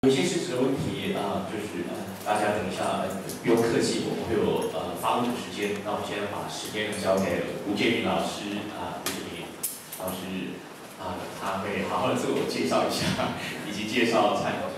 有些实质的问题就是大家等一下不用客气，我们会有发问的时间。那我们现在把时间交给吴建明老师吴建明老师他会好好的自我介绍一下，以及介绍蔡老师。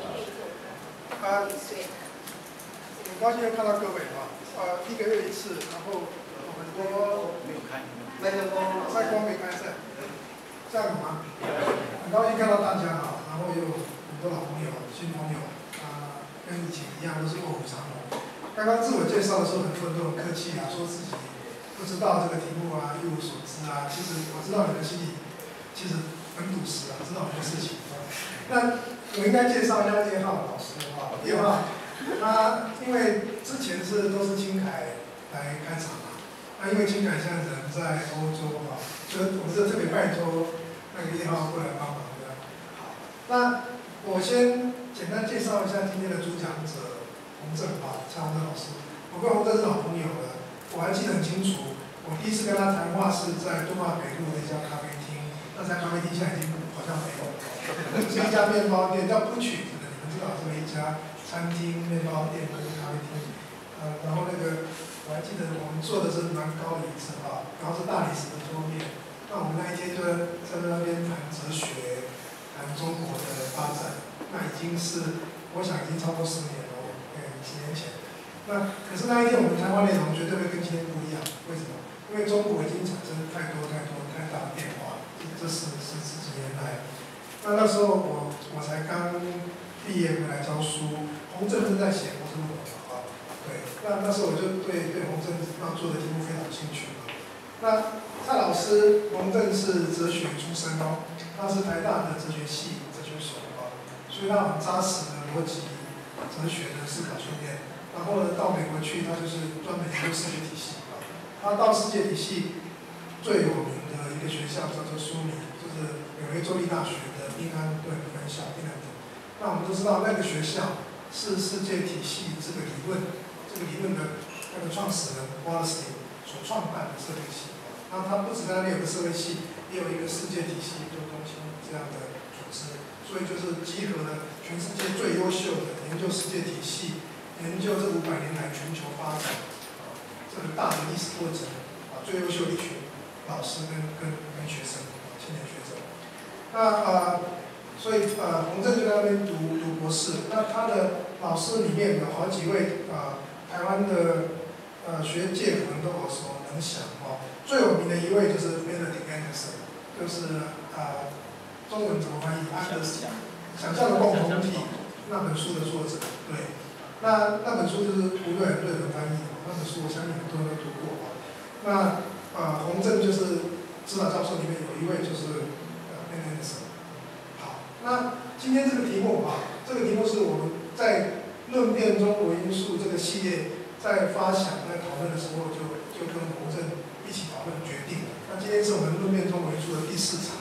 很高兴看到各位1个月一次，然后很多没有开麦克风没开是，这样吗？很高兴看到大家然后有很多老朋友、新朋友跟以前一样都是卧虎藏龙。刚刚自我介绍的时候，很多人都很客气说自己不知道这个题目一无所知其实我知道你们心里其实很笃实知道很多事情。那我应该介绍一下叶浩老师叶浩，他因为之前都是青凯来开场因为青凯现在人在欧洲所以我们特别拜托那个叶浩过来帮忙好，那我先简单介绍一下今天的主讲者洪正蔡洪正老师。我跟洪正是老朋友了，我还记得很清楚，我第一次跟他谈话是在敦化北路的一家咖啡厅，那家咖啡厅现在已经好像没有了，是一家面包店叫不曲子的，你们知道这么一家餐厅、面包店跟咖啡厅。然后我还记得我们坐的是蛮高的椅子然后是大理石的桌面。那我们那一天就在那边谈哲学，谈中国的发展，那已经是我想已经超过10年了10年前。那可是那一天我们谈话内容绝对会跟今天不一样，为什么？因为中国已经产生太大的变化，这10几年来。那时候我才刚毕业回来教书，洪正正在写博士论文对，那时候我就对洪正要做的题目非常有兴趣那蔡老师，洪正是哲学出身他是台大的哲学系哲学所所以他很扎实的逻辑、哲学的思考训练。然后到美国去，他就是专门研究世界体系他到世界体系最有名的一个学校叫做苏黎，就是纽约州立大学的宾安顿分校宾安顿。那我们都知道，那个学校是世界体系这个理论的那个创始人 Wallerstein 所创办的社会系。那他不止在那里有个社会系，也有一个世界体系中心这样的组织，所以就是集合了全世界最优秀的研究世界体系、研究这500年来全球发展这个大的历史过程最优秀的一群老师跟学生青年学者。那所以洪正就在那边读博士。那他的老师里面有好几位台湾的学界可能都耳熟能详最有名的一位就是 Benedict Anderson， 就是中文怎么翻译？安德森想象的共同体那本书的作者。对，那本书就是吴瑞文翻译的那本书，我相信很多人都读过那洪正就是指导教授里面有一位就是Benedict Anderson。好，那今天这个题目这个题目是我们在论辩中国因素这个系列在发想在讨论的时候就跟洪正一起讨论决定的。那今天是我们论辩中国因素的第4场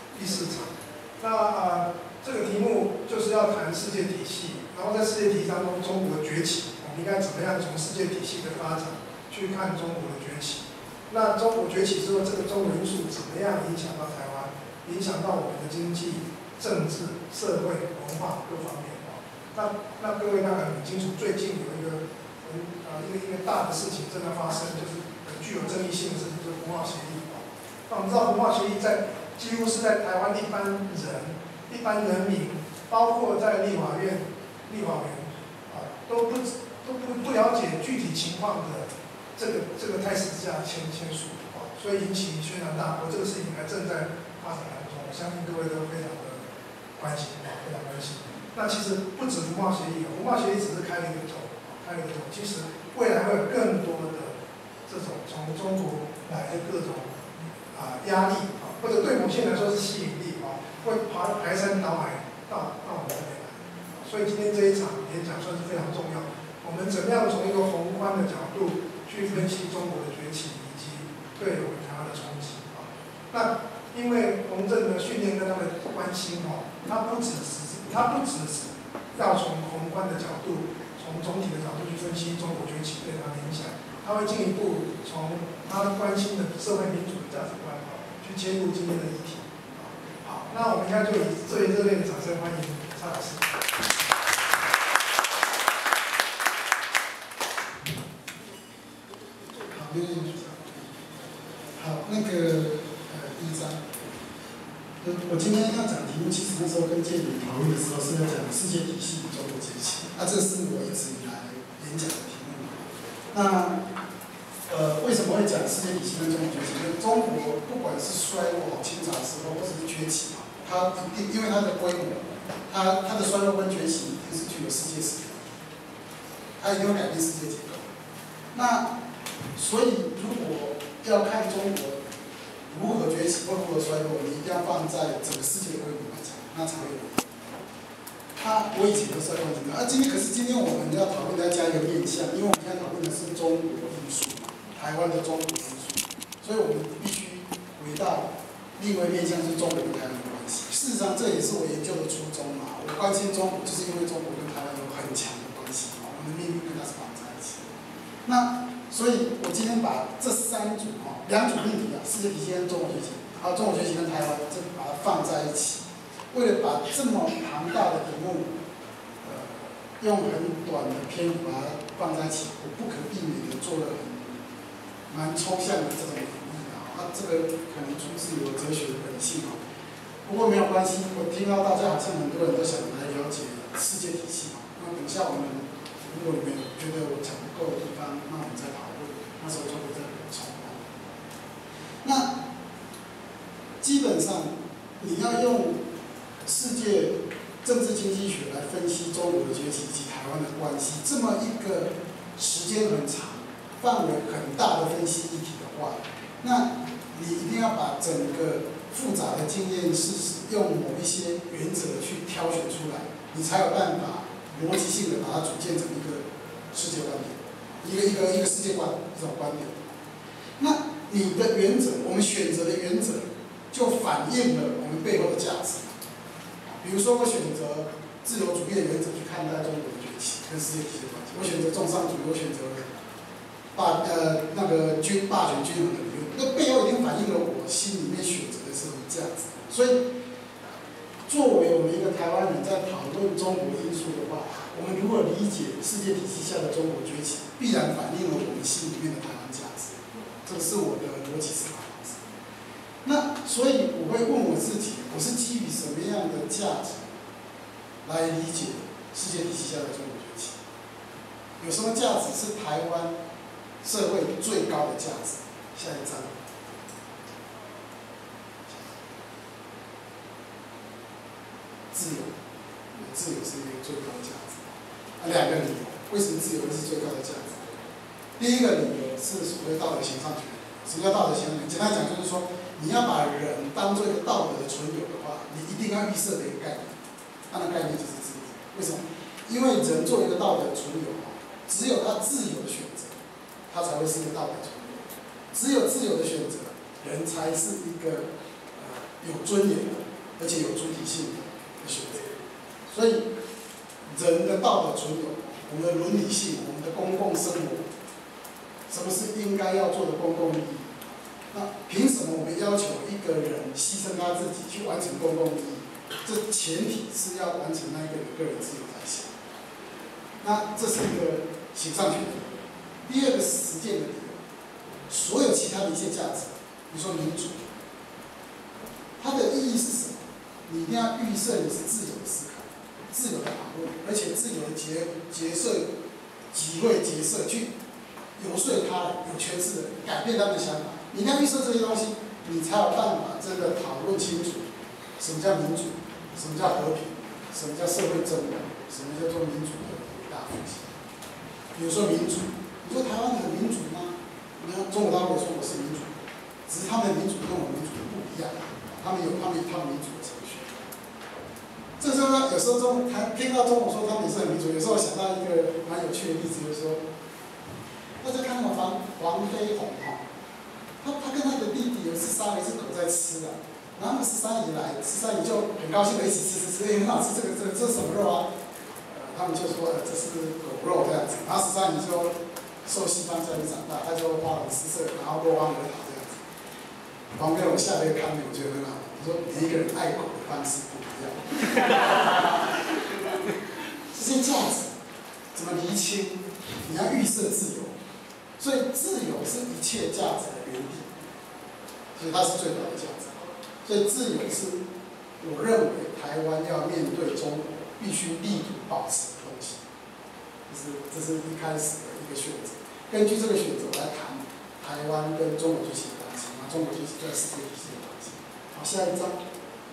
那这个题目就是要谈世界体系，然后在世界体系当中中国的崛起，我们应该怎么样从世界体系的发展去看中国的崛起？那中国崛起之后，这个中国因素怎么样影响到台湾，影响到我们的经济、政治、社会、文化各方面那各位大概很清楚，最近有一个大的事情正在发生，就是很具有争议性的事情，就是文化协议那我们知道文化协议几乎是在台湾一般人民，包括在立法委员都不了解具体情况的这个态势之下签署所以引起轩然大波。这个事情还正在发展当中，我相信各位都非常的关心非常关心。那其实不止文化协议文化协议只是开了一个头，其实未来会有更多的这种从中国来的各种压力或者对某些人来说是吸引力会排山倒海到我们这边来。所以今天这一场演讲算是非常重要。我们怎么样从一个宏观的角度去分析中国的崛起以及对我们台湾的冲击那因为洪正的训练跟他的关心他不只是要从宏观的角度，从总体的角度去分析中国崛起对他的影响，他会进一步从他关心的社会民主的价值观去切入今天的议题。好，那我们现在就以最热烈的掌声欢迎蔡老师。 时候跟建宇讨论的时候是在讲世界体系与中国崛起，这是我一直以来演讲的题目。为什么会讲世界体系跟中国崛起？因为中国不管是衰落、清朝时候，或者是崛起它一定因为它的规模，它的衰落跟崛起一定是具有世界史的，它一定会改变世界结构。所以如果要看中国如何崛起或如何衰落，你一定要放在整个世界的规模来讲，那才会有。我以前都是在问这个，今天我们要讨论的要加一个面向，因为我们现在讨论的是中国因素嘛，台湾的中国因素，所以我们必须回到另外一面向是中国跟台湾的关系。事实上，这也是我研究的初衷嘛。我关心中国，就是因为中国跟台湾有很强的关系，我们的命运跟它是绑在一起的。所以我今天把这两组命题世界体系跟中国崛起，还有中国崛起跟台湾，把它放在一起。为了把这么庞大的题目，用很短的篇幅把它放在一起，我不可避免的做了蛮抽象的这种比喻这个可能出自有哲学的本性不过没有关系，我听到大家好像很多人都想来了解世界体系那等一下我们如果你们觉得我讲不够的地方，那我们再讨论，那时候就会再补充。基本上你要用世界政治经济学来分析中国的崛起以及台湾的关系，这么一个时间很长、范围很大的分析议题的话，那你一定要把整个复杂的经验事实用某一些原则去挑选出来，你才有办法逻辑性的把它组建成一个世界观点，一个世界观这种观点。那你的原则，我们选择的原则，就反映了我们背后的价值。比如说，我选择自由主义的原则去看待中国的崛起跟世界体系的关系，我选择重商主义，我选择霸权均衡的理论，那背后一定反映了我心里面选择的是什么价值。所以，作为我们一个台湾人在讨论中国因素的话，我们如何理解世界体系下的中国崛起，必然反映了我们心里面的台湾价值。这是我的逻辑思考方式。所以我会问我自己，我是基于什么样的价值来理解世界体系下的中国崛起？有什么价值是台湾社会最高的价值？下一章。自由，自由是一个最高的价值。两个理由，为什么自由是最高的价值？第一个理由是所谓道德形上权。什么叫道德形上权？简单讲就是说，你要把人当做一个道德的存有的话，你一定要预设的一个概念，它的概念就是自由。为什么？因为人作为一个道德存有，只有他自由的选择，他才会是一个道德存有。只有自由的选择，人才是一个有尊严的，而且有主体性的选择。所以，人的道德存有，我们的伦理性，我们的公共生活，什么是应该要做的公共利益？那凭什么我们要求一个人牺牲他自己去完成公共利益？这前提是要完成那一个人个人自由才行。那这是一个形上权的理由。第二个实践的理由，所有其他的一些价值，比如说民主，它的意义是什么？你一定要预设你是自由的思考，自由的讨论，而且自由的结社、集会、结社去游说他人、有权势的人改变他们的想法。你一定要预设这些东西，你才有办法真的讨论清楚什么叫民主，什么叫和平，什么叫社会正义，什么叫做民主的伟大复兴。比如说民主，你说台湾很民主吗？你看中国大陆也说我是民主，只是他们的民主跟我们民主不一样，他们有他们一套民主的程序。这时候呢，有时候听到中国说他们也是很民主，有时候我想到一个蛮有趣的例子，就是说，大家看那个黄飞鸿他跟他的弟弟有一次杀了一只狗在吃然后那个13姨来，13姨就很高兴的一起吃，很好吃，这是什么肉啊？他们就说这是狗肉这样子。然后13姨就受西方教育长大，他就花容失色，然后落荒而逃这样子。黄飞鸿下了一个看点，我觉得很好，他说每一个人爱狗的方式不一样。这些价值怎么厘清？你要预设自由。所以自由是一切价值的原底，所以它是最高的价值。所以自由是我认为台湾要面对中国必须力图保持的东西。这是一开始的一个选择。根据这个选择来谈台湾跟中国崛起的关系，中国崛起在世界体系的关系。好，下一章。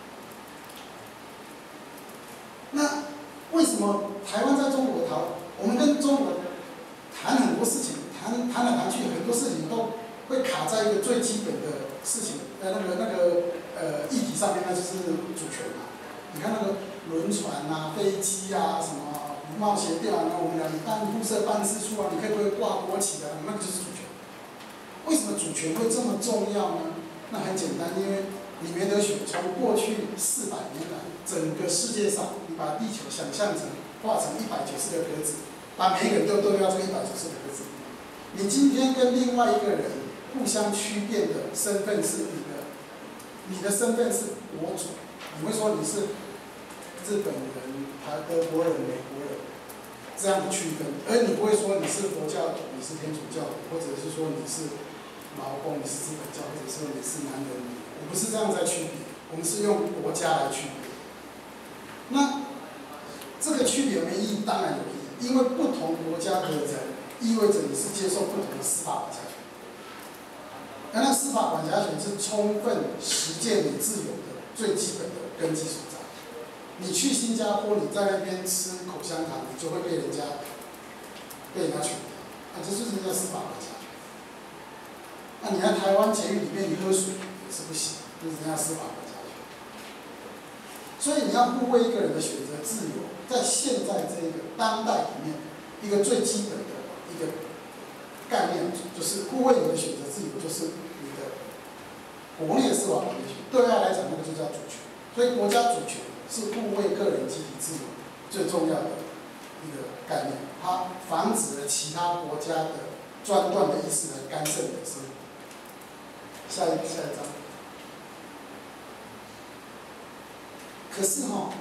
那为什么台湾在中国我们跟中国谈很多事情，谈来谈去，很多事情都会卡在一个最基本的事情，议题上面，那就是主权嘛。你看那个轮船啊、飞机啊、什么服贸协定啊，我们讲你办附设办事处啊，你可以不可以挂国旗啊？那个就是主权。为什么主权会这么重要呢？那很简单，因为李梅德学从过去400年来，整个世界上，你把地球想象成画成190个格子，把每一个人都要这个190个格子。你今天跟另外一个人互相区别的身份是你的身份是国主，你会说你是日本人、德国人、美国人这样的区分，而你不会说你是佛教徒，你是天主教徒，或者是说你是毛公，你是资本教，或者说你是男人女人，我不是这样在区别，我们是用国家来区别。那这个区别有没有意义？当然有意义，因为不同国家的人意味着你是接受不同的司法管辖权。而那司法管辖权是充分实践你自由的最基本的根基所在。你去新加坡，你在那边吃口香糖，你就会被人家取缔，这就是人家司法管辖权。那你在台湾监狱里面，你喝水也是不行，这是人家司法管辖权。所以你要护卫一个人的选择自由，在现在这个当代里面，一个最基本的一个概念就是护卫你的选择自由，就是你的国内的司法管辖权。对外来讲，那个就叫主权。所以国家主权是护卫个人集体自由最重要的一个概念，它防止了其他国家的专断的意识来干涉你的生活。下一章。可是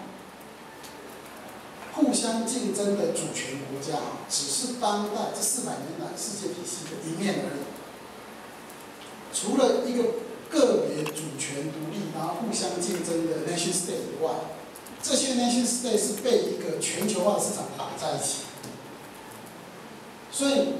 互相竞争的主权国家只是当代这400年来世界体系的一面而已。除了一个个别主权独立，然后互相竞争的 nation state 以外，这些 nation state 是被一个全球化的市场绑在一起。所以，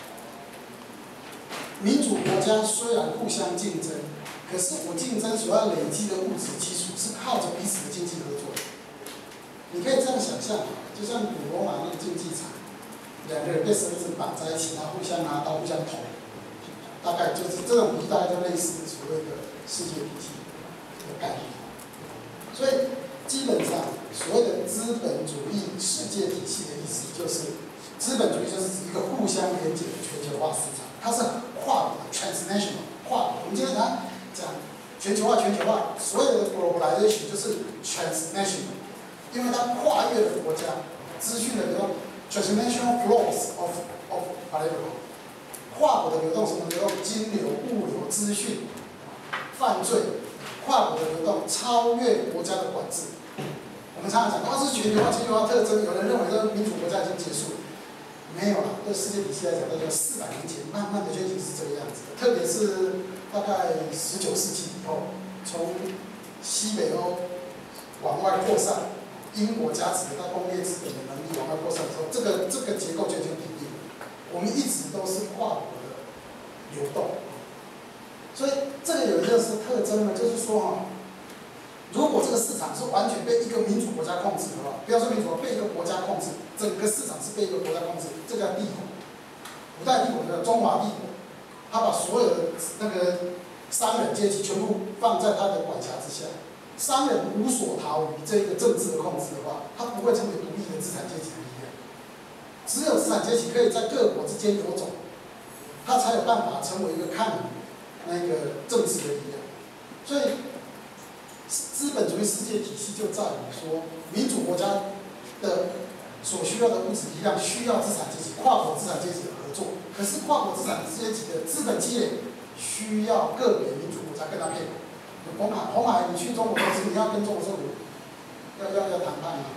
民主国家虽然互相竞争，可是我竞争所要累积的物质基础是靠着彼此的经济合作。你可以这样想象，就像古罗马那个竞技场，两个人被绳子绑在一起，然后互相拿刀互相捅，大概就是这种比喻，大概就类似所谓的世界体系的概念。所以基本上所谓的资本主义世界体系的意思，就是资本主义就是指一个互相连结的全球化市场，它是跨国的 transnational 跨国。我们今天讲全球化，所有的 globalization 就是 transnational， 因为它跨越了国家，资讯的流动 transnational flows of whatever， 跨国的流动，什么流动？金流、物流、资讯、犯罪，跨国的流动超越国家的管制。我们常常讲，它是全球化特征，有人认为这民主国家已经结束了。没有了，对世界体系来讲，大概400年前慢慢的就已经是这个样子的。特别是大概19世纪以后，从西北欧往外扩散，英国加持的它工业资本的能力往外扩散之后，这个结构就已经定义了。我们一直都是跨国的流动，所以这个有一个是特征呢，就是说如果这个市场是完全被一个民主国家控制的话，不要说民主，被一个国家控制，整个市场是被一个国家控制，这叫帝国。古代帝国叫中华帝国，他把所有的那个商人阶级全部放在他的管辖之下，商人无所逃于这个政治的控制的话，他不会成为独立的资产阶级的力量。只有资产阶级可以在各国之间游走，他才有办法成为一个抗衡那个政治的力量。所以，资本主义世界体系就在于说，民主国家的所需要的物质力量需要资产阶级、跨国资产阶级的合作。可是跨国资产阶级的资本积累需要个别民主国家跟他配合。鸿海，你去中国投资，你要跟中国政府要谈判的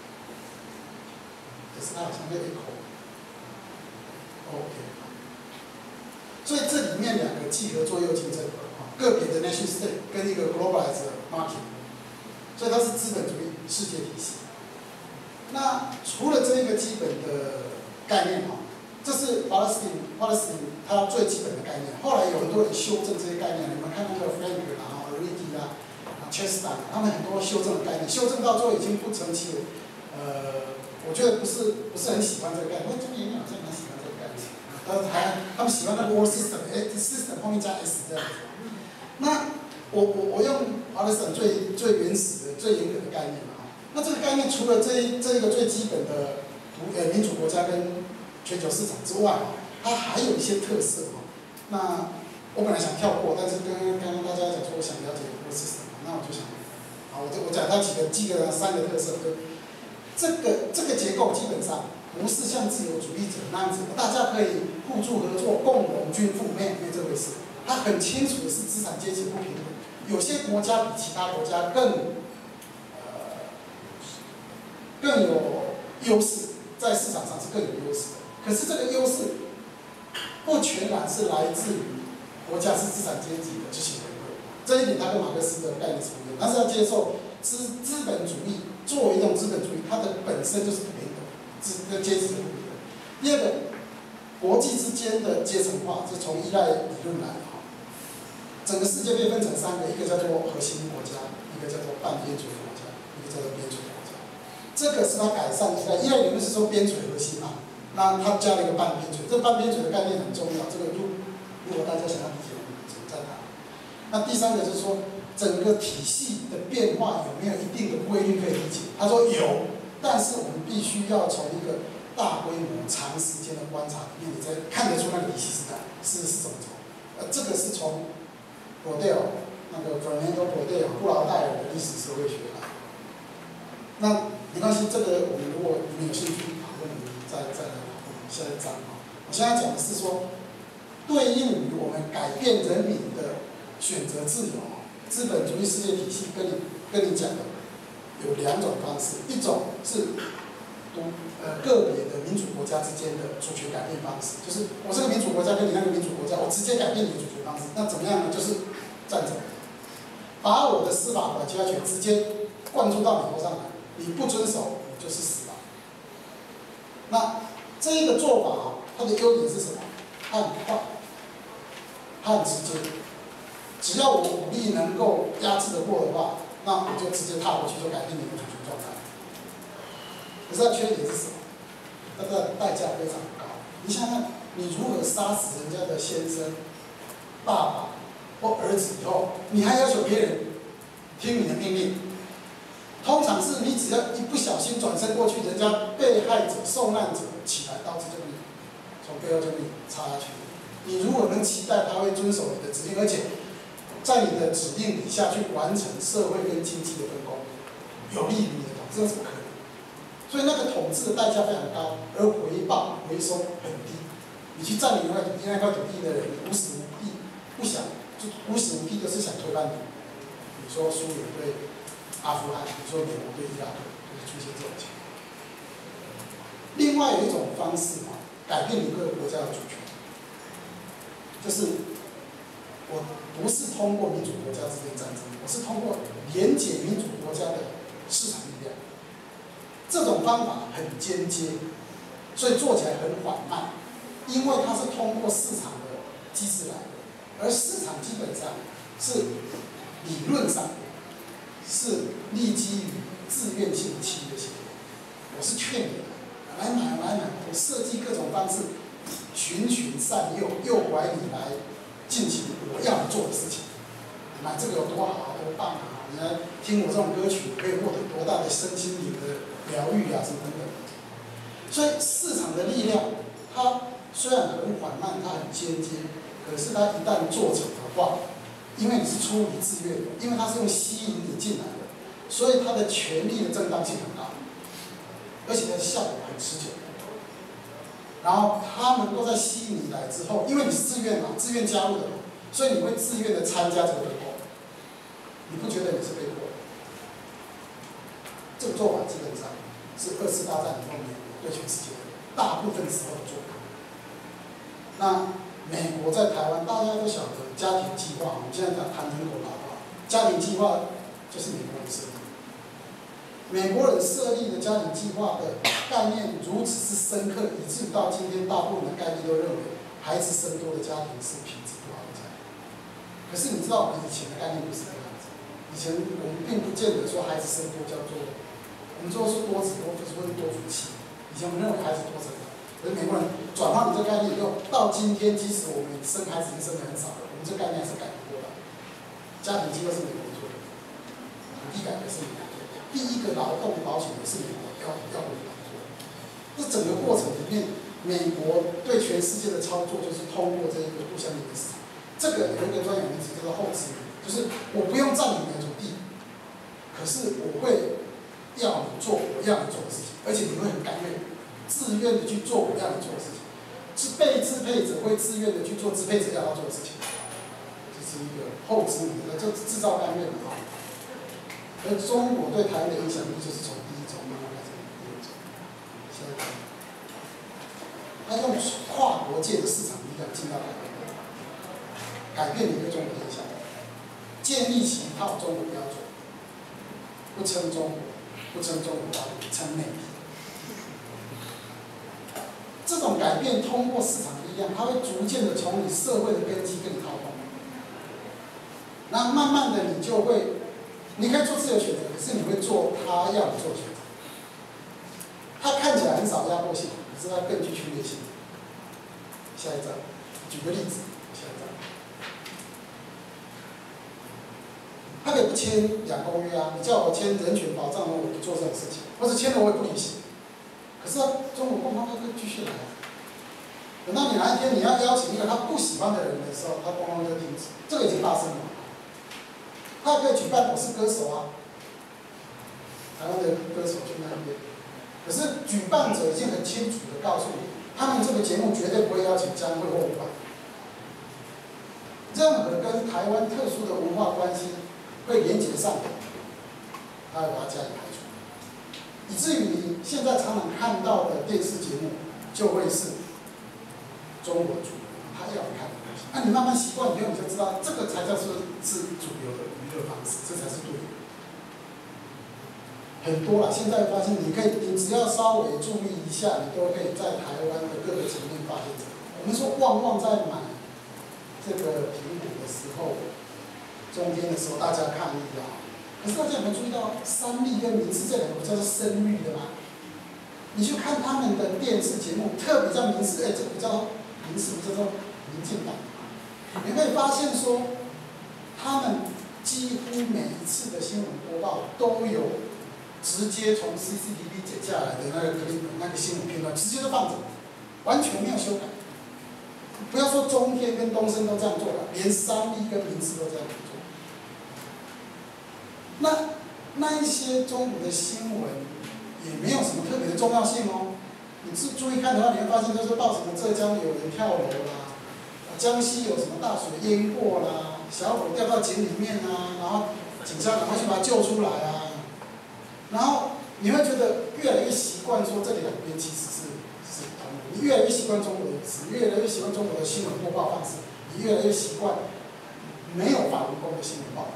可是他好像有一口 OK。所以这里面2个既合作又竞争，个别的 nation state 跟一个 globalized market。 所以它是资本主义世界体系。那除了这一个基本的概念哈，这是巴勒斯坦它最基本的概念。后来有很多人修正这些概念，你们看那个 Frank 啦、O'Reilly 啦、Chester， 他们很多修正的概念，修正到最后已经不成器了。我觉得不是很喜欢这个概念，中研院好像蛮喜欢这个概念，他们喜欢那个 word system 后面加 s 这样子。那我用巴勒斯坦最原始的、最严格的概念嘛。那这个概念除了这一个最基本的民主国家跟全球市场之外，它还有一些特色哈。那我本来想跳过，但是刚刚大家讲说我想了解word system，那我就想，我讲它记个3个特色。这个结构基本上不是像自由主义者那样子，大家可以互助合作、共荣均富，没这回事。它很清楚的是资产阶级不平等，有些国家比其他国家更有优势，在市场上是更有优势的。可是这个优势不全然是来自于国家是资产阶级的执行人格，这一点它跟马克思的概念是不一样。但是要接受资本主义作为一种资本主义，它的本身就是不平等，阶级的不平等。第二个，国际之间的阶层化是从依赖理论来的。整个世界被分成3个，一个叫做核心国家，一个叫做半边陲国家，一个叫做边陲国家。这个是它改善依赖理论是说边陲核心嘛，那它加了一个半边陲，这半边陲的概念很重要。这个如果大家想要理解，我们怎么再谈。那第3个就是说，整个体系的变化有没有一定的规律可以理解？他说有，但是我们必须要从一个大规模、长时间的观察里面，你才看得出那个体系是怎么走。这个是从博戴尔那个 Fernando Brodel 布劳戴尔的历史社会学来。那没关系，这个我们如果你们有兴趣讨论，我们再来讨论下一章啊。我现在讲的是说，对应于我们改变人民的选择自由，资本主义世界体系跟你讲的有2种方式，一种是个别的民主国家之间的主权改变方式，就是我这个民主国家跟你那个民主国家，我直接改变你的主权方式，那怎么样呢？就是战争，把我的司法管辖权直接灌注到你头上来，你不遵守，你就是死亡。那这一个做法，它的优点是什么？它很快，它很直接。只要我武力能够压制得过的话，那我就直接踏过去，就改变你的主权状态。可是它缺点是什么？它的代价非常高。你想想，你如何杀死人家的先生、爸爸或儿子以后，你还要求别人听你的命令？通常是你只要一不小心转身过去，人家被害者、受难者起来，刀子就给你从背后就给你插下去。你如果能期待他会遵守你的指令，而且在你的指令底下去完成社会跟经济的分工，有利于你的统治，这是不可能。所以那个统治的代价非常高，而回收很低。你去占领那块土地的人，无时无地不想，就无时无地都是想推翻你。你说苏联对阿富汗，你说美国对伊拉克，就是出现这种情况。另外有一种方式改变一个国家的主权，就是我不是通过民主国家之间战争，我是通过连结民主国家的市场力量。这种方法很间接，所以做起来很缓慢，因为它是通过市场的机制来的，而市场基本上是理论上是立基于自愿性契约协议。我是劝你来买，我设计各种方式，循善诱，诱拐你来进行我要你做的事情。买这个有多好，多棒啊！你来听我这种歌曲，可以获得多大的身心灵的疗愈啊，什么等等。所以市场的力量，它虽然很缓慢，它很间接，可是它一旦做成的话，因为你是出于自愿的，因为它是用吸引你进来的，所以它的权力的正当性很高，而且它的效果很持久。然后它能够在吸引你来之后，因为你是自愿嘛，自愿加入的嘛，所以你会自愿的参加这个活动，你不觉得你是被迫的？这个做法基本上是2次大战以后美国对全世界大部分时候的做法。那美国在台湾，大家都晓得家庭计划，我们现在谈人口老化，家庭计划就是美国人设立， 美国人设立的家庭计划的概念如此之深刻，以至于到今天大部分的概念都认为孩子生多的家庭是品质不好的家庭。可是你知道我们以前的概念不是这样子，以前我们并不见得说孩子生多叫做，我们说是多子多福或是多福气。以前我们认为孩子多成长，可是美国人转换你这概念以后，到今天即使我们生孩子已经生的很少了，我们这概念还是改不过来。家庭计划是美国做的，土地改革是美国做的，第一个劳动保险也是美国要做的。这整个过程里面，美国对全世界的操作就是通过这一个互相理解市场。这个有一个专有名词叫做后殖民，就是我不用占领你的土地，可是我会要你做我要你做的事情，而且你会很甘愿、自愿的去做我要你做的事情。是被支配者会自愿的去做支配者要他做的事情。是一个后殖民的，就制造概念的啊。而中国对台湾的影响力就是从第一种慢慢开始第二种，现在他用跨国界的市场力量进到台湾，改变你对中国的影响，建立起一套中国标准，不称中国，不称中国大陆，称内地。这种改变通过市场力量，它会逐渐的从你社会的根基跟你掏空。那慢慢的，你就会，你可以做自由选择，可是你会做他要你做的选择。他看起来很少压迫性，可是他更具区别性。下一章，举个例子，下一章，他可以不签两公约啊，你叫我签人权保障，我不做这种事情，或者签了我也不履行。可是中国共产党会继续来啊。等到你哪一天你要邀请一个他不喜欢的人的时候，他光光就停止，这个已经发生了。他可以举办我是歌手啊，台湾的歌手去那边，可是举办者已经很清楚的告诉你，他们这个节目绝对不会邀请江蕙或伍佰，任何跟台湾特殊的文化关系会连结上的，他会把它加以排除，以至于你现在常常看到的电视节目就会是中国主流，他要你看的东西。那你慢慢习惯以后，你就知道这个才叫是主流的娱乐方式，这才是对的。很多啦，现在发现你只要稍微注意一下，你都可以在台湾的各个层面发现这个。我们说旺旺在买这个苹果的时候，中间的时候大家抗议啊，可是大家有没有注意到三立跟民视这两个比较是深绿的嘛？你去看他们的电视节目，特别叫民视，这个比较民视，叫做民进党。你可以发现说，他们几乎每一次的新闻播报都有直接从 CCTV 剪下来的那个新闻片段，直接就放着，完全没有修改。不要说中天跟东森都这样做了，连三立跟民视都这样做。那一些中国的新闻也没有什么特别的重要性哦。你是注意看的话，你会发现就是到什么浙江有人跳楼啦。江西有什么大水淹过啦，小狗掉到井里面啊，然后警察赶快去把它救出来啊，然后你会觉得越来越习惯说这两边其实是同的，你越来越习惯中国的语词，越来越习惯中国的新闻播报方式，你越来越习惯没有法轮功的新闻报道。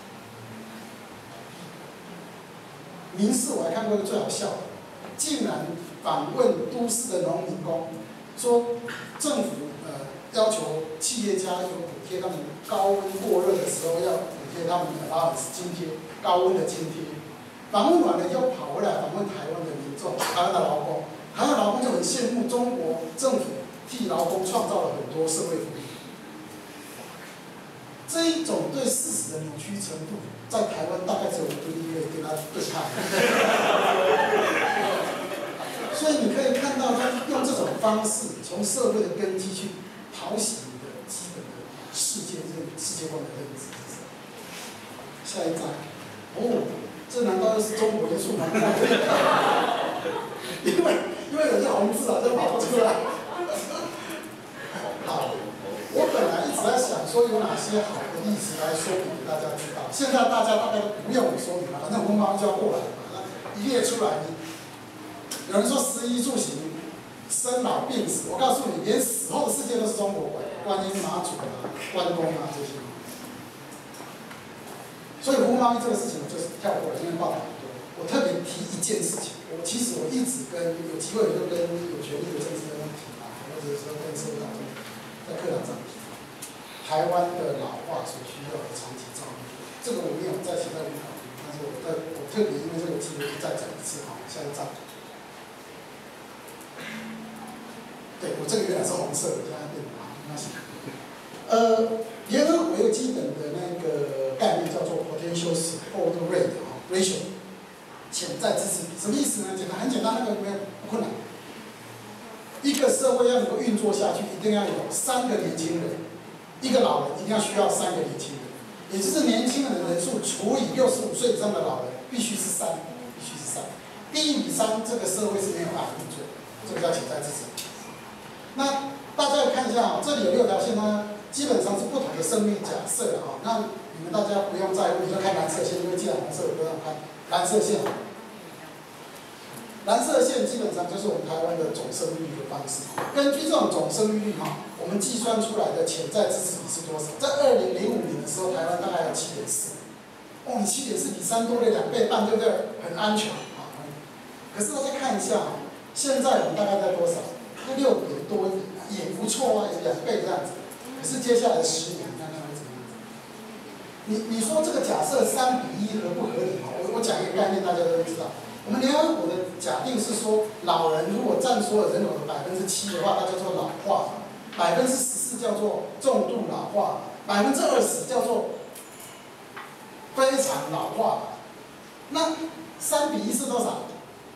民视我还看过一个最好笑的，竟然访问都市的农民工，说政府要求企业家有补贴，他们高温过热的时候要补贴他们的allowance津贴，高温的津贴。访问完了又跑回来访问台湾的民众，台湾的劳工，台湾劳工就很羡慕中国政府替劳工创造了很多社会福利。这一种对事实的扭曲程度，在台湾大概只有独立可以跟他对抗。所以你可以看到他用这种方式，从社会的根基去讨喜你的基本的世界观的认知。下一章，这难道又是中国因素吗？因为有些红字啊，就跑不出来。好，我本来一直在想说有哪些好的例子来说明给大家知道，现在大家大概都不用我说明了，反正红毛就要过来了嘛，那一列出来，有人说食衣住行。生老病死，我告诉你，连死后的世界都是中国管，观音妈祖啊、关公啊这些。所以胡毛衣这个事情我就是跳过了，因为报道很多。 我特别提一件事情，其实我一直跟有机会就跟有权利的政治人物提啊，或者说跟社会大众在课堂上提，台湾的老化所需要的长期照顾，这个我没有在写在考虑，但是我特别因为这个机会再讲一次哈，下一章。对，我这个原来是红色的，现在变黄，没关系。联合国有基本的那个概念叫做 potential support rate 哈 ratio， 潜在支持比，什么意思呢？很简单，那个没有不困难。一个社会要能够运作下去，一定要有3个年轻人，一个老人一定要需要3个年轻人，也就是年轻人的人数除以65岁以上的老人，必须是3，必须是3。低于3，这个社会是没有办法运作的，这个叫潜在支持比。那大家看一下啊，这里有6条线呢。基本上是不同的生命假设啊，那你们大家不用在乎，你就看蓝色线，因为既然蓝色我不让看蓝色线。蓝色线基本上就是我们台湾的总生育率的方式。根据这种总生育率哈，我们计算出来的潜在支持比是多少？在2005年的时候，台湾大概有7.4。哦，你7.4比3多了2倍半，对不对？很安全啊。可是大家看一下，现在我们大概在多少？在6点多一点，也不错啊，有2倍这样子。可是接下来10年，你看看会怎么样？你说这个假设3:1合不合理？我讲一个概念，大家都知道。我们联合国的假定是说，老人如果占所有人口的7%的话，那叫做老化；14%叫做重度老化；20%叫做非常老化。那3:1是多少？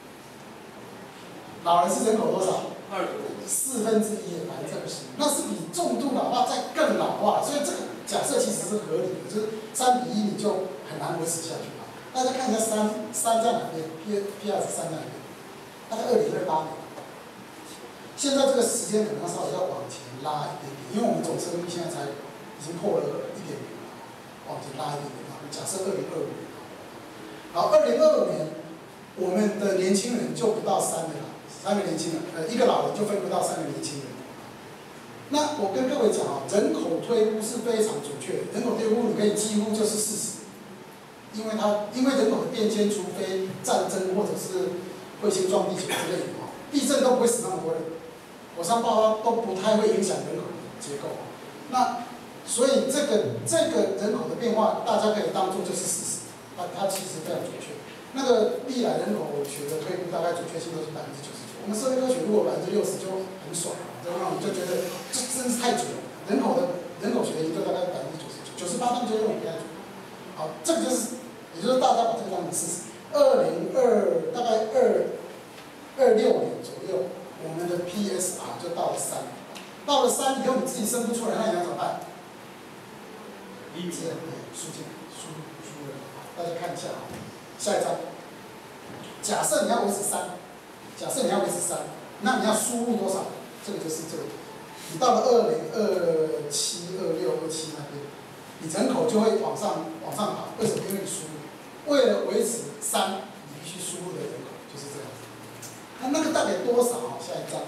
老人是人口多少？1/4的20%，那是比重度老化再更老化，所以这个假设其实是合理的，就是3:1你就很难维持下去了。大家看一下3在哪边 ？P2是3在哪边？大概2028年。现在这个时间可能稍微要往前拉一点点，因为我们总生育现在才已经破了1.0了，往前拉一点点。假设2025年，好，2025年我们的年轻人就不到3个了。3个年轻人，一个老人就分不到3个年轻人。那我跟各位讲啊，人口推估是非常准确的，人口推估你可以几乎就是40，因为人口的变迁，除非战争或者是彗星撞地球之类的，地震都不会死那么多人，火山爆发都不太会影响人口的结构。那所以这个人口的变化，大家可以当做就是事实，它其实非常准确。那个历来人口学的推估大概准确性都是99%。我们社会科学如果60%就很爽了，对吧？我们就觉得这真是太准了。人口学的研究大概99%，98%他们就认为比较准。好，这个就是，也就是大家把这个当成事实。大概26年左右，我们的 PSR 就到了3，到了3以后你自己生不出来，那你要怎么办？输进来，输入。大家看一下啊，下一张。假设你要维持3。那你要输入多少？这个就是这个。你到了2027、26、27那边，你人口就会往上跑。为什么？因为你输入。为了维持3，你必须输入的人口就是这样子。那个大概多少啊？下一张。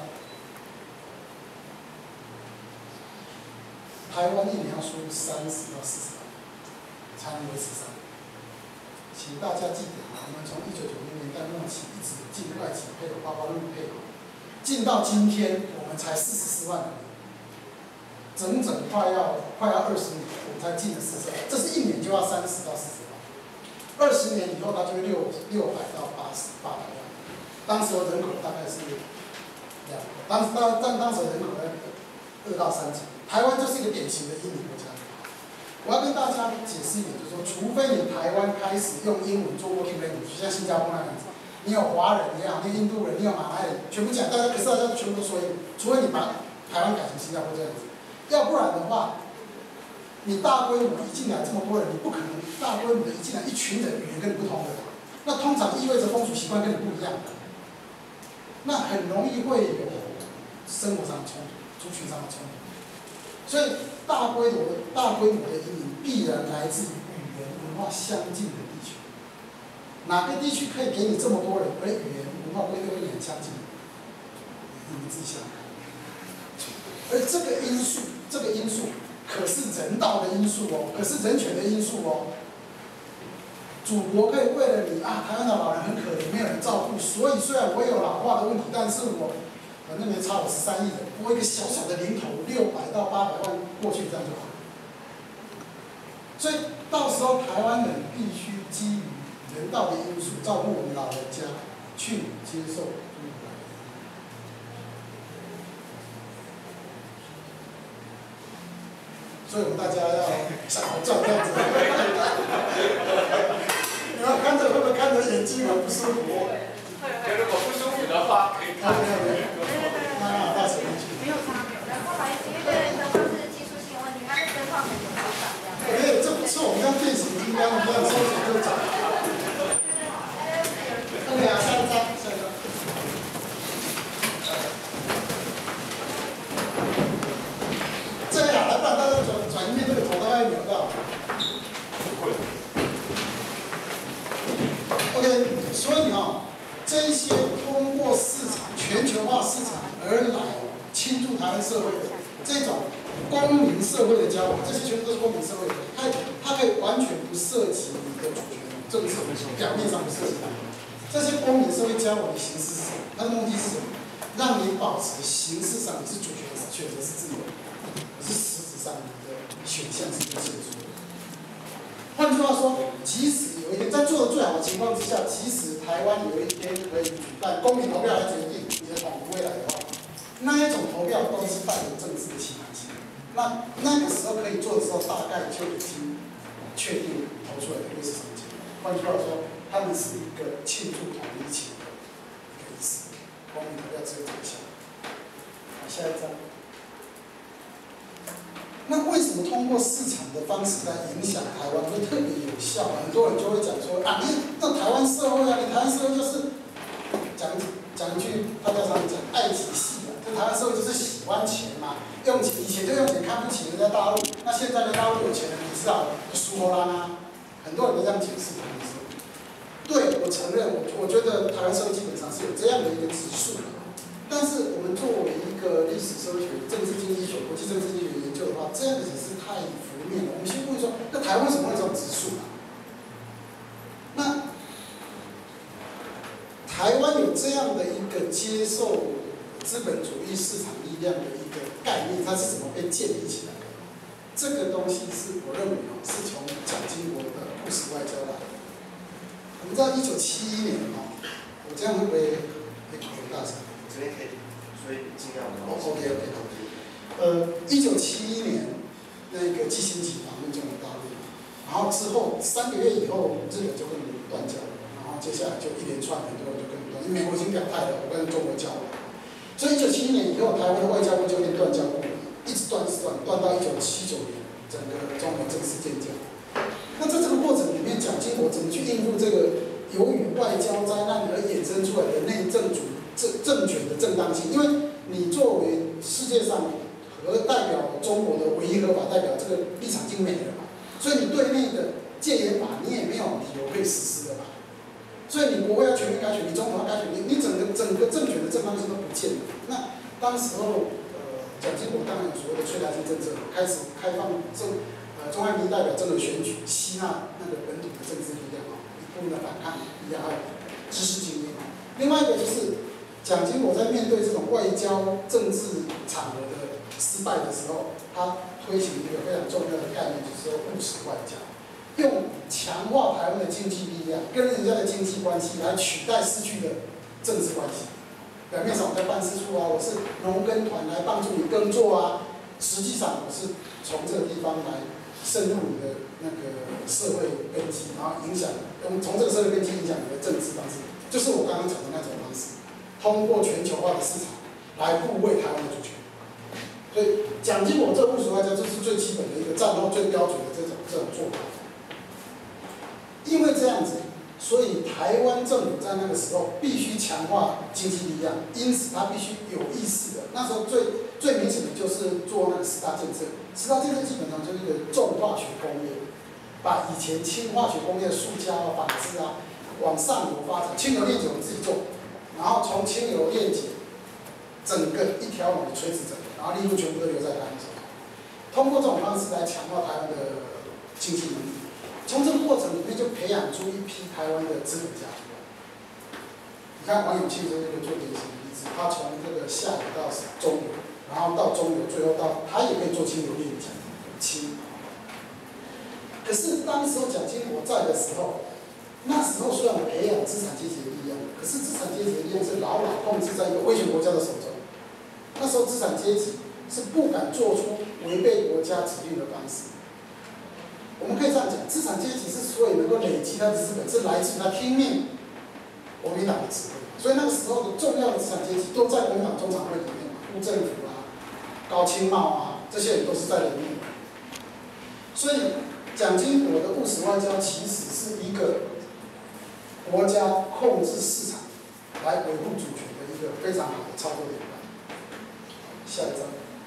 台湾1年要输入30到40万，才能维持3。请大家记得，我们从1990年代末期一直进外籍配偶，包括陆配偶，进到今天我们才44万人，整快要20年，我们才进了40万，这是1年就要30到40万，20年以后它就会600到800万，当时的人口大概是当时的人口在2到3级，台湾就是一个典型的移民国家。我要跟大家解释一点，就是说，除非你台湾开始用英文做 working language， 像新加坡那样子，你有华人，你有印度人，你有马来人，全部讲，可是大家全部都说英文，除非你把台湾改成新加坡这样子，要不然的话，你大规模一进来这么多人，你不可能大规模的一进来一群人语言跟你不同的，那通常意味着风俗习惯跟你不一样的，那很容易会有生活上的冲突、族群上的冲突，所以。大规模的移民必然来自于语言文化相近的地区。哪个地区可以给你这么多人，而语言文化规律很相近？你们自己想想看。而这个因素可是人道的因素哦，可是人权的因素哦。 祖国可以为了你啊，台湾的老人很可怜，没有人照顾，所以虽然我有老化的问题，但是我反正没差我13亿的，拨一个小小的零头，600到800万过去，这样就好。所以到时候台湾人必须基于人道的因素，照顾我们老人家，去接受中国来的。所以我们大家要想好赚这样子。你们看着会不会看着眼睛很不舒服？ 如果不舒服的话，可以看。 那到时候去。 没有差别。然后来，因为的话是技术性问题，它是跟上很多市场这样。 这不是我们像变形金刚一样收钱就涨。对啊，下一张。这样，来，不然大家转一面，这个头大概扭到。OK， 所以这一些通过市场全球化市场而来倾注台湾社会的这种公民社会的交往，这些全部都是公民社会的，它可以完全不涉及你的主权政策，表面上不涉及它。这些公民社会交往的形式是什么？它的目的是什么？让你保持形式上你是主权，选择是自由，可是实质上你的选项是被限制的。换句话说，即使有一天在做的最好的情况之下，即使台湾有一天可以举办公民投票来决定你的统独未来的话，那一种投票都是带有政治的期盼性。那个时候可以做的时候，大概就已经确定投出来的会是什么结果。换句话说，他们是一个庆祝统一前的一个意思。公民投票只有这个项目。好，下一张。那为什么通过市场的方式来影响台湾会特别有效？很多人就会讲说啊，那台湾社会啊，你台湾社会就是讲一句大家常讲爱己系啊，这台湾社会就是喜欢钱嘛，用钱以前就用钱看不起人家大陆，那现在呢大陆有钱人你知道苏荷兰啊，很多人都这样解释。对，我承认，我觉得台湾社会基本上是有这样的一个指数的。但是我们作为一个历史社会学、政治经济学、国际政治经济学研究的话，这样的只是太浮面了。我们先问说，那台湾为什么会有这种指数呢？那台湾有这样的一个接受资本主义市场力量的一个概念，它是怎么被建立起来的？这个东西是我认为是从蒋经国的务实外交来的。我们知道1971年我这样会不会口很大声？ 这边可以，所以尽量。 1971年那个基辛格访问中国大陆，然后之后3个月以后，日本就跟我们断交了，然后接下来就一连串很多人就跟我们断，因为美国已经表态了，我跟中国交往。所以1971年以后，台湾的外交部就变断交部，一直断到1979年，整个中国正式建交。那在这个过程里面，蒋经国怎么去应付这个由于外交灾难而衍生出来的内政政权的正当性？因为你作为世界上代表中国的唯一合法代表，这个立场已经没了嘛，所以你对内的戒严法你也没有理由可以实施的嘛，所以你国会要全面改选，你总统要改选，你整个政权的正当性都不见了。那当时候蒋经国当然有所谓的催台性政策，开始开放中央民意代表这个选举，吸纳那个本土的政治力量一部分的反抗力量还有知识精英另外一个就是蒋经国在面对这种外交政治场合的失败的时候，他推行一个非常重要的概念，就是说务实外交，用强化台湾的经济力量跟人家的经济关系来取代失去的政治关系。表面上我在办事处啊，我是农耕团来帮助你耕作啊，实际上我是从这个地方来深入你的那个社会根基，然后影响，从这个社会根基影响你的政治方式，就是我刚刚讲的那种方式，通过全球化的市场来护卫台湾的主权。所以蒋经国这务实外交，这是最基本的一个战后最标准的这种做法。因为这样子，所以台湾政府在那个时候必须强化经济力量，因此他必须有意识的。那时候最明显的就是做那个10大建设。10大建设基本上就是一个重化学工业，把以前轻化学工业、塑胶啊、纺织啊往上游发展。轻油炼解我们自己做，然后从轻油炼解整个一条龙的垂直整合，然后利润全部都留在台湾手上。通过这种方式来强化台湾的经济能力。 从这个过程里面就培养出一批台湾的资本家出来。你看王永庆就是一个最典型的例子，他从这个下游到中游，然后到中游，最后到他也可以做清流炼讲清。可是当时候蒋经国在的时候，那时候虽然培养资产阶级的力量，可是资产阶级的力量是牢牢控制在一个威权国家的手中。那时候资产阶级是不敢做出违背国家指令的方式。我们可以这样讲，资产阶级之所以能够累积他的资本，是来自于他听命国民党的指挥。所以那个时候的重要的资产阶级都在国民党中常会里面嘛，辜振甫啊、高清茂啊，这些人都是在里面。所以蒋经国的务实外交其实是一个国家控制市场来维护主权的一个非常好的操作典范。下一张。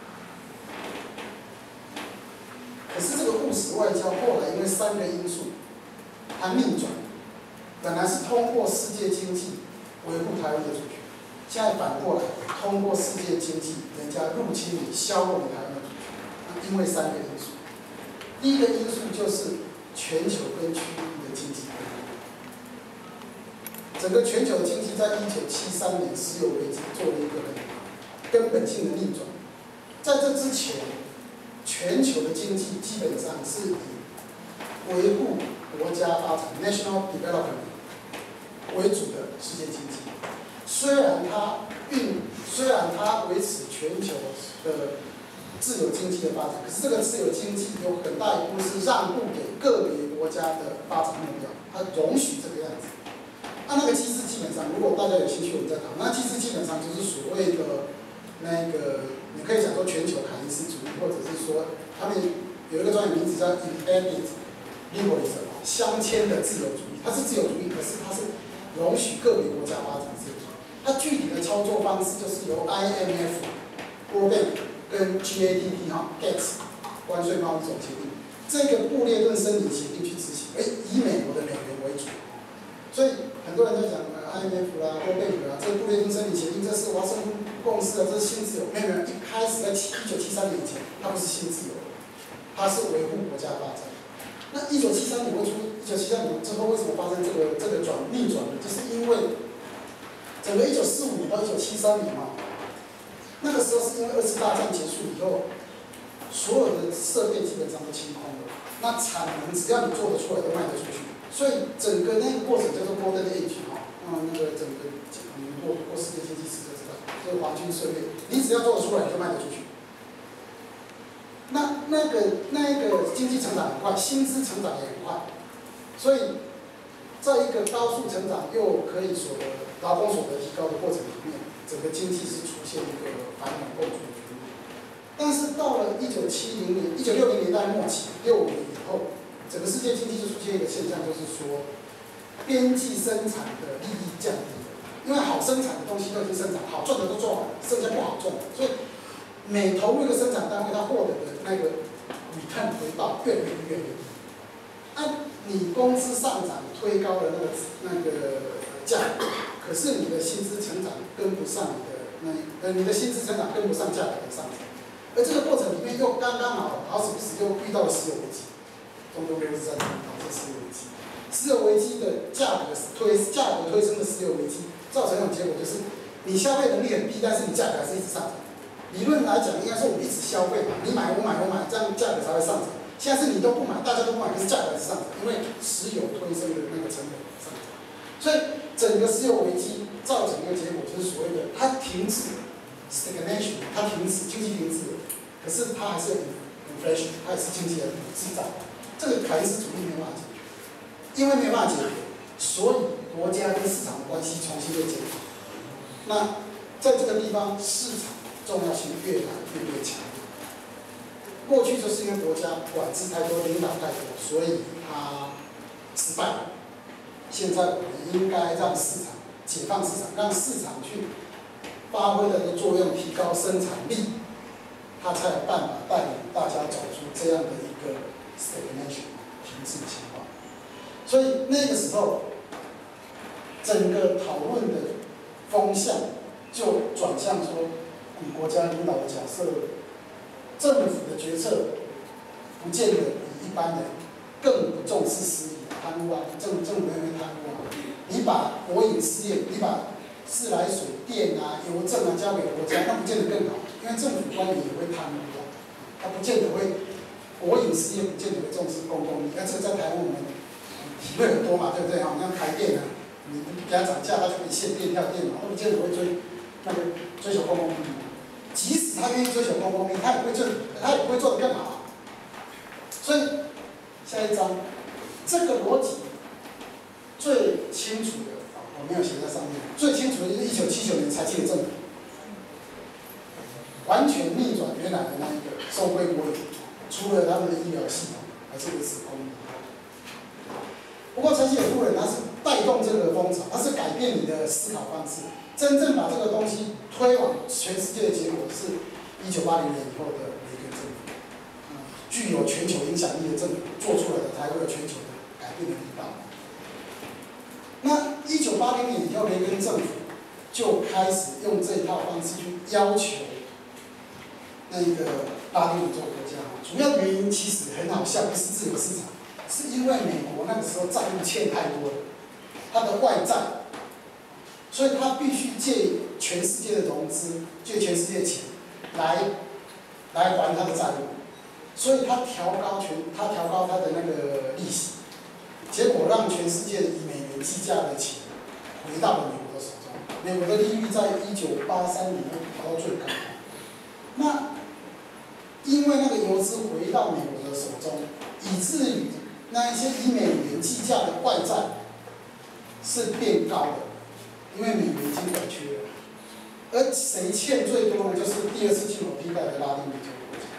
可是这个务实外交后来因为3个因素，它逆转，本来是通过世界经济维护台湾的主权，现在反过来通过世界经济，人家入侵你、削弱你台湾的主权。因为3个因素，第一个因素就是全球跟区域的经济规模。整个全球经济在1973年石油危机做了一个很根本性的逆转，在这之前，全球的经济基本上是以维护国家发展 （national development） 为主的世界经济。虽然它维持全球的自由经济的发展，可是这个自由经济有很大一部分是让步给个别国家的发展目标，它容许这个样子。那个机制基本上，如果大家有兴趣，我们再谈。那机制基本上就是所谓的那个，你可以讲说全球凯恩斯主义，或者是说他们有一个专业名字叫 embedded liberalism， 镶嵌的自由主义。它是自由主义，可是它是容许个别国家发展自由。它具体的操作方式就是由 IMF、World Bank 跟 GATT GATT 关税贸易总协定这个布列顿森林协定去执行，以美国的美元为主。所以很多人在讲IMF 啦、World Bank 啦，这个布列顿森林协定，这是华盛顿共识啊，这是新自由。没有，一开始在1973年以前，它不是新自由，它是维护国家发展。那1973年1973年之后为什么发生这个逆转呢？就是因为整个1945年到1973年嘛，那个时候是因为2次大战结束以后，所有的设备基本上都清空了，那产能只要你做得出来，都卖得出去。所以整个那个过程叫做 Golden Age 那个整个你们过世界经济史就知道，就是黄金岁月，你只要做得出来，你就卖得出去。那个经济成长很快，薪资成长也很快，所以在一个高速成长又可以劳工所得提高的过程里面，整个经济是出现一个繁荣构筑的局面。但是到了1960年代末期，65年以后，整个世界经济就出现一个现象，就是说，边际生产的利益降低了，因为好生产的东西都已经生产，好赚的都赚完了，剩下不好赚，所以每投入一个生产单位，它获得的那个 return 回报越来越低。你工资上涨推高了那个价格，可是你的薪资成长跟不上你的薪资成长跟不上价格的上涨，而这个过程里面又刚刚好死不死又遇到了石油危机。中东流战导致石油危机，石油危机的价格推升的石油危机，造成一种结果就是，你消费能力很低，但是你价格还是一直上涨。理论来讲，应该说我们一直消费嘛，你买我买，这样价格才会上涨。现在是你都不买，大家都不买，可是价格还是上涨，因为石油推升的那个成本上涨。所以整个石油危机造成一个结果就是所谓的它停止 stagnation， 它停止经济停滞了，可是它还是有 inflation， 它也是经济的滞涨。这个凯恩斯主义没办法解决，因为没办法解决，所以国家跟市场的关系重新被检讨。那在这个地方，市场重要性越来越强烈。过去就是因为国家管制太多、领导太多，所以它失败了。现在我们应该让市场解放市场，让市场去发挥的作用，提高生产力，它才有办法带领大家走出这样的一个 stagnation 停滞的情况。所以那个时候，整个讨论的风向就转向说，以国家领导的角色，政府的决策不见得比一般人更不重视私利贪污啊，政府认为贪污啊，你把国营事业，你把自来水电啊、邮政啊交给国家，那不见得更好，因为政府官员也会贪污啊，他不见得会，国营事业不见得会重视公共利益，而且在台湾我们体会很多嘛，对不对啊？像台电啊，你给他涨价，他就可以限电跳电嘛，他不见得会追求公共利益。即使他愿意追求公共利益，他也不会做得更好。所以下一章，这个逻辑最清楚的，我没有写在上面。最清楚的就是1979年才建政府，完全逆转原来的那一个收归国有，除了他们的医疗系统还是维持公益。不过陈雪夫人她是带动这个风潮，她是改变你的思考方式。真正把这个东西推往全世界的结果是1980年以后的雷根政府，具有全球影响力的政府做出来的，才会有全球的改变的力道。那1980年以后，雷根政府就开始用这套方式去要求那个拉丁美洲国家，主要原因其实很好笑，不是自由市场，是因为美国那个时候债务欠太多了，它的外债。所以他必须借全世界的融资，借全世界钱来还他的债务，所以他调高他的那个利息，结果让全世界以美元计价的钱回到了美国的手中。美国的利率在1983年跑到最高，那因为那个游资回到美国的手中，以至于那一些以美元计价的外债是变高的。因为美元已经短缺了，而谁欠最多呢？就是第二次进口替代的拉丁美洲国家。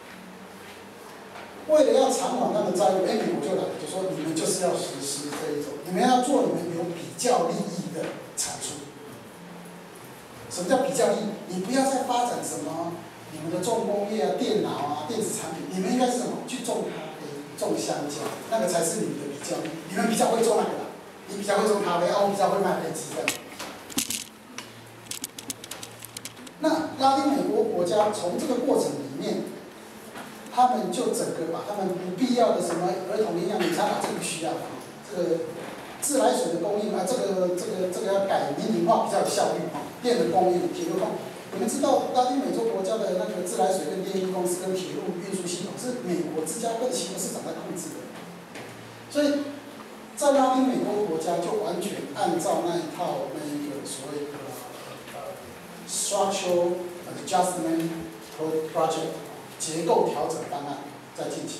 为了要偿还他们债务，美国就来了，就说你们就是要实施这一种，你们要做你们有比较利益的产出。什么叫比较利益？你不要再发展什么你们的重工业啊、电脑啊、电子产品，你们应该是什么？去种咖啡、种香蕉，那个才是你们的比较利益。你们比较会种那个啦。你比较会种咖啡，我比较会卖飞机的。那拉丁美洲国家从这个过程里面，他们就整个把他们不必要的什么儿童营养午餐这个不需要，这个自来水的供应啊，这个要改民营化比较有效率啊，电的供应、铁路供应。你们知道拉丁美洲国家的那个自来水跟电力公司跟铁路运输系统是美国芝加哥的期货市场在控制的，所以。在拉丁美洲国家就完全按照那一套那一个所谓的structural adjustment project 结构调整方案在进行。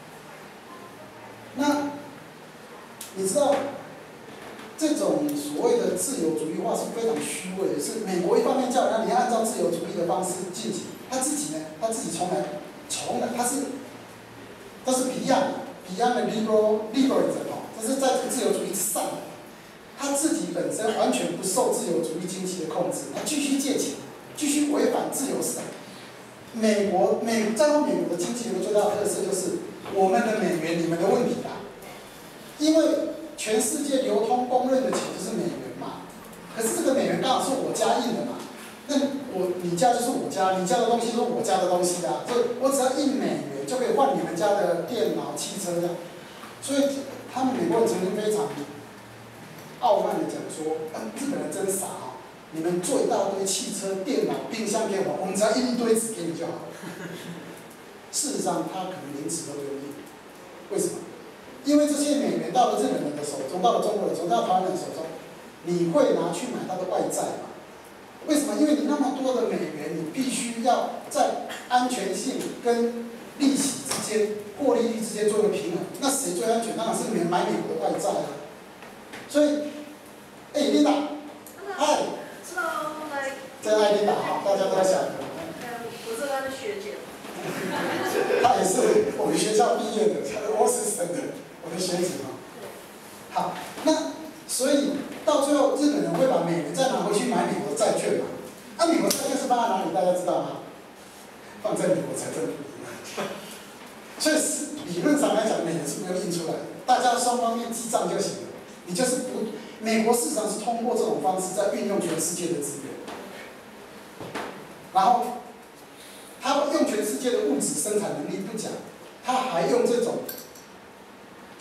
那你知道这种所谓的自由主义化是非常虚伪的，是美国一方面叫人你要按照自由主义的方式进行，他自己呢，他自己从来他是beyond的 liberalism。这是在自由主义之上的，他自己本身完全不受自由主义经济的控制，他继续借钱，继续违反自由市场。在美国的经济有个最大的特色就是我们的美元，你们的问题大，因为全世界流通公认的钱就是美元嘛，可是这个美元刚好是我家印的嘛，那你家就是我家，你家的东西就是我家的东西啊，所以我只要印美元就可以换你们家的电脑、汽车这样，所以。他们美国人曾经非常傲慢的讲说：“日本人真傻啊！你们做一大堆汽车、电脑、冰箱给我们只要印一堆纸给你就好了。”事实上，他可能连纸都不用印。为什么？因为这些美元到了日本人的手中，到了中国人手中，到了台湾人手中，你会拿去买他的外债吗？为什么？因为你那么多的美元，你必须要在安全性跟利息之间、获利率之间做一个平衡。那谁最安全？当然是买美国的外债啊。所以，琳达，嗨，这艾琳达哈，大家都在想。 我是他的学姐。 她也是我们学校毕业的，我是生的，我的学姐嘛。好，那所以到最后，日本人会把美元再拿回去买美国债券嘛？那美国债券是放在哪里？大家知道吗？放在美国财政部里面。所以理论上来讲，美元是不用印出来的，大家双方面记账就行了。你就是不，美国市场是通过这种方式在运用全世界的资源，然后他用全世界的物质生产能力不讲，他还用这种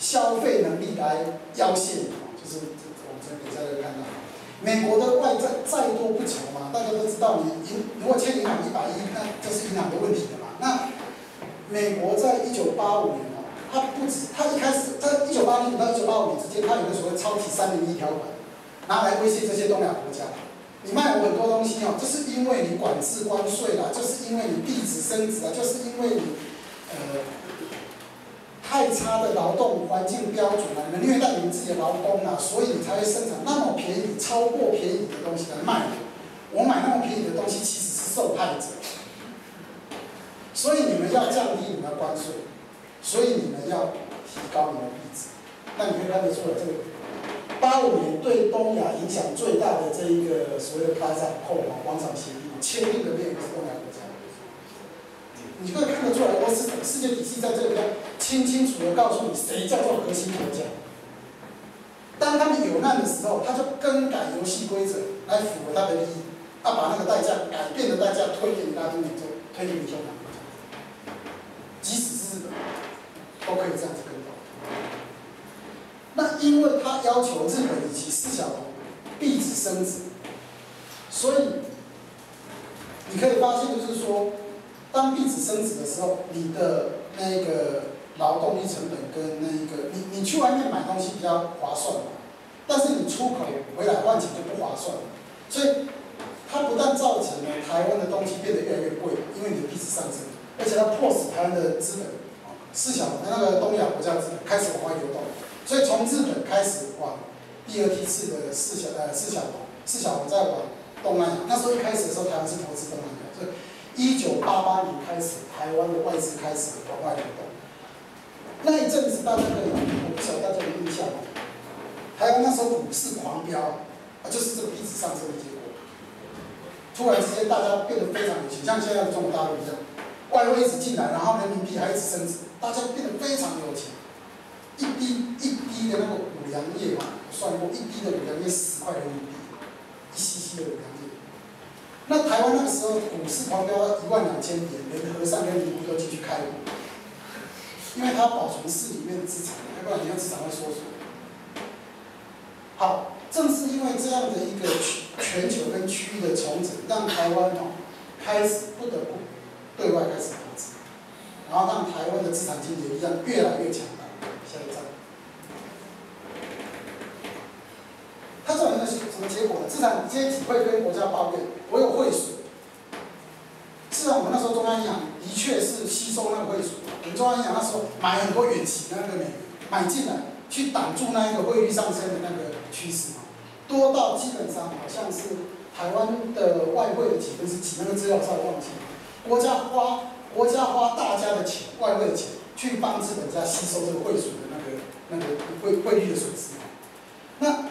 消费能力来要挟你，就是我们等一下就看到，美国的外债再多不愁嘛，大家都知道你如果欠银行100亿，那这是银行的问题了嘛。那美国在1985年它不止，它一开始在1980年到1985年之间，它有个所谓超级301条款，拿来威胁这些东亚国家。你卖我很多东西就是因为你管制关税啦，就是因为你币值升值啦，就是因为你太差的劳动环境标准啦，你们虐待你们自己的劳工啦，所以你才会生产那么便宜、超过便宜的东西来卖我。我买那么便宜的东西，其实是受害者。所以你们要降低你们的关税，所以你们要提高你们的币值。那你可以看得出来，这个85年对东亚影响最大的这一个所谓的开展后广场协议签订的那个是东亚国家。你可以看得出来，俄罗斯世界体系在这里清清楚楚的告诉你谁叫做核心国家。当他们有难的时候，他就更改游戏规则来符合他的利益，把那个代价改变的代价推给拉丁美洲，推给中南国家，即使是日本，都可以这样子跟动。那因为他要求日本以及4小龙币值升值，所以你可以发现，就是说，当币值升值的时候，你的那个劳动力成本跟那个你去外面买东西比较划算嘛，但是你出口回来换钱就不划算了，所以它不但造成了台湾的东西变得越来越贵，因为你的币值上升，而且它迫使台湾的资本4小龙那个东亚国家的资本开始往外流动。所以从日本开始往第2梯次的4小龙再往东南亚。那时候一开始的时候，台湾是投资东南亚，所以1988年开始，台湾的外资开始往外流动。那一阵子大家可以，我不晓得大家有印象吗？台湾那时候股市狂飙，就是这个币值上升的结果。突然之间，大家变得非常有钱，像现在的中国大陆一样，外汇一直进来，然后人民币还一直升值，大家变得非常有钱。一滴的那个五粮液嘛，我算过，一滴的五粮液10块人民币，1cc 的五粮液。那台湾那个时候股市狂飙到12000点，连和尚跟尼姑都进去开户，因为他保存市里面的资产，要不然你的资产会缩水。好，正是因为这样的一个全球跟区域的重整，让台湾开始不得不对外开始投资，然后让台湾的资产经济力量越来越强大。下一张，它造成的是什么结果呢？资产阶级会跟国家抱怨，我有汇损。是啊，我们那时候中央银行的确是吸收那个汇损，我们中央银行那时候买很多远期那个美元买进来，去挡住那一个汇率上升的那个趋势嘛，多到基本上好像是台湾的外汇的几分之几，那个资料稍微忘记了。国家花大家的钱，外汇的钱。去帮资本家吸收这个汇损的那个汇率的损失，那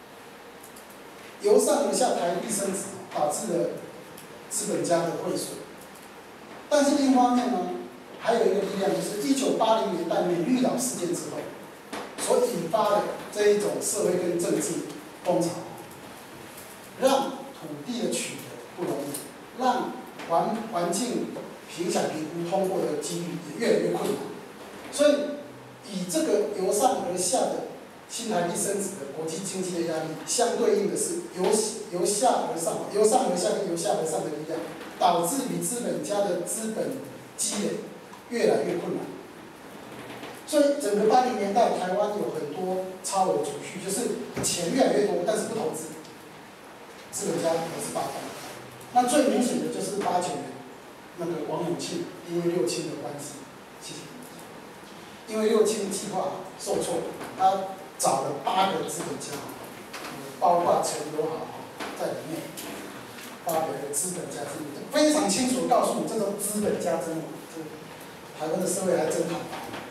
由上而下台币升值，导致了资本家的汇损。但是另一方面呢，还有一个力量，就是1980年代美绿岛事件之后所引发的这一种社会跟政治风潮，让土地的取得不容易，让环境评估通过的几率也越来越困难。所以，以这个由上而下的新台币升值的国际经济的压力，相对应的是由上而下跟由下而上的力量，导致于资本家的资本积累越来越困难。所以，整个80年代台湾有很多超额储蓄，就是钱越来越多，但是不投资，资本家投资罢工。那最明显的就是89年那个王永庆因为6轻的关系，谢谢。因为6轻计划受挫，他找了8个资本家，包括陈友豪在里面发表一个资本家之路，非常清楚地告诉你，这种资本家之路，台湾的社会还真好。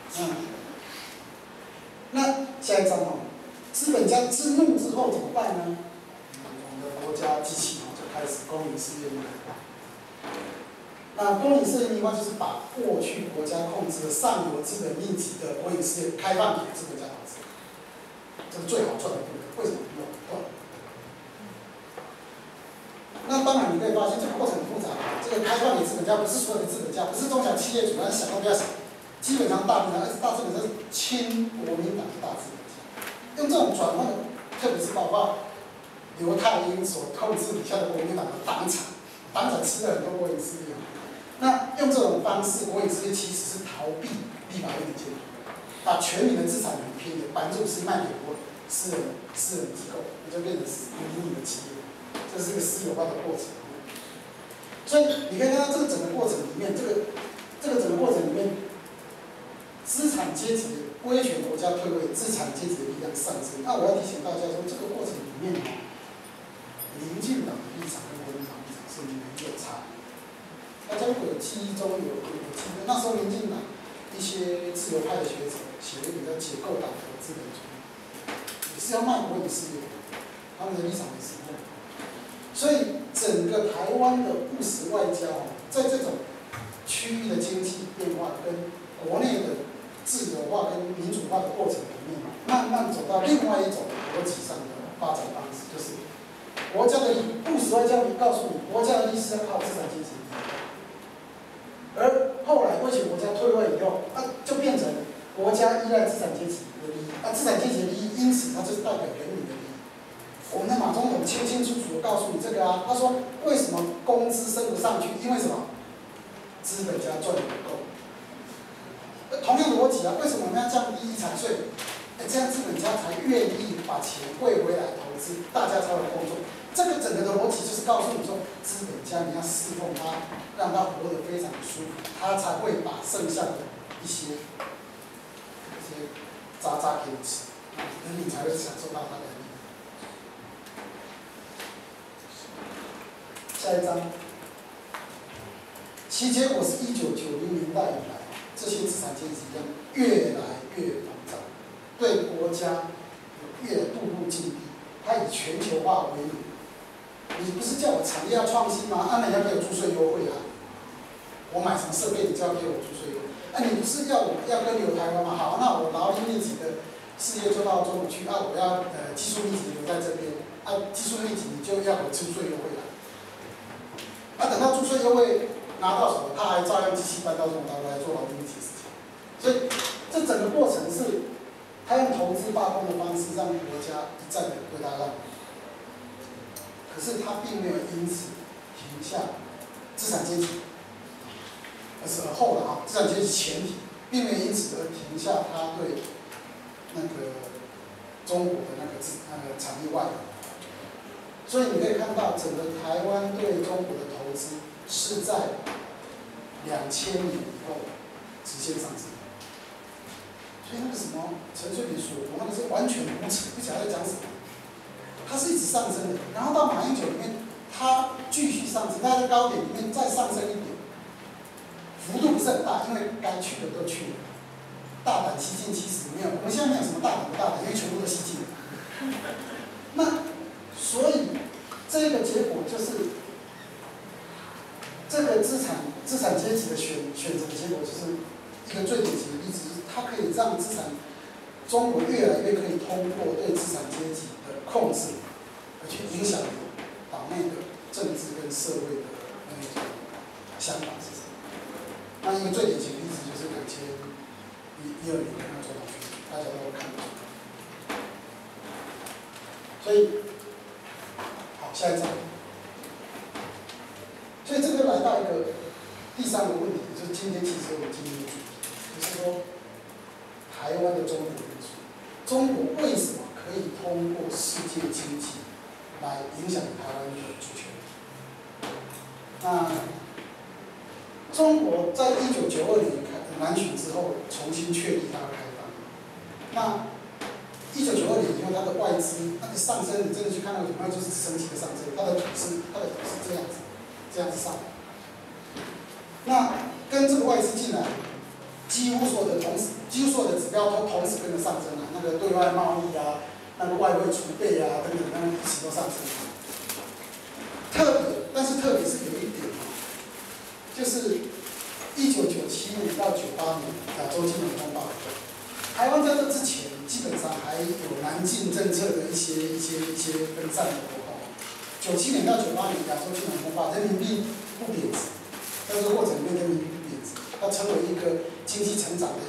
那下一章资本家之怒之后怎么办呢？我们的国家机器就开始公营事业化。那公营事业化就是把过去国家控制的上游资本密集的国营事业开放给资本家投资，这是最好赚的部分。为什么？那当然你可以发现这个过程很复杂。这个开放给资本家不是所有的资本家，不是中小企业主，想都不要想。 基本上大资本家是亲国民党的大资本家，用这种转换的，特别是包括刘太英所控制底下的国民党的党产吃了很多国营事业，那用这种方式，国营事业其实是逃避立法院的监督，把全民的资产很便宜的50%卖给私人机构，那就变成民营的企业，这是个私有化的过程。所以你可以看到这个整个过程里面，这个整个过程里面，资产阶级的威权国家退位，资产阶级的力量上升。那我要提醒大家说，这个过程里面民进党的立场跟国民党立场是没有差异。大家如果有记忆中有记得，那时候民进党一些自由派的学者写了一本叫《解构党和资本主义》，也是要卖国营事业，他们的立场也是不同。所以整个台湾的务实外交，在这种区域的经济变化跟国内的自由化跟民主化的过程里面，慢慢走到另外一种逻辑上的发展方式，就是国家的务实外交告诉你，国家的利益是要靠资产阶级。而后来威权国家退位以后，就变成国家依赖资产阶级的利益，资产阶级的利益，因此它就是代表人民的利益。我们的马总统清清楚楚地告诉你这个啊，他说为什么工资升不上去？因为什么？资本家赚的不够。同样的逻辑啊，为什么我们要降低遗产税？这样资本家才愿意把钱汇回来投资，大家才有工作。这个整个的逻辑就是告诉你说，资本家你要侍奉他，让他活得非常舒服，他才会把剩下的一些渣渣给你吃，人民才会享受到他的利益。下一章，其结果是1990年代以来，这些资产阶级越来越膨胀，对国家越步步紧逼。它以全球化为名，你不是叫我产业要创新吗？那你要给我注税优惠啊！我买什么设备，你就要给我注税优惠。你不是要跟留台湾吗？好，那我劳力密集的事业做到中国去，我要技术密集留在这边，技术密集你就要我注税优惠了。等到注税优惠拿到手，他还照样机器搬到中国大陆来做劳力密集的事情。所以这整个过程是，他用投资罢工的方式让国家一再的对他让步，可是他并没有因此停下资产阶级，而是后了资产阶级前提，并没有因此而停下他对那个中国的那个产业外流。所以你可以看到，整个台湾对中国的投资是在2000年以后直线上升。所以那个什么陈水扁所那个是完全无耻，不晓得在讲什么。它是一直上升的，然后到马英九里面，它继续上升，它在高点里面再上升一点，幅度不是很大，因为该去的都去了。大胆西进其实没有，我们现在没有什么大胆不大胆，因为全部都西进了。那所以这个结果就是，这个资产阶级的选择的结果就是一个最典型的例子。它可以让中国越来越可以通过对资产阶级的控制，而去影响岛内的政治跟社会的那种想法是什么。那一个最典型的例子就是2012年的那个总统选举，大家都看到。所以，好，下一章。所以这个来到一个第三个问题，就是今天其实我们今天的主题，就是说。台湾的中国因素，中国为什么可以通过世界经济来影响台湾的主权？那中国在1992年南巡之后，重新确立它的开放。那1992年以后，它的外资那个上升，你真的去看那个图，那就是直升机的上升，它的图是这样子上。那跟这个外资进来。几乎所有的指标都同时跟着上升了，那个对外贸易啊，那个外汇储备啊等等，那个一起都上升。但是特别是有一点，就是1997年到98年亚洲金融风暴，台湾在这之前基本上还有南进政策的一些分散的活动。97年到98年亚洲金融风暴，人民币不贬值，在这个过程里面人民币不贬值，它成为一个经济成长的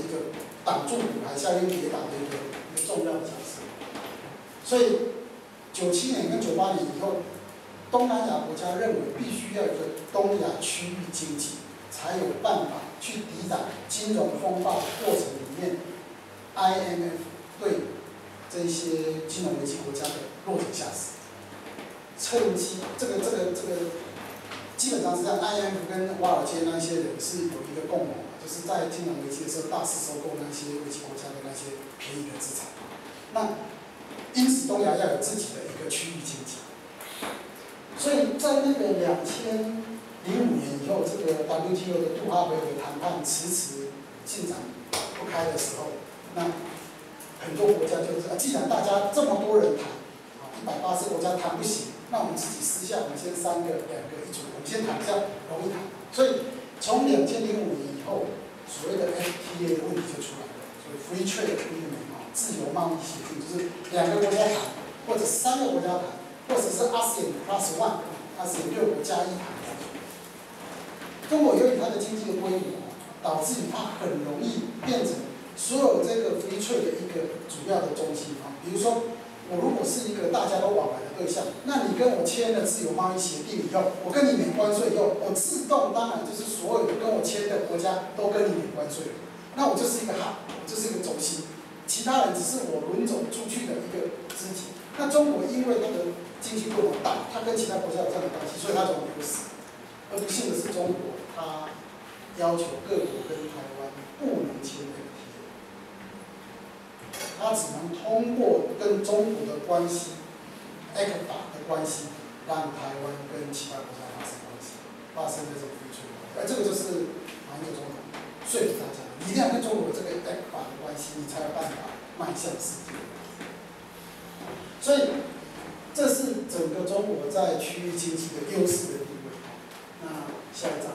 挡住骨牌效应跌倒的一个重要的角色。所以97年跟98年以后，东南亚国家认为必须要有一个东亚区域经济，才有办法去抵挡金融风暴的过程里面 IMF 对这些金融危机国家的落井下石。趁机这个基本上是在 IMF 跟华尔街那些人是有一个共谋，就是在金融危机的时候大肆收购那些危机国家的那些便宜的资产。那因此东亚要有自己的一个区域经济。所以在那个2005年以后，这个 WTO 的杜哈维尔谈判迟迟进展不开的时候，那很多国家就是既然大家这么多人谈，180个国家谈不行，那我们自己私下我们先3个、2个一组，我们先谈比较容易谈。所以从2005年以后，所谓的 FTA 的问题就出来了，所以 Free Trade Agreement 自由贸易协定，就是2个国家谈，或者3个国家谈，或者是 ASEAN+1，ASEAN 6国加1谈。中国由于它的经济的规模，导致于它很容易变成所有这个 Free Trade 的一个主要的中心啊。比如说，我如果是一个大家都往来的对象，那你跟我签了自由贸易协定以后，我跟你免关税以后，我自动当然就是所有跟我签的国家都跟你免关税了，那我就是一个 hub， 我就是一个中心，其他人只是我轮走出去的一个肢体。那中国因为它的经济规模大，它跟其他国家有这样的关系，所以它总有优势。而不幸的是，中国它要求各国跟台湾不能签 FTA， 它只能通过跟中国的关系 ECFA 的关系，让台湾跟其他国家发生关系，发生这种free trade。而这个就是马英九总统说服大家，你一定要跟中国这个 ECFA 的关系，你才有办法迈向世界。所以，这是整个中国在区域经济的优势的地位。那下一章。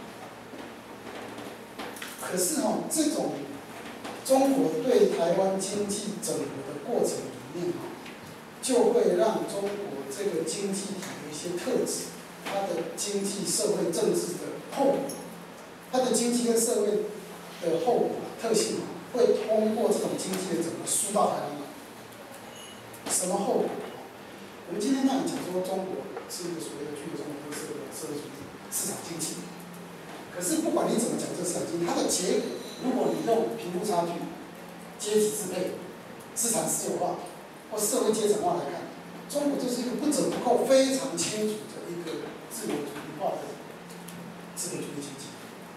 可是这种中国对台湾经济整合的过程里面就会让中国这个经济体的一些特质，它的经济、社会、政治的后果，它的经济跟社会的后果特性会通过这种经济的整个输到台湾来。什么后果？我们今天当然讲说中国是一个所谓的具有中国特色的社会主义市场经济，可是不管你怎么讲这市场经济，它的结果，如果你用贫富差距、阶级支配、资产私有化或社会阶层化来看，中国就是一个不折不扣、非常清楚的一个自由主义化的资本主义经济。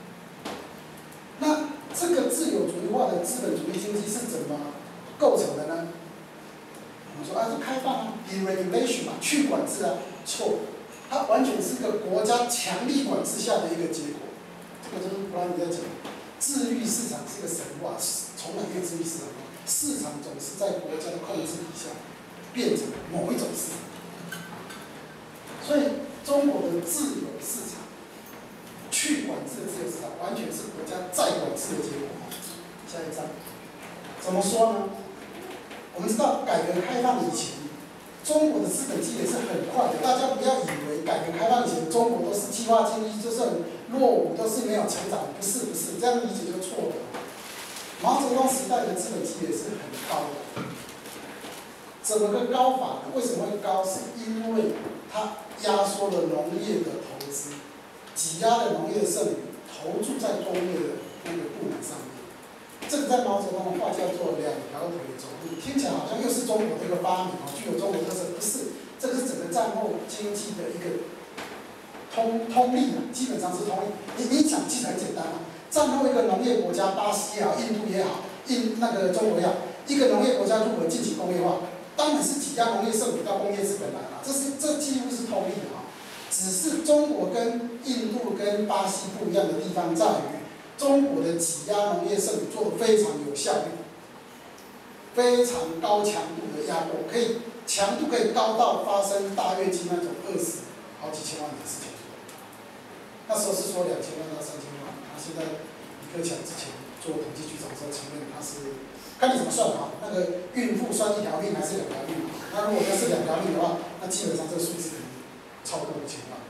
那这个自由主义化的资本主义经济是怎么构成的呢？我们说是开放啊 ，deregulation 嘛，去管制啊，错，它完全是个国家强力管制下的一个结果。这个就是刚才你在讲，自律市场是一个神话，从来没有自律市场，市场总是在国家的控制底下变成某一种市场。所以中国的自由市场，去管制的自由市场，完全是国家再管制的结果。下一章，怎么说呢？我们知道改革开放以前，中国的资本积累是很快的。大家不要以为改革开放以前中国都是计划经济，就是很落伍，都是没有成长。不是，这样理解就错了。毛泽东时代的资本积累是很高的。怎么个高法呢？为什么会高？是因为它压缩了农业的投资，挤压了农业的剩余，投注在工业的那个部门上面。这个在毛泽东的话叫做2条腿走路，听起来好像又是中国的一个发明具有中国特色，不是，这个是整个战后经济的一个通例基本上是通例。你讲其实很简单战后一个农业国家，巴西也好，印度也好，那个中国也好，一个农业国家如何进行工业化，当然是挤压农业剩余到工业资本来了，这几乎是通例的只是中国跟印度跟巴西不一样的地方在于。中国的挤压农业剩余做得非常有效率，非常高强度的压迫，强度可以高到发生大跃进那种20好几千万的事情。那时候是说2000万到3000万，现在李克强之前做统计局长的时候承认他是，看你怎么算那个孕妇算1条命还是2条命那如果要是2条命的话，那基本上这个数字可能超过5000万。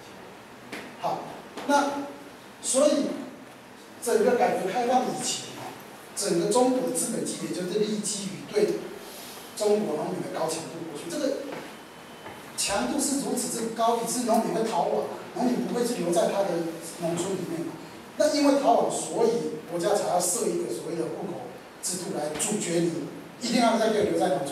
好，那。所以，整个改革开放以前整个中国的资本积累就是立基于对中国农民的高强度剥削，这个强度是如此之高，以致农民会逃亡，农民不会去留在他的农村里面嘛。那因为逃亡，所以国家才要设一个所谓的户口制度来阻绝你，一定要给我留在农村。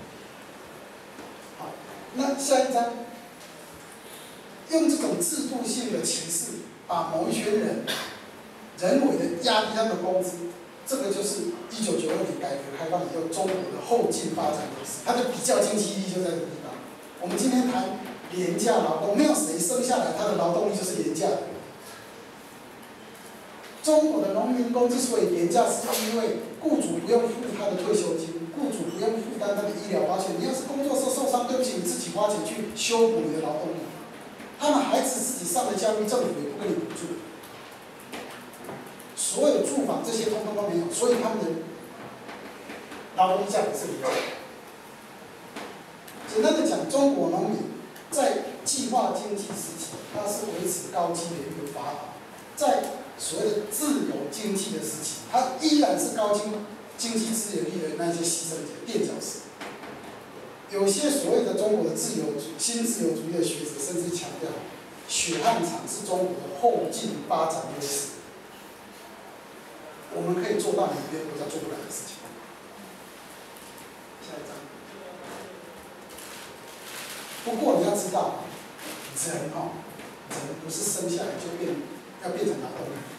好，那下一章，用这种制度性的歧视，把某一群人人为的压低他们的工资，这个就是1992年改革开放以后中国的后进发展模式，它的比较经济意义就在这个地方。我们今天谈廉价劳动，没有谁生下来他的劳动力就是廉价的。中国的农民工之所以廉价，是因为雇主不用付他的退休金，雇主不用负担他的医疗保险。你要是工作时受伤，对不起，你自己花钱去修补你的劳动力。他们孩子自己上了教育，政府也不给你补助。所有的住房这些通通都没有，所以他们的劳动力价格是廉价。简单的讲，中国农民在计划经济时期，它是维持高积累率的发达；在所谓的自由经济的时期，它依然是高经济资源率的那些牺牲者、垫脚石。有些所谓的中国的新自由主义的学者甚至强调，血汗厂是中国的后进发展优势。我们可以做到你别的国家做不来的事情。下一章。不过你要知道，人不是生下来就要变成劳动力。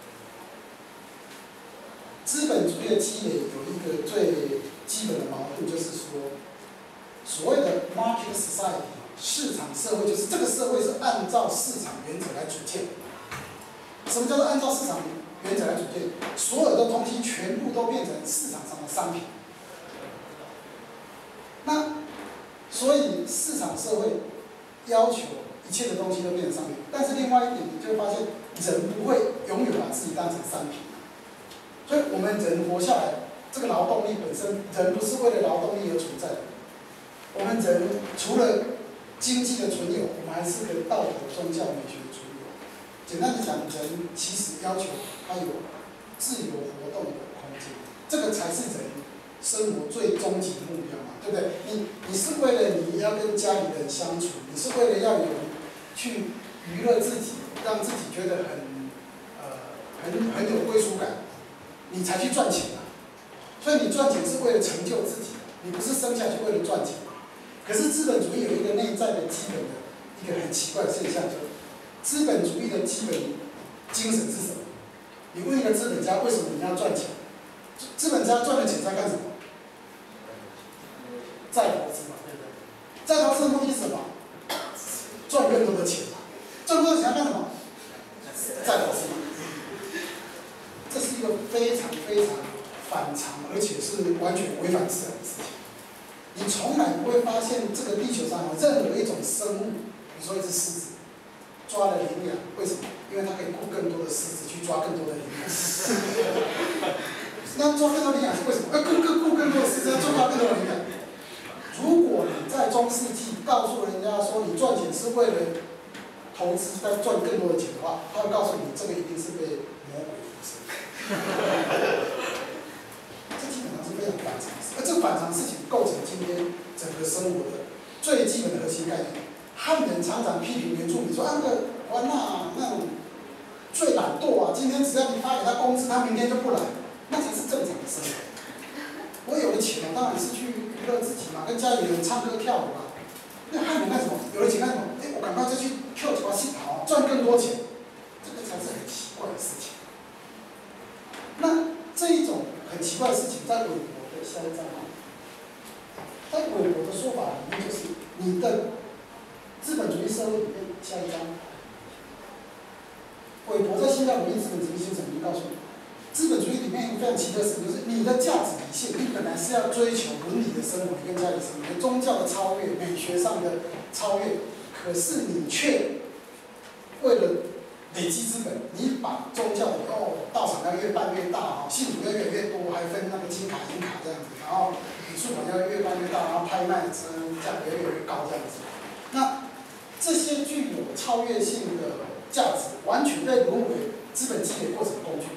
资本主义的积累有一个最基本的矛盾，就是说，所谓的 market society 市场社会，就是这个社会是按照市场原则来组建。什么叫做按照市场原则来组建？所有的东西全部都变成市场上的商品。那所以市场社会要求一切的东西都变成商品，但是另外一点，你就会发现人不会永远把自己当成商品。所以我们人活下来，这个劳动力本身，人不是为了劳动力而存在的。我们人除了经济的存有，我们还是个道德、宗教、美学的存有。简单的讲，人其实要求他有自由活动的空间，这个才是人生活最终极的目标嘛，对不对？你是为了你要跟家里人相处，你是为了要有去娱乐自己，让自己觉得很有归属感，你才去赚钱啊。所以你赚钱是为了成就自己，你不是生下去为了赚钱。可是资本主义有一个内在的基本的一个很奇怪的现象，就是资本主义的基本精神是什么？你问一个资本家，为什么你要赚钱？资本家赚了钱在干什么？再投资嘛，对不对？再投资的目的是什么？赚更多的钱嘛。赚更多的钱要干什么？再投资嘛。这是一个非常非常反常，而且是完全违反自然的事情。你从来不会发现这个地球上有任何一种生物，比如说一只狮子，抓了羚羊，为什么？因为它可以雇更多的狮子去抓更多的羚羊。那抓更多羚羊是为什么？雇更多的狮子，要抓更多的羚羊。如果你在中世纪告诉人家说你赚钱是为了投资，再赚更多的钱的话，他会告诉你这个一定是被魔鬼附身。这基本上是非常反常的事，而这反常事情构成今天整个生活的最基本的核心概念。汉人常常批评原住民说：“啊，那种最懒惰啊，今天只要你发给他工资，他明天就不来，那才是正常的生活。我有了钱，我当然是去娱乐自己嘛，跟家里人唱歌跳舞啊。那汉人干什么？有了钱干什么？我赶快就去跳几把戏跑，赚更多钱，这个才是很奇怪的事情。那这一种很奇怪的事情，在韦伯的下一章在韦伯的说法里面，就是你的资本主义社会里面下一章，韦伯在《新教伦理资本主义精神》里面告诉你，资本主义里面一个非常奇特的事情，就是你的价值底线，你本来是要追求伦理的生活，你跟家里生活，你的宗教的超越、美学上的超越，可是你却为了累积资本，你把宗教的道场要越办越大，信徒要越来越多，还分那个金卡银卡这样子，然后美术馆要越办越大，然后拍卖价格越来越高这样子。那这些具有超越性的价值，完全被沦为资本积累过程的工具。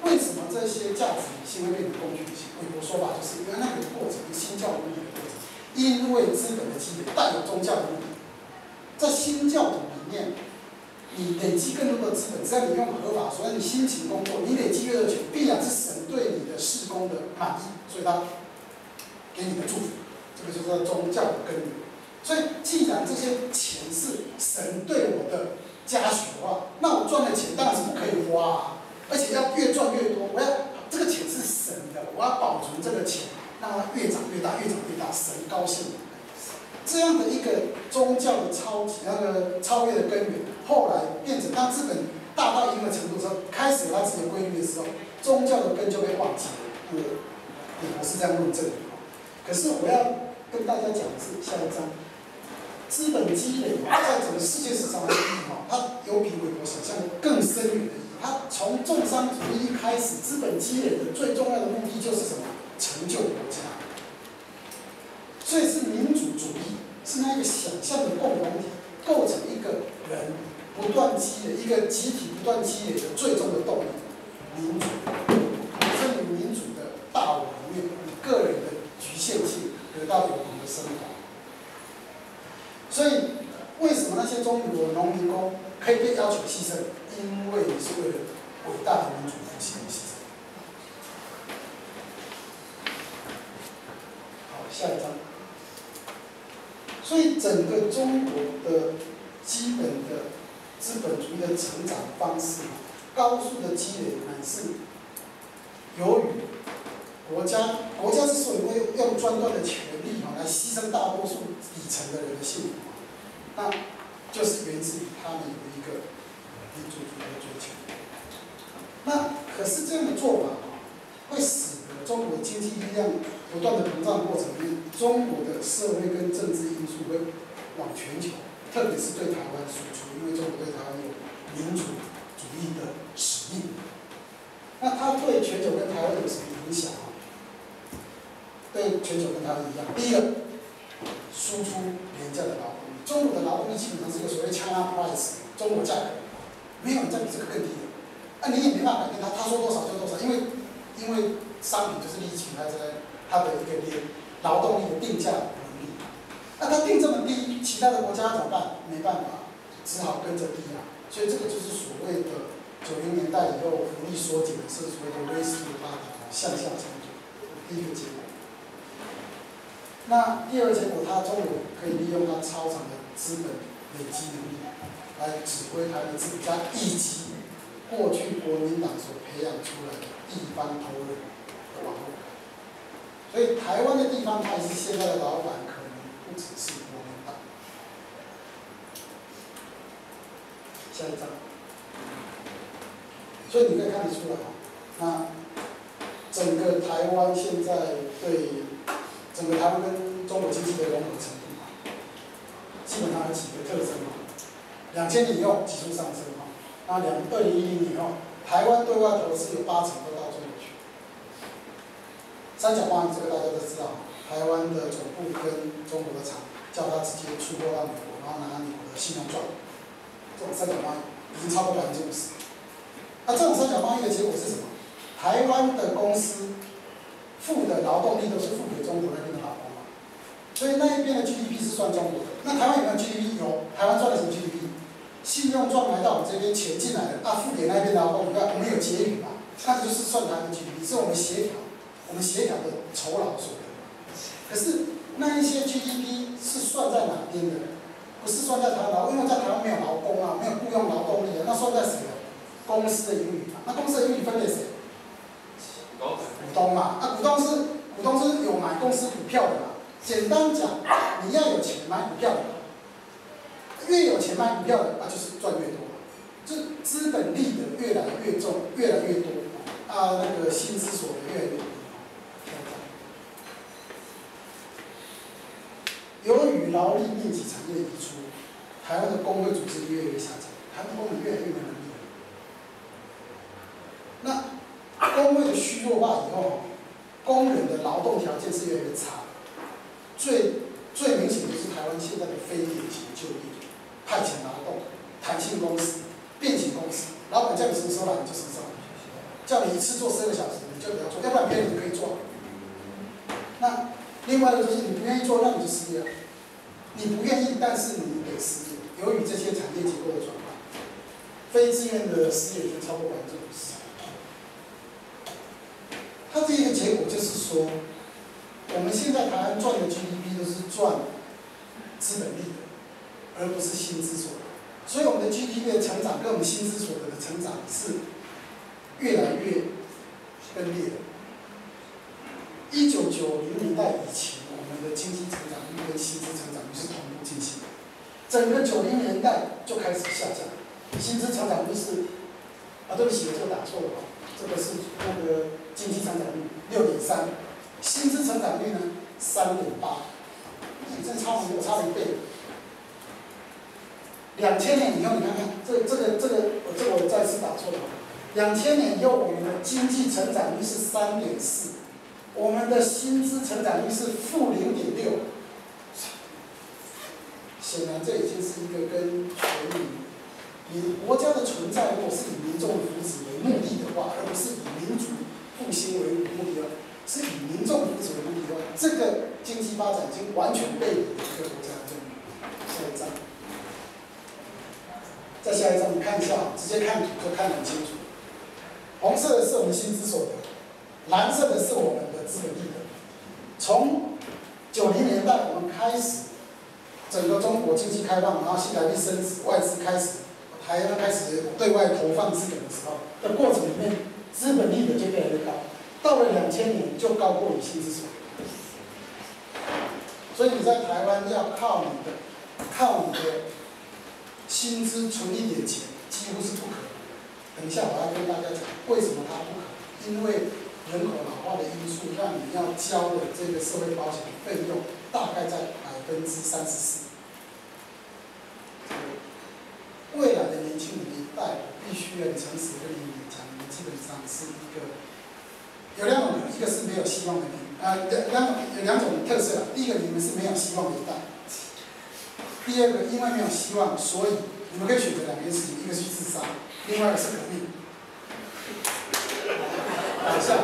为什么这些价值理性会变成工具理性？韦伯说法就是因为那个过程是新教的目的的过程，因为资本的积累带有宗教的目的，在新教徒里面，你累积更多的资本，只要你用合法，所以你辛勤工作，你累积越多钱，必然是神对你的事工的满意，所以他给你的祝福，这个就是宗教的根源。所以，既然这些钱是神对我的嘉许的话，那我赚的钱当然是不可以花啊，而且要越赚越多。我要这个钱是神的，我要保存这个钱，让它越长越大，越长越大，神高兴。这样的一个宗教的超越的根源，后来变成当资本大到一定的程度之后，开始有它自己的规律的时候，宗教的根就被忘记了。我是这样论证的。可是我要跟大家讲的是下一章。资本积累在整个世界史上的意义，它有比韦伯想象的更深远的意义。它从重商主义一开始，资本积累的最重要的目的就是什么？成就国家。所以是民主主义，是那一个想象的共同体，构成一个人不断积累，一个集体不断积累的最终的动力。民主，在你民主的大我里面，你个人的局限性得到永恒的升华。所以，为什么那些中国农民工可以被要求牺牲？因为你是为了伟大的民主复兴而牺牲。好，下一章。所以，整个中国的基本的资本主义的成长方式，高速的积累，乃是由于国家之所以会用专断的权力来牺牲大多数底层的人的幸福，那就是源自于他们有一个民主主义的追求。那可是这样的做法会使得中国经济力量不断的膨胀的过程里面，中国的社会跟政治因素会往全球，特别是对台湾输出，因为中国对台湾有民主主义的使命。那它对全球跟台湾有什么影响？对全球跟台湾一样，第一个，输出廉价的劳动力。中国的劳动力基本上是一个所谓 China price， 中国价格，没有人再比这个更低的。你也没办法改变他说多少就多少，因为商品就是立起来在它的一个劳动力的定价能力。那它定这么低，其他的国家怎么办？没办法，只好跟着低啊。所以这个就是所谓的90年代以后福利缩减的是所谓的 race to the bottom， 向下成长第一个结果。那第二个结果，中国可以利用它超长的资本累积能力来指挥台湾的资本家，以及过去国民党所培养出来的地方头人的网络。所以台湾的地方派系现在的老板可能不只是国民党。下一张。所以你可以看得出来，那整个台湾现在对整个台湾跟中国经济的融合程度，基本上有几个特征2000年以后急速上升那2010年以后，台湾对外投资有80%都到中国去。三角贸易这个大家都知道，台湾的总部跟中国的厂叫他直接出货到美国，然后拿美国的信用状，这种三角贸易已经超过50%。那这种三角贸易的结果是什么？台湾的公司付的劳动力都是付给中国那边的劳工嘛，所以那一边的 GDP 是算中国的。那台湾有没有 GDP？ 有，台湾赚了什么 GDP？ 信用状来到我们这边，钱进来了，付给那边的劳工，我们有结余嘛？那就是算台湾的 GDP， 是我们协调的酬劳所得。可是那一些 GDP 是算在哪边的？不是算在台湾劳工，因为在台湾没有劳工啊，没有雇佣劳动力啊，那算在谁？公司的盈余嘛，那公司的盈余分给谁？股东嘛，股东是有买公司股票的嘛。简单讲，你要有钱买股票的，越有钱买股票的，那就是赚越多，就资本利得越来越重，越来越多，那个薪资所得越来越低。由于劳力密集产业移出，台湾的工会组织越来越下降，台湾工人越来越没能力。那工会的虚弱化以后，工人的劳动条件是越来越差。最明显的就是台湾现在的非典型就业、派遣劳动、弹性公司、变形公司，老板叫你什么时候来你就什么时候来。 叫你一次做12个小时，你就不要做，要不然别人就可以做。那另外一个就是你不愿意做，那你就失业了。你不愿意，但是你得失业。由于这些产业结构的转换，非自愿的失业已经超过50%。它这一个结果就是说，我们现在台湾赚的 GDP 都是赚资本利得，而不是薪资所得。所以我们的 GDP 的成长跟我们薪资所得的成长是越来越分裂的。1990年代以前，我们的经济成长率跟薪资成长率是同步进行的，整个90年代就开始下降，薪资成长率是对不起，我这个打错了，这个是那个经济成长率6.3，薪资成长率呢3.8，这差很多，差了1倍。2000年以后，你看看这个我再次打错了。2000年以后，我们的经济成长率是3.4，我们的薪资成长率是负0.6。显然，这已经是一个跟全民，你国家的存在，如果是以民众福祉为目的的话，而不是以民族复兴为目的的话，是以民众福祉为目的的话，这个经济发展已经完全背离了一个国家的政策。下一张。再下一张，你看一下，直接看图就看得很清楚。红色的是我们薪资所得，蓝色的是我们的资本利得。从90年代我们开始，整个中国经济开放，然后新台币升值，外资开始，台湾开始对外投放资本的时候的过程里面，资本利得就越来越高，到了2000年就高过你薪资所得。所以你在台湾要靠你的薪资存一点钱几乎是不可能。等一下我要跟大家讲为什么它不可能，因为人口老化的因素，让你要交的这个社会保险费用大概在34%。未来的年轻人一代，必须很诚实跟你讲，你们基本上是有2种人，一个是没有希望的人，有2种特色。第一个，你们是没有希望的一代。第二个，因为没有希望，所以你们可以选择2件事情，一个是自杀，另外一个是革命。下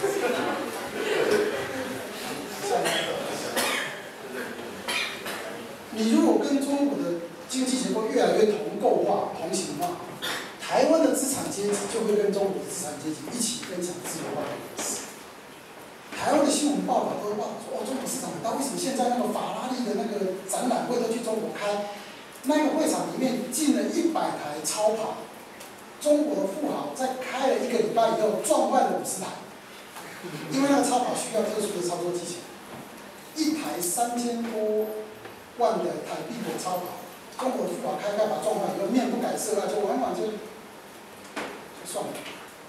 你如果跟中国的经济结构越来越同构化、同形化，台湾的资产阶级就会跟中国的资产阶级一起分享自由化的优势。台湾的新闻报道都会报道说，中国市场很大，为什么现在那个法拉利的那个展览会都去中国开？那个会场里面进了100台超跑，中国的富豪在开了1个礼拜以后撞坏了50台，因为那个超跑需要特殊的操作技巧，一台3000多万的台币的超跑，中国的富豪开把撞坏以后面不改色啊，就往往就算了。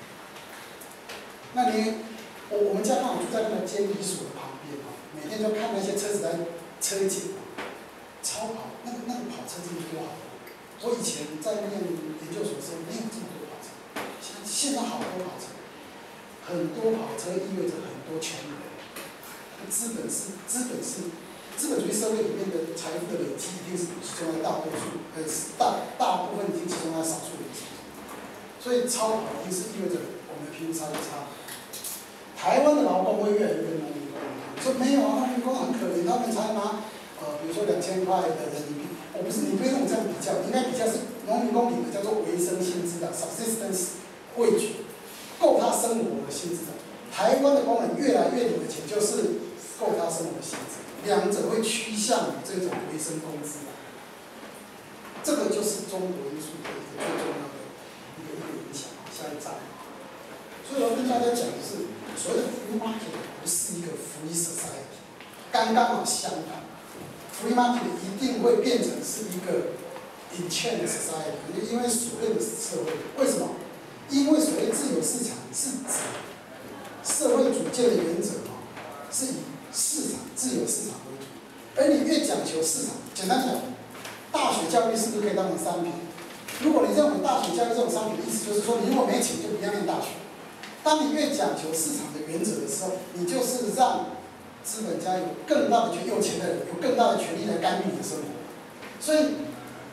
那我们家刚好住在那个监理所的旁边啊，每天就看那些车子在车检啊，超跑那个跑车真的多好多。我以前在念研究所的时候没有这么多跑车，现在好多跑车，很多跑车意味着很多穷人。资本主义社会里面的财富的累积一定是集中在大多数，大部分已经集中在少数人身上，所以超跑一定是意味着我们的贫富差距差。台湾的劳工会越来越跟农民工一样，说没有啊，农民工很可怜，他们才拿比如说2000块的人民币。我不是，你不用这样比较，应该比较是农民工领的叫做维生薪资的 subsistence wage， 够他生活的薪资的。台湾的工人越来越领的钱就是够他生活的薪资，两者会趋向于这种维生工资的。这个就是中国因素的一个最重要的一个影响。下一章。所以我要跟大家讲的是，所谓的 free market 不是一个 free society， 刚好相反 ，free market 一定会变成是一个 enchained society， 因为所谓的社会，为什么？因为所谓自由市场是指社会主见的原则是以市场自由市场为主，而你越讲求市场，简单讲，大学教育是不是可以当成商品？如果你认为大学教育这种商品，意思就是说，你如果没钱就不要念大学。当你越讲求市场的原则的时候，你就是让资本家有更大的有钱的人有更大的权利来干预你的生活。所以，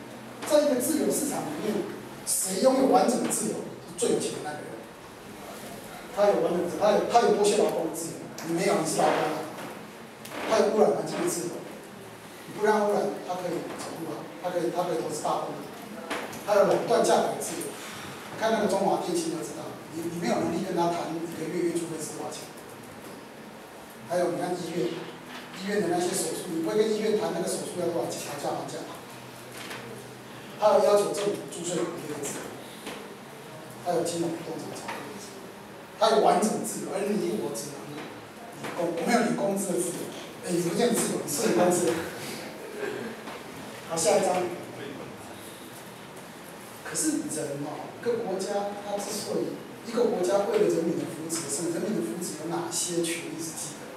在一个自由市场里面，谁拥有完整的自由，是最有钱的那个人。 它有完整自由，它有剥削劳工的自由，你没有，你是劳工啊。它有污染环境的自由，你不让污染，它可以走路啊，它可以投资大风，它有垄断价格的自由。看那个中华电信就知道，你没有能力跟他谈一个月月租费是多少钱。还有你看医院的那些手术，你不会跟医院谈那个手术要多少钱，讨价还价。还有要求政府租税补贴的自由，还有金融不动产交易的自由，还有完整自由，而你我只能领工，我没有领工资的自由。你不见自由，你是领工资。好，下一张。可是人一个国家，它之所以一个国家为了人民的福祉，人民的福祉有哪些权利是基本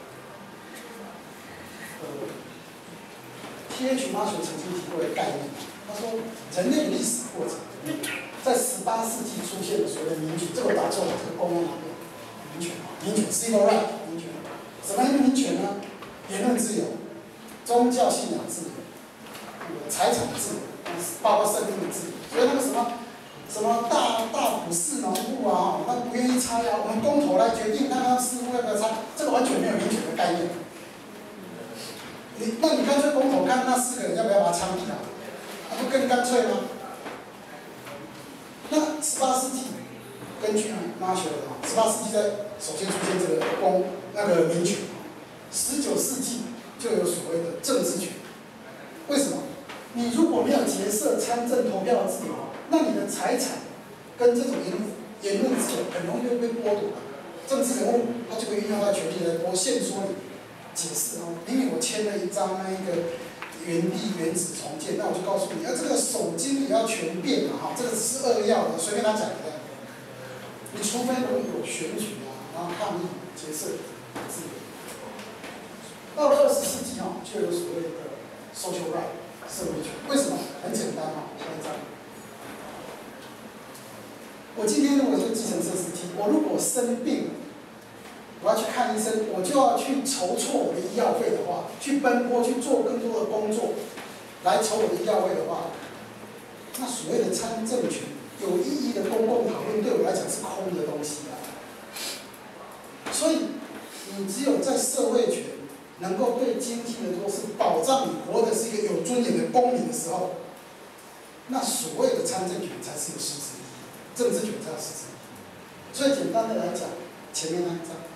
的？T.H. Marshall 曾经提过一个概念，他说人类的历史过程，在18世纪出现的所谓的民主，这个我打错了，这个公用哪边？民权 ，civil right， 民权。什么是民权呢？言论自由、宗教信仰自由、财产自由，包括生命的自由。所以那个什么大埔市农户啊，他不愿意拆啊，我们公投来决定那个市户要不要拆，这个完全没有民权的概念。那你干脆公投看那4个人要不要把他枪毙啊？那不更干脆吗？那18世纪根据Marshall的18世纪在首先出现这个民权。19世纪就有所谓的政治权，为什么？你如果没有结社、参政、投票的自由，那你的财产跟这种言论自由很容易就被剥夺了。政治人物他就会运用他权力来限缩你解释哦。明明我签了一张那一个原地原址重建，那我就告诉你，这个首经也要全变了哈，这个只是扼要的，随便他讲的。你除非有选举啊，然后抗议、结社自由。到了20世纪就有所谓的 social right 社会权。为什么？很简单下一张。我今天如果是计程车司机，我如果生病了，我要去看医生，我就要去筹措我的医药费的话，去奔波去做更多的工作，来筹我的医药费的话，那所谓的参政权、有意义的公共讨论，对我来讲是空的东西啊。所以，你只有在社会权能够对经济的多是保障你活的是一个有尊严的公民的时候，那所谓的参政权才是有实质意义，政治权才有实质意义。所以简单的来讲，前面那一张，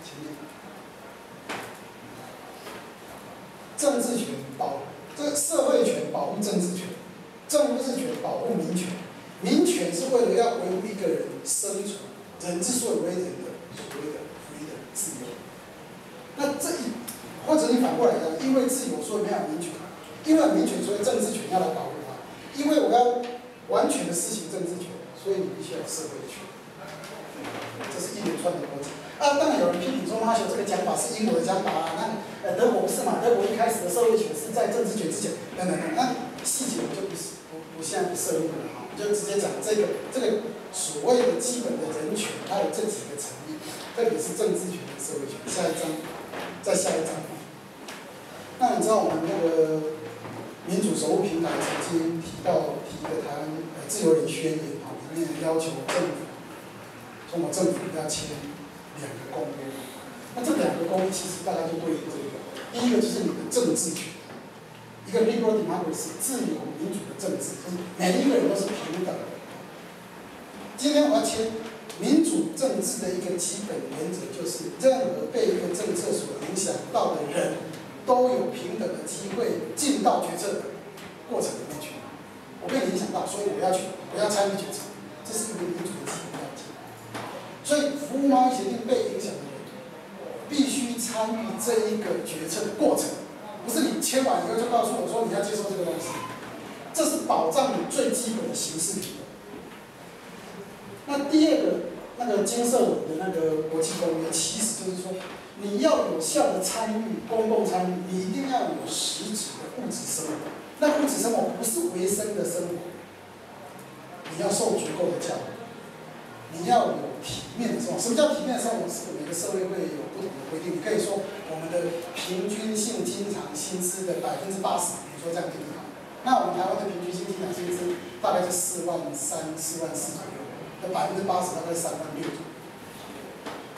政治权这个社会权保护政治权，政治权保护民权，民权是为了要维护一个人生存，人之所以为人的所谓的freedom自由。那或者你反过来讲，因为自由所以没有民权，因为民权所以政治权要来保护它，因为我要完全的施行政治权，所以你必须要有社会权。这是一连串的逻辑。当然有人批评说，Marshall这个讲法是英国的讲法啊，那德国不是嘛？德国一开始的社会权是在政治权之前，等等等。那细节我就不现在不涉入了哈，我就直接讲这个所谓的基本的人权，它有这几个层面，特别是政治权跟社会权。下一章，再下一章。那你知道我们那个民主守护平台曾经提一个台湾自由人宣言哈，里面要求中国政府要签2个公约。那这2个公约其实大概就对应这个，第一个就是你的政治权，一个 liberal democracy 自由民主的政治，就是每一个人都是平等的。今天我要签民主政治的一个基本原则，就是任何被一个政策所影响到的人，都有平等的机会进到决策的过程里面去。我被影响到，所以我要参与决策，这是一个民主的基本要件。所以服务贸易协定被影响的人，必须参与这一个决策的过程，不是你签完以后就告诉我说你要接受这个东西，这是保障你最基本的刑事平等。那第二个，那个经社委的那个国际公约，其实就是说，你要有效的参与公共参与，你一定要有实质的物质生活。那物质生活不是维生的生活，你要受足够的教育，你要有体面的生活。什么叫体面的生活？是每个社会会有不同的规定。你可以说我们的平均性经常薪资的80%，比如说这样定义好。那我们台湾的平均性经常薪资大概是4万3、4万4左右。80%大概3万6左右。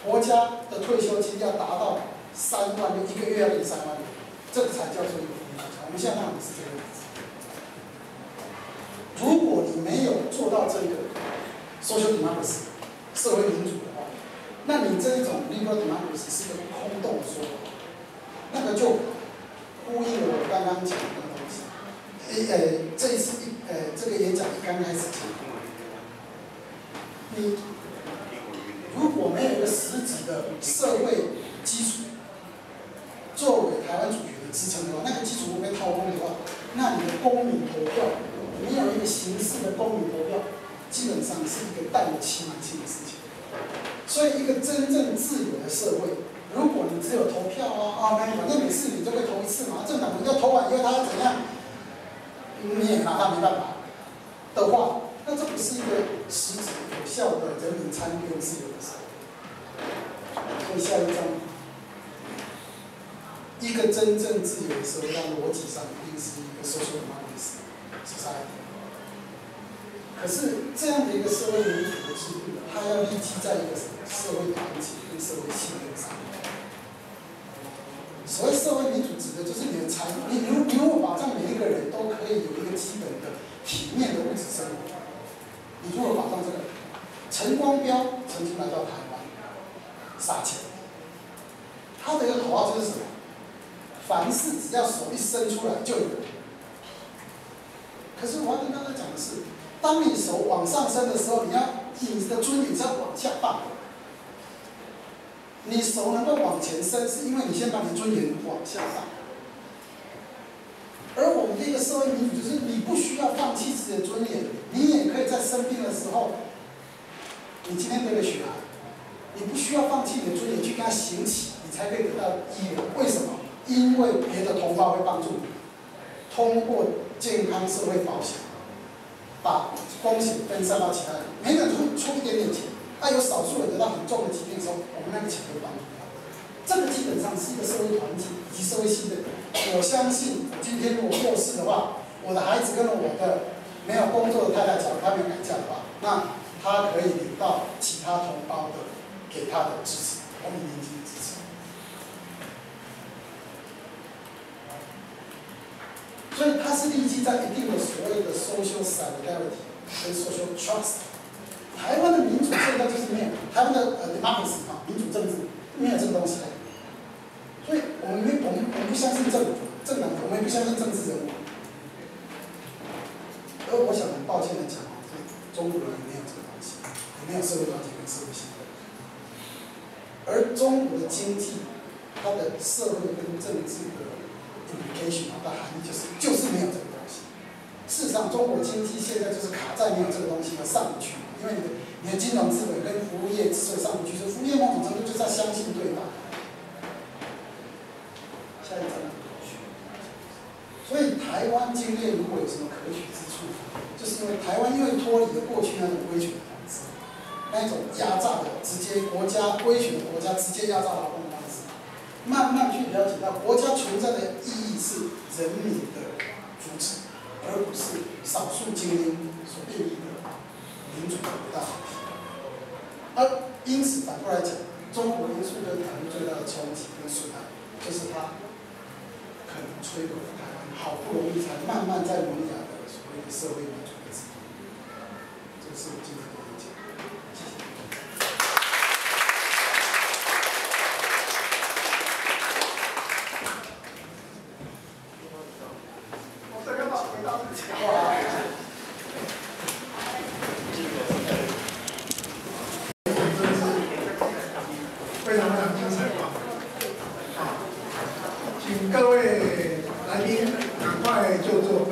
国家的退休金要达到3万6，1个月要给3万6，这个才叫做一个福利国家。我们现在看的是这个样子。如果你没有做到这个 social democracy 社会民主的话，那你这一种 liberal democracy 是一个空洞的说法，那个就呼应了我刚刚讲的那个东西。这一次这个演讲一刚开始讲，你如果没有一个实质的社会基础作为台湾主权的支撑的话，那个基础不被掏空的话，那你的公民投票没有一个形式的公民投票，基本上是一个带有欺瞒性的事情。所以，一个真正自由的社会，如果你只有投票反正每4年就会投一次嘛，政党人就投完以后他要怎样，你也拿他没办法的话，那这不是一个实质有效的人民参与跟自由的社会。所以下一章，一个真正自由的社会，它逻辑上一定是一个 social democracy society。可是这样的一个社会民主的制度，它要立基在一个社会团结跟社会信任上。所谓社会民主，指的就是你的财，你如果保障每一个人都可以有一个基本的体面的物质生活，你如果保障这个，陈光标曾经来到台湾撒钱，他的一个口号就是什么？凡事只要手一伸出来就有。可是我要跟大家讲的是，当你手往上升的时候，你的尊严是要往下放。你手能够往前伸，是因为你先把你的尊严往下放。而我们的一个社会民主，就是你不需要放弃自己的尊严，你也可以在生病的时候，你今天得了血癌，你不需要放弃你的尊严去跟他行乞，你才可以得到医疗。为什么？因为别的同胞会帮助你，通过健康社会保险，把风险分散到其他人，每个人出一点点钱，有少数人得到很重的疾病的时候，我们那个钱会帮助他。这个基本上是一个社会团体以及社会信任。我相信，今天如果过世的话，我的孩子跟我的没有工作的太太，假如他没有改嫁的话，那他可以领到其他同胞的给他的支持，公民年金的支持。所以它是立基在一定的所谓的 social solidarity 跟 social trust。台湾的民主现在就是没有，台湾的democracy 民主政治没有这个东西。所以我们不相信政党，我们也不相信政治人物。而我想很抱歉的讲，中国人没有这个东西，也没有社会团结跟社会信任。而中国的经济，它的社会跟政治的 implication 的含义就是没有这个东西。事实上，中国经济现在就是卡在没有这个东西而上不去，因为你的金融资本跟服务业之所以上不去，所以服务业某种程度就是要相信对方。下一章。所以台湾经验如果有什么可取之处，就是因为台湾因为脱离了过去那种威权的统治，那一种压榨的直接国家威权的国家直接压榨劳动的方式，慢慢去了解到国家存在的意义是人民的福祉，而不是少数精英所定义的民主的伟大。而因此反过来讲，中国因素对台湾最大的冲击跟损害，就是它可能摧毁了台湾好不容易才慢慢在萌芽的所谓的社会民主的制度。这个是我今天的演讲，谢谢。 我这个回答是讲非常非常精彩吧？请各位来宾赶快就坐。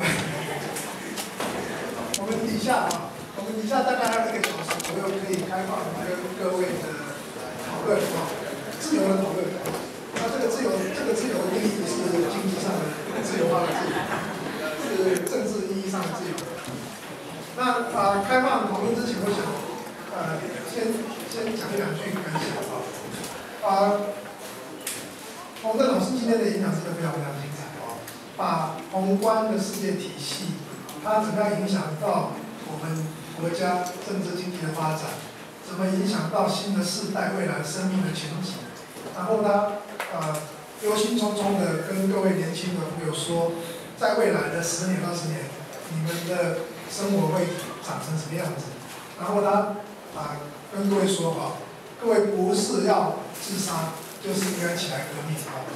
我们底下大概还有1个小时左右可以开放跟各位的讨论自由的讨论。那这个自由的定义不是经济上的自由化的自由，是政治意义上的自由。那开放讨论之前，我想先讲2句感想洪正老师今天的演讲真的非常非常精彩把宏观的世界体系，它怎么样影响到我们国家政治经济的发展， 怎么影响到新的世代未来生命的前景。然后呢，忧心忡忡的跟各位年轻的朋友说，在未来的10年、20年，你们的生活会长成什么样子？然后呢，跟各位说哈，各位不是要自杀，就是应该起来革命啊。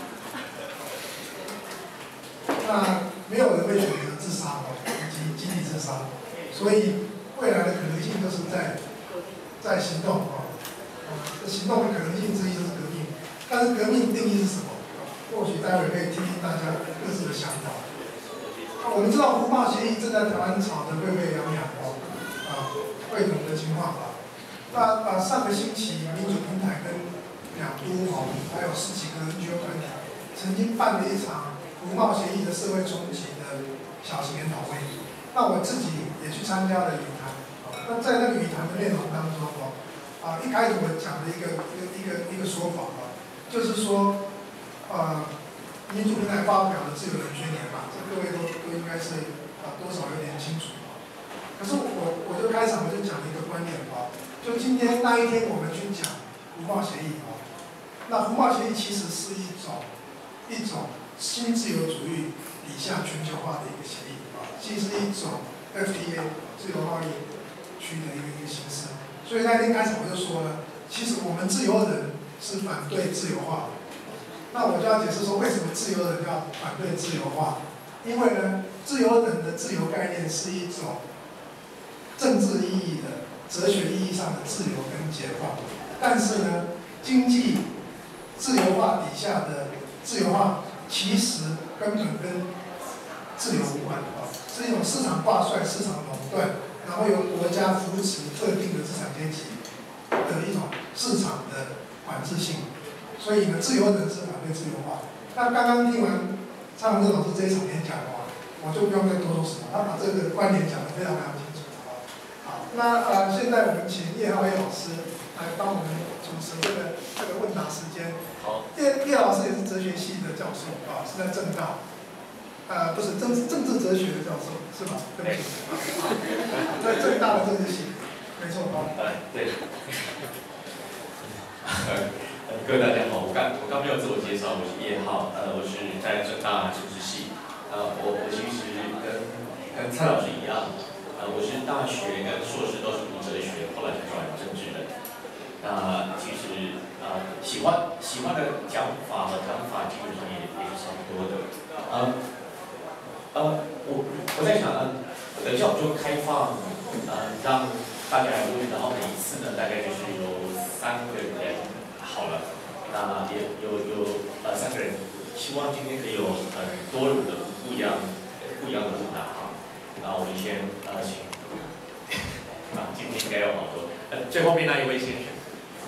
那没有人会选择自杀以及集体自杀，所以未来的可能性就是在行动行动的可能性之一就是革命，但是革命定义是什么？或许待会可以听听大家各自的想法。我们知道服贸协议正在台湾吵得沸沸扬扬会统的情况那上个星期民主平台跟两都还有10几个 NGO 团体曾经办了一场服贸协议的社会重启的小型研讨会。那我自己也去参加了语坛。那在那个语坛的内容当中一开始我讲的一个说法就是说民主平台发表的自由人宣言这各位都应该是多少有点清楚可是我就开场我就讲了一个观点就今天那一天我们去讲服贸协议那服贸协议其实是一种新自由主义底下全球化的一个协议既是一种 FTA 自由贸易区的一个形式。所以那天开始我就说了，其实我们自由人是反对自由化。那我就要解释说，为什么自由人要反对自由化？因为呢，自由人的自由概念是一种政治意义的、哲学意义上的自由跟解放。但是呢，经济自由化底下的自由化，其实根本跟自由无关是一种市场挂帅、市场垄断，然后由国家扶持特定的资产阶级的一种市场的管制性。所以呢，自由人是反对自由化。那刚刚听完蔡宏正老师这一场演讲我就不用再多说什么，他把这个观点讲得非常非常清楚好，那现在我们请叶浩威老师来帮我们主持这个问答时间。 好， 叶老师也是哲学系的教授是在政大。不是政治哲学的教授是吧？对不起，在政大的政治系，没错对。各位大家好，我刚没有自我介绍，我是叶浩，我是在政大政治系，我其实跟蔡老师一样，我是大学跟硕士都是读哲学，后来才转政治的。其实喜欢的讲法和看法基本上也是差不多的。我在想等一下我就开放让大家来问，然后每一次呢大概就是有3个人好了，那也有3个人，希望今天可以有很多人的不一样的问答然后我们先请今天应该有好多，最后面那一位先选。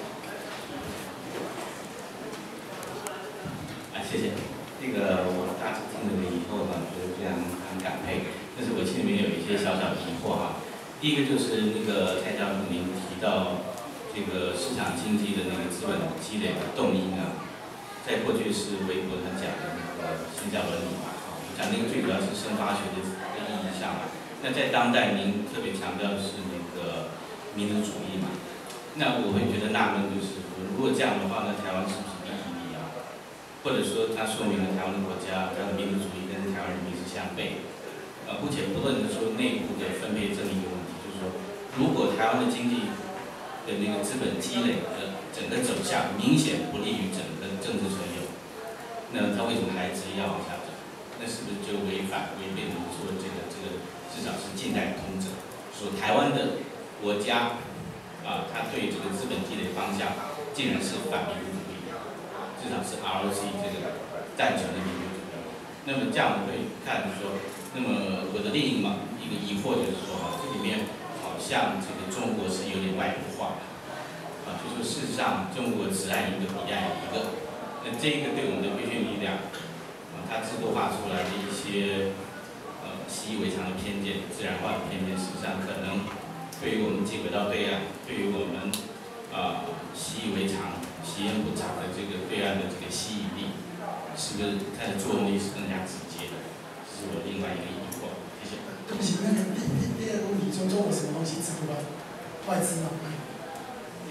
谢谢。我大致听了以后呢，觉得非常感佩，但是我心里面有一些小小的疑惑第一个就是蔡教授您提到这个市场经济的资本积累的动因在过去是韦伯他讲的新教伦理讲那个最主要是生发学的意义上那在当代您特别强调的是民主主义那我会觉得纳闷就是如果这样的话，那台湾是不是利益或者说它说明了台湾的国家它的民主主义跟台湾人民是相悖姑且不论说内部的分配正义的问题，就是说，如果台湾的经济的资本积累的整个走向明显不利于整个政治存有，那它为什么还执意要往下走？那是不是就违背我们说的这个至少是近代通则，说台湾的国家它对这个资本积累方向竟然是反民主主义，至少是 ROC 这个赞成的民主主义。那么这样我会看说。那么我的另一个疑惑就是说这里面好像这个中国是有点外部化的就说事实上中国只爱一个彼岸一个，那这个对我们的规训力量它制度化出来的一些习以为常的偏见、自然化的偏见，事实上可能对于我们接轨到对岸，对于我们习以为常、习焉不常的这个对岸的这个吸引力，是不是它的作用力是更加直接的？是我另外一个疑惑，谢谢。 对不起，第二个问题说中国什么东西吃不完？外资吗？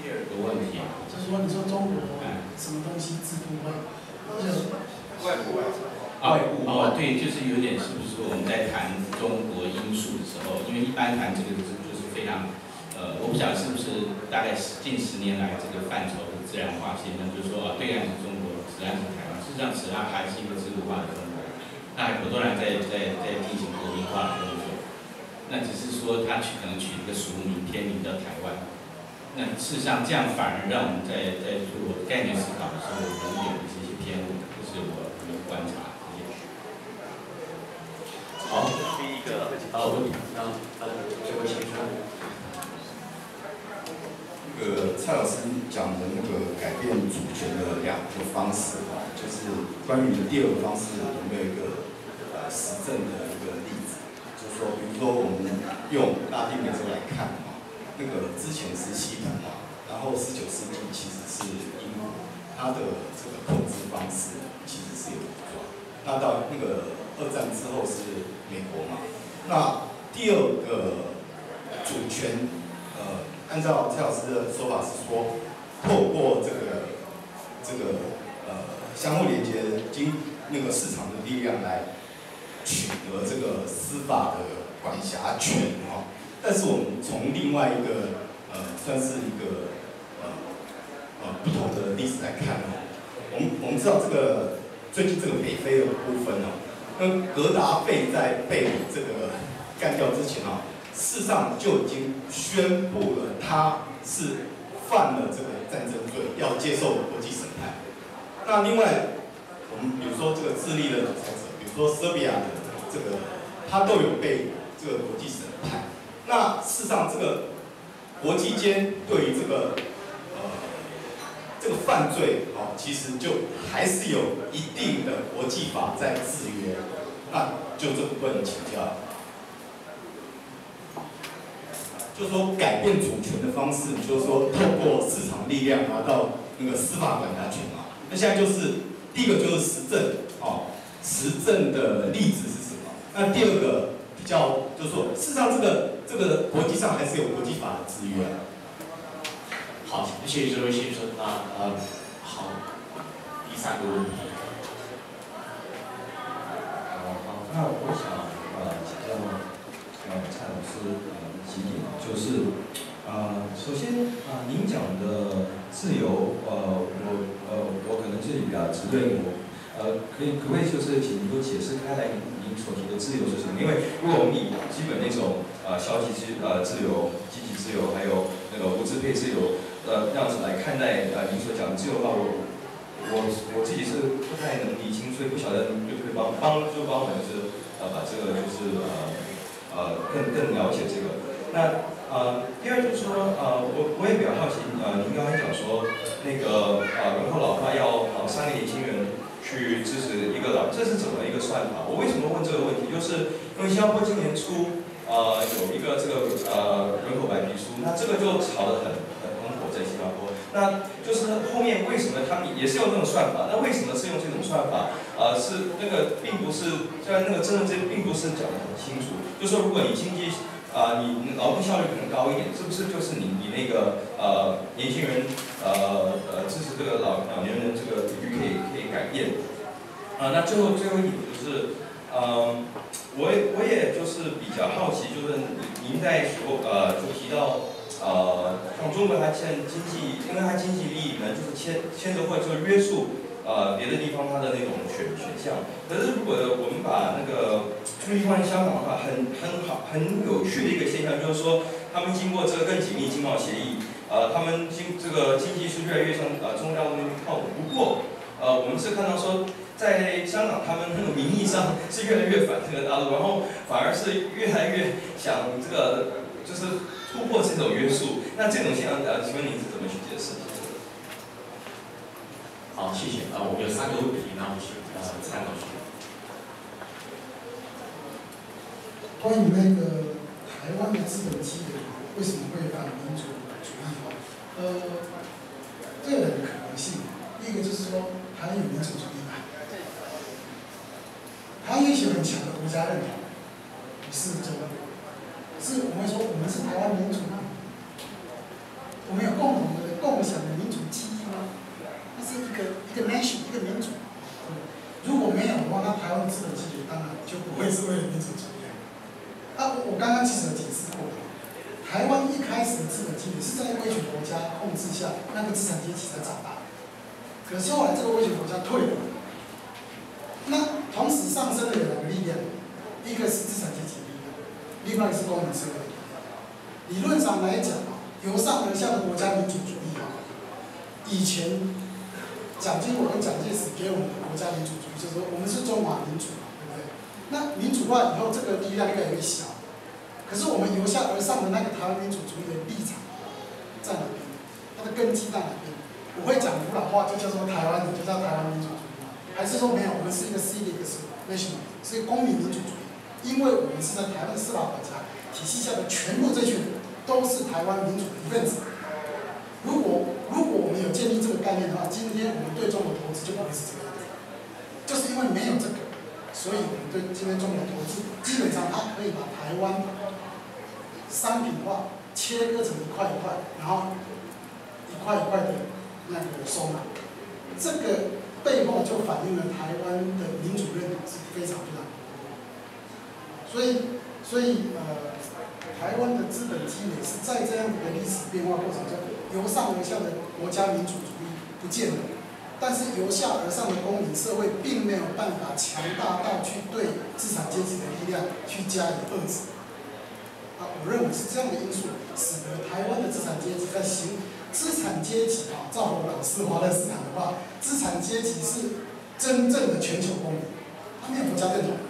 第二个问题， 就是说，你说中国什么东西制度会，就外部对，就是有点是不是我们在谈中国因素的时候，因为一般谈这个就是非常，我不晓得是不是大概近10年来这个范畴的自然化现象，就是说对岸是中国，此岸是台湾，事实上此岸还是一个制度化的中国，那还不断在进行国民化的动作，那只是说他可能取一个俗名偏离到台湾，那事实上这样反而让我们在做概念思考的时候，容易有一些偏误，这是我的观察。 好，第一个问题，那这位先生。 那个蔡老师讲的那个改变主权的2个方式哈，就是关于第2个方式有没有一个实证的一个例子？就是说，比如说我们用拉丁美洲来看哈，那个之前是西班牙，然后19世纪其实是英国，它的这个统治方式其实是有武装，那到那个2战之后是美国嘛，那第2个主权，按照蔡老师的说法是说，透过这个相互连接经那个市场的力量来取得这个司法的管辖权哈。但是我们从另外一个算是一个不同的历史来看哈，我们知道这个最近这个北非的部分哦，那格达费在被这个干掉之前啊。事实上就已经宣布了，他是犯了这个战争罪，要接受国际审判。那另外，我们比如说这个智利的独裁者，比如说塞比亚的这个，他都有被这个国际审判。那事实上，这个国际间对于这个犯罪其实就还是有一定的国际法在制约。那就这部分请教。就是说改变主权的方式，就是说透过市场力量拿到那个司法管辖权嘛。那现在就是第一个就是实证，实证的例子是什么？那第2个比较就是说，事实上这个国际上还是有国际法的制约。 好，谢谢这位先生。那好，第3个问题。 好，那我想请教蔡老师几点，就是首先您讲的自由，我可能是只对我可不可以就是请您多解释开来您所提的自由是什么？因为如果我们以基本那种消极自由、积极自由，还有那个无支配自由这样子来看待您所讲的自由的话，我自己是不太能理清，所以不晓得您就可以帮我就是把这个就是更了解这个。那第二就是说我也比较好奇您刚才讲说那个人口老化要3个年轻人去支持1个老，这是怎么一个算法？我为什么问这个问题？就是因为新加坡今年初有一个这个人口白皮书，那这个就炒得很火在新加坡。那就是后面为什么他们也是用这种算法？那为什么是用这种算法？是那个并不是在那个真的并不是讲得很清楚。就说如果你经济你劳动效率可能高一点，是不是就是你那个年轻人支持这个老年人这个比率可以改变？那最后一点就是我也就是比较好奇，就是您在就提到像中国它现在经济，因为它经济利益呢就是牵着会就约束别的地方它的那种选项。可是如果我们把那个注意放在香港的话，很有趣的一个现象就是说，他们经过这个更紧密经贸协议，他们这个经济是越来越向中国大陆那边靠拢。不过我们是看到说，在香港他们那个名义上是越来越反这个大陆，然后反而是越来越想这个就是突破这种约束。那这种现象请问您是怎么去解释？ 好，谢谢。我们有3个问题，那我请蔡老师。 关于那个台湾的资本积累为什么会反民主主义这有2个可能性。第一个就是说，台湾有民主主义嘛，台湾有一些很强的国家认同，是我们说我们是台湾民主，我们有共想的民主记忆吗？那是一个 nation 一个民主。如果没有的话，那台湾的资本积累当然就不会是为了民主主义。我刚刚其实有解释过，台湾一开始的资本积累是在威权国家控制下，那个资产阶级在长大。可是后来这个威权国家退了，那同时上升的有两个力量，一个是资产阶级力量，另外一个是公民社会力量。理论上来讲由上而下的国家民主主义以前蒋经国跟蒋介石给我们的国家民主主义，就是说我们是中华民主嘛，对不对？那民主化以后，这个力量越来越小。可是我们由下而上的那个台湾民主主义的立场在哪边？它的根基在哪边？我会讲古老话，就叫做台湾人，就叫台湾民主主义吗？还是说没有？我们是一个 civic national， 是一个公民民主主义，因为我们是在台湾司法管辖体系下的全部这群人都是台湾民主的一份子。如果我们有建立这个概念的话，今天我们对中国投资就不会是这个样子，就是因为没有这个，所以我们对今天中国投资基本上它可以把台湾商品化，切割成一块一块，然后一块一块的那个收纳，这个背后就反映了台湾的民主认同是非常非常高。所以台湾的资本积累是在这样的历史变化过程中，由上而下的国家民主主义不见了，但是由下而上的公民社会并没有办法强大到去对资产阶级的力量去加以遏制。我认为是这样的因素，使得台湾的资产阶级在资产阶级照我老师华勒斯讲的话，资产阶级是真正的全球公民，他没有国家认同。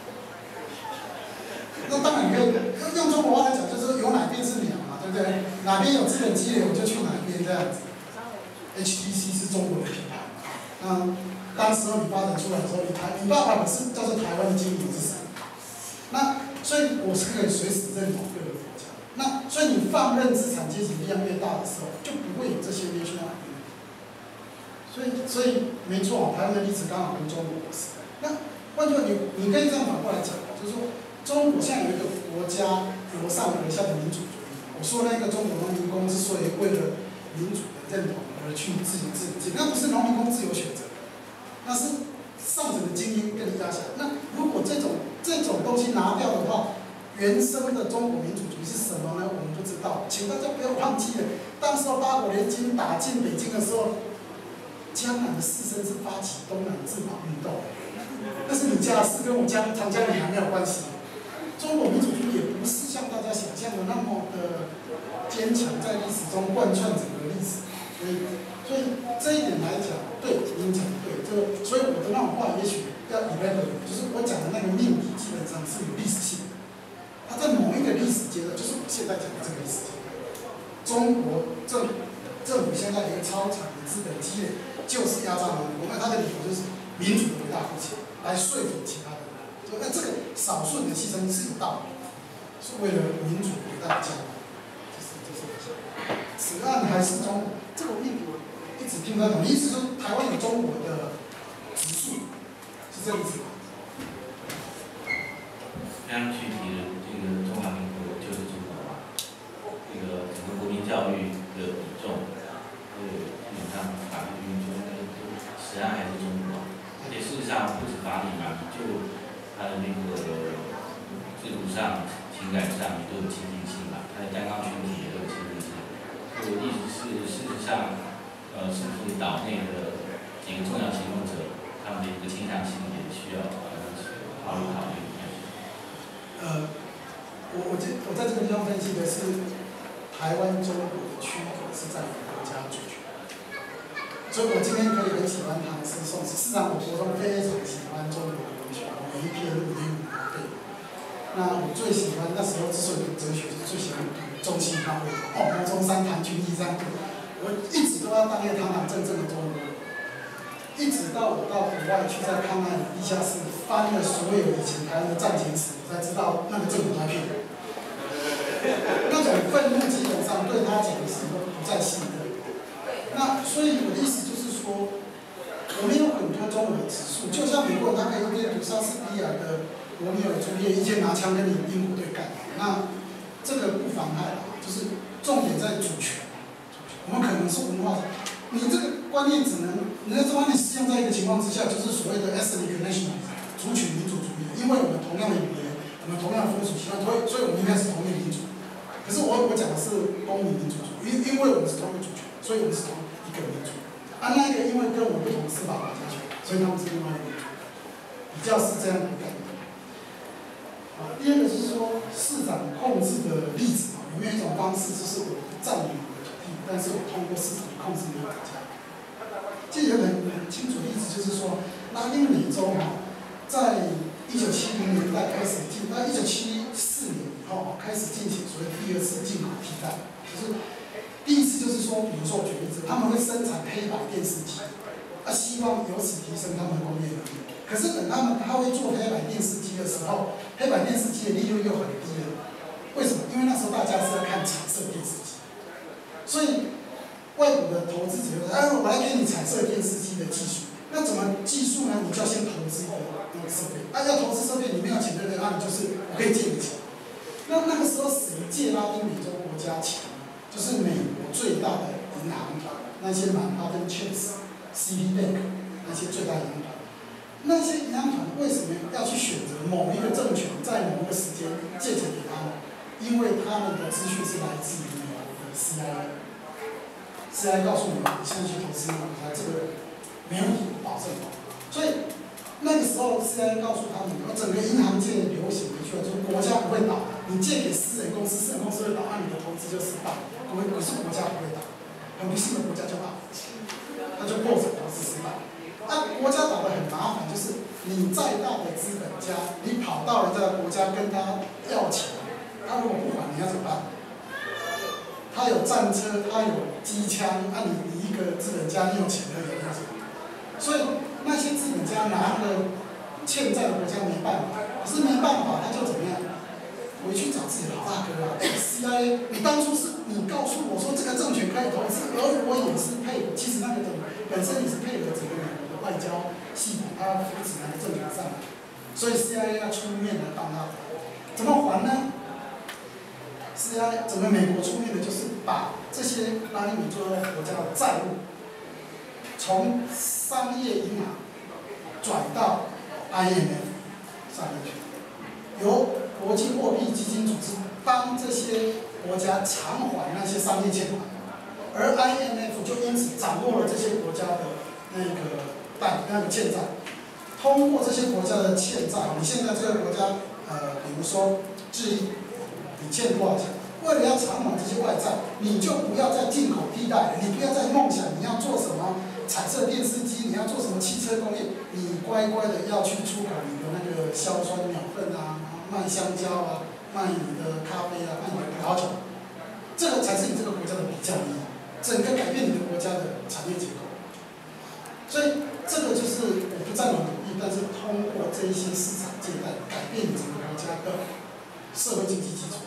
那当然你可以用中国话来讲，就是有哪边是鸟嘛，对不对？哪边有资本积累，我就去哪边这样子。HTC 是中国的品牌，当时候你发展出来的时候，你爸爸是叫做台湾的经营之神。那所以我是可以随时认同各个国家。那所以你放任资产阶级力量越大的时候，就不会有这些 national identity。所以没错，台湾的例子刚好跟中国是。那换句话你可以这样反过来讲，就是说。中国现在有一个国家由上而下的民主主义。我说那个中国农民工之所以为了民主的认同而去自行自己，那不是农民工自由选择，那是上层的精英跟你压下来。那如果这种东西拿掉的话，原生的中国民主主义是什么呢？我们不知道。请大家不要忘记了，当时候八国联军打进北京的时候，江南的士绅是发起东南自保运动，那是你家的事，跟我家唐家里还没有关系。中国民主主义也不是像大家想象的那么的坚强，在历史中贯穿整个历史。所以这一点来讲，对您讲的对，所以我的那种话也许要irrelevant，就是我讲的那个命题基本上是有历史性的。它在某一个历史阶段，就是我现在讲的这个历史阶段，中国政府现在一个超强的资本积累，就是压榨农民工，那它的理由就是民主的伟大复兴，来说服其他的。那这个少数的牺牲是有道理的，是为了民主伟大的将来。此案还是中国，这个命题我一直听不太懂，意思说台湾有中国的指数，是这个意思吗？ 非常具体的，这个中华民国就是中国，这个整个国民教育的比重，基本上法律运作那个实案还是中国，而且事实上不止法理嘛，就它的那个制度上、情感上也都有亲近性嘛，它的担当群体也都有亲近性。所以我的意思是，事实上，是不是岛内的几个重要行动者，他们的一个倾向性也需要考虑。 我在这个地方分析的是，台湾中国的区隔是在于国家主权。所以我今天可以很喜欢唐诗宋词，事实上我国中非常喜欢中国的文学，我每一篇5点5都背。那我最喜欢那时候之所以读哲学，是最喜欢读中西方为毛中山谈军艺这样读，我一直都要当一个堂堂正正的中国人。一直到我到国外去，在抗战地下室翻了所有以前台湾的战前史，我才知道那个政府在骗人。那种愤怒基本上对他讲的是不再信任。那所以我的意思就是说，我们有很多中文指数，就像美国人他可以一边读莎士比亚的《罗密欧与朱丽叶》，一边拿枪跟你英国对干，那这个不妨碍，就是重点在主权。我们可能是文化，你这个观念只能，你的这观念适用在一个情况之下，就是所谓的 ethnic nationalism， 族群民族主义，因为我们同样的语言，我们同样的风俗习惯，所以我们应该是同一个民族。可是我讲的是公民民主主义，因为我们是同一个主权，所以我们是同一个民族。啊，那个因为跟我们不同的司法管辖权，所以他们是另外一个民族，比较是这样的概念。啊，第二个是说市长控制的例子啊，有没有一种方式，就是我占领你的土地，但是我通过市场控制你的国家？这有很清楚的例子，就是说拉丁美洲哈，在1970年代开始进，到1974年以后开始进行所谓第二次进口替代，就是第一次就是说，比如说我举例子，他们会生产黑白电视机，希望由此提升他们的工业能力。可是等他会做黑白电视机的时候，黑白电视机的利润又很低了。为什么？因为那时候大家是要看彩色电视机，所以外国的投资者就说：“哎，我来给你彩色电视机的技术。那怎么技术呢？你就要先投资那个设备。要投资设备，你没有钱对不对？那你就是我可以借你钱。那个时候谁借拉丁美洲国家钱？就是美国最大的银行，那些曼哈顿 Chase、Citibank 那些最大银行。那些银行团为什么要去选择某一个政权在某一个时间借钱给他们？因为他们的资讯是来自于美国的 CIA。CIA 告诉你，你现在去投资它这个没问题，保证。所以那个时候 CIA 告诉他们，整个银行界流行的一句话就是国家不会倒，你借给私人公司，私人公司会倒，那你的投资就失败。可是国家不会倒，很不幸的国家就倒，他就破产投资失败。国家倒得很麻烦，就是你再大的资本家，你跑到人家的国家跟他要钱，他如果不还，你要怎么办？他有战车，他有机枪，你一个资本家，你有钱而已，那什么？所以那些资本家拿了欠债的国家没办法，可是没办法，他就怎么样？回去找自己的老大哥啊！CIA， 你当初是你告诉我说这个政权可以投资，而我也是配合，其实那个本身也是配合整个美国的外交系统，他要扶持那个政权上来，所以 CIA 要出面来帮他，怎么还呢 ？CIA 整个美国出面的就是把这些拉丁美洲国家的债务从商业银行转到 IMF 上面去，由国际货币基金组织帮这些国家偿还那些商业欠款，而 IMF 就因此掌握了这些国家的那个欠债。通过这些国家的欠债，你现在这个国家，比如说智利，你欠多少钱？为了要偿还这些外债，你就不要再进口替代了，你不要再梦想你要做什么彩色电视机，你要做什么汽车工业，你乖乖的要去出口你的那个硝酸鸟粪啊。卖香蕉啊，卖你的咖啡啊，卖你的葡萄酒，这个才是你这个国家的比较利益，整个改变你的国家的产业结构。所以这个就是我不占领土地，但是通过这一些市场借贷，改变你整个国家的社会经济基础。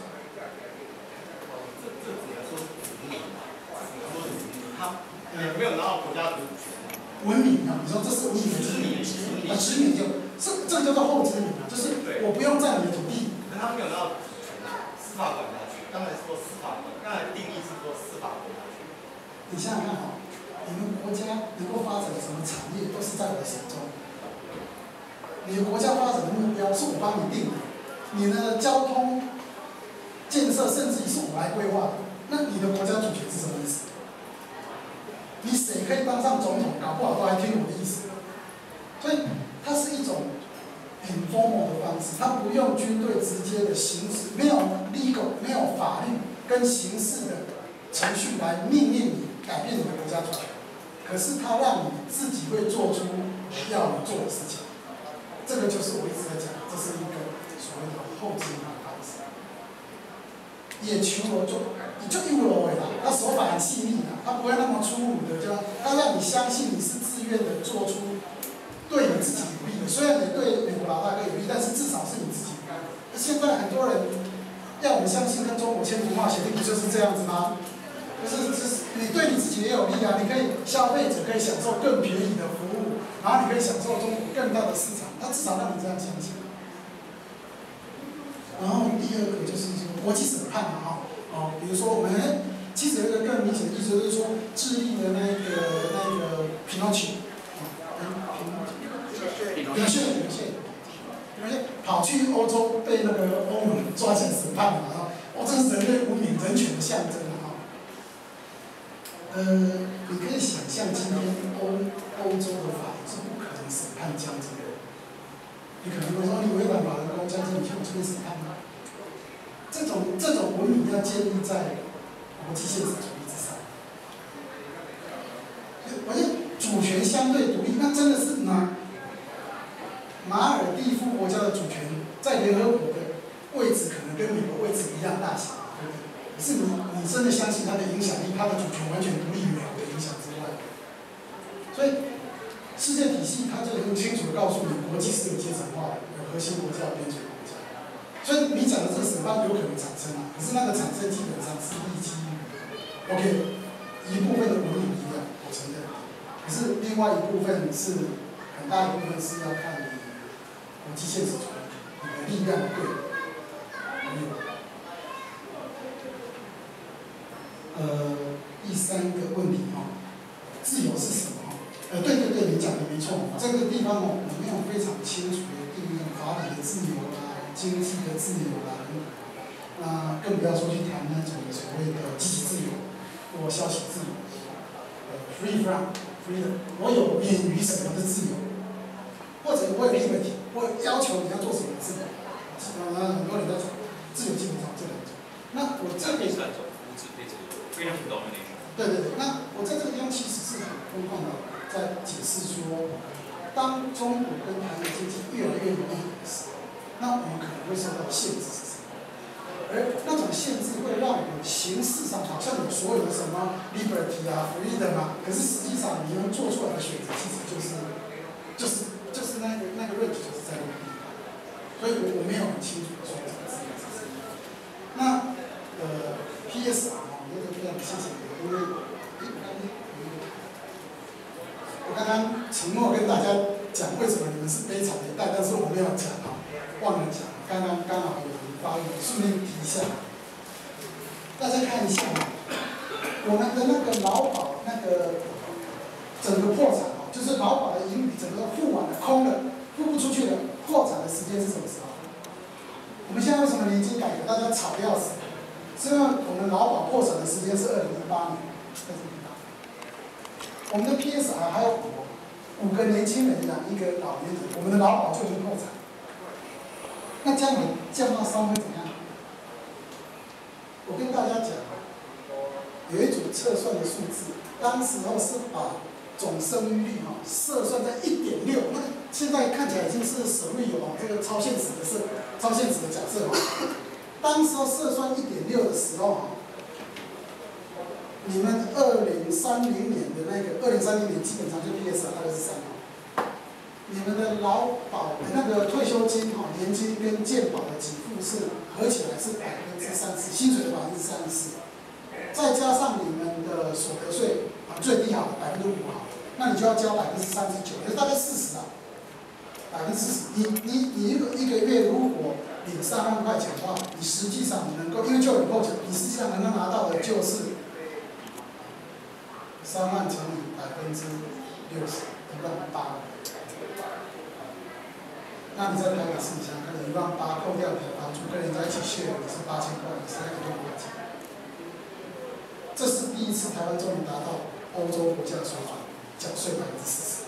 这只能说殖民，他没有拿到国家的主权。 文明啊，你说这是你的殖民，殖民这个叫做后殖民啊，就是我不用占你的土地。 可他没有拿到司法管辖权，刚才说司法，刚才定义是说司法管辖权。 你想想看哈，你们国家能够发展什么产业，都是在我的手中。你的国家发展的目标是我帮你定的，你的交通建设甚至于是我来规划的，那你的国家主权是什么意思？你谁可以当上总统，搞不好都还听我的意思。所以它是一种informal的方式，它不用军队直接的行使，没有 legal， 没有法律跟刑事的程序来命令你改变你的国家主权，可是它让你自己会做出要你做的事情。这个就是我一直在讲，这是一个所谓的后殖民的方式。也求我做，你就一无所谓啦。他手法很细腻的，他不会那么粗鲁的，他让你相信你是自愿的做出对你自己有利的。虽然你对美国老大哥有利，但是至少是你自己有利。现在很多人要我们相信跟中国签服贸协定，不就是这样子吗？就是你对你自己也有利啊，你可以消费者可以享受更便宜的服务，然后你可以享受中国更大的市场，他至少让你这样相信。然后第二个就是说国际审判嘛，比如说我们其实有一个更明显的意思，就是说智利求，表现跑去欧洲被那个欧盟抓起来审判了啊！这是人类文明人权的象征啊！你可以想象今天欧洲的法是不可能审判江泽民。你可能会说你违反法轮功，江泽民就被审判吗？这种文明要建立在国际现实主义之上。而且主权相对独立，那真的是马尔地夫国家的主权在联合国的位置可能跟美国位置一样大小，对不对？可是你真的相信它的影响力，它的主权完全独立于美国的影响之外？所以世界体系它就很清楚的告诉你，国际是有阶层化的，有核心国家、有边陲国家。所以你讲的这个审判有可能产生啊，可是那个产生基本上是立基于 OK 一部分的文明力量，我承认，可是另外一部分是很大一部分是要看你国际现实主义，你的力量对，没有。第三个问题哈，自由是什么？对，你讲的没错，这个地方我没有非常清楚的定义法理的自由啦、经济的自由啦，更不要说去谈那种所谓的积极自由或消息自由，free from，freedom， 我有免于什么的自由，或者我有 liberty， 我要求你要做什么自由，很多人在讲自由基本上这两种，那我这个对，那我在这个地方其实是很疯狂的在解释说，当中国跟台湾经济越来越融合的时候，那我们可能会受到限制是什么？而那种限制会让我们形式上好像有所有的什么 liberty 啊、freedom 啊，可是实际上你们做出来的选择其实就是那个 range 就是在那个地方，所以我没有很清楚的说这个自由是什么。那PSR 我也非常谢谢你。因为我刚刚承诺跟大家讲为什么你们是悲惨的一代，但是我没有讲啊，忘了讲，刚好有人发言，顺便提一下，大家看一下我们的那个劳保那个整个破产就是劳保的盈余整个付完了空了，付不出去了，破产的时间是什么时候？我们现在为什么年金改革大家吵得要死？是因为我们劳保破产的时间是2018年，我们的 PSR 还有5个年轻人养1个老年人，我们的劳保就已经破产。那将来降到3会怎样？我跟大家讲，有一组测算的数字，当时候是把总生育率设算在1.6，那现在看起来已经是省略有这个超现实的假设当时候设算1.6的时候，你们2030年的那个2030年基本上就 PSR 大概是3，你们的劳保的那个退休金年金跟健保的给付是合起来是34%，薪水的34%，再加上你们的所得税最低好的5%那你就要交39%，也是大概40%啊，40%。你一个月如果领3万块钱的话，你实际上你能够，因为就有扣缴，你实际上能够拿到的就是3万乘以60%，1万8。那你在台北市你想看，1万8扣掉你的房租，跟人家一起share也是8000块，也是2万块钱。这是第一次台湾终于达到欧洲国家的水准，缴税40%。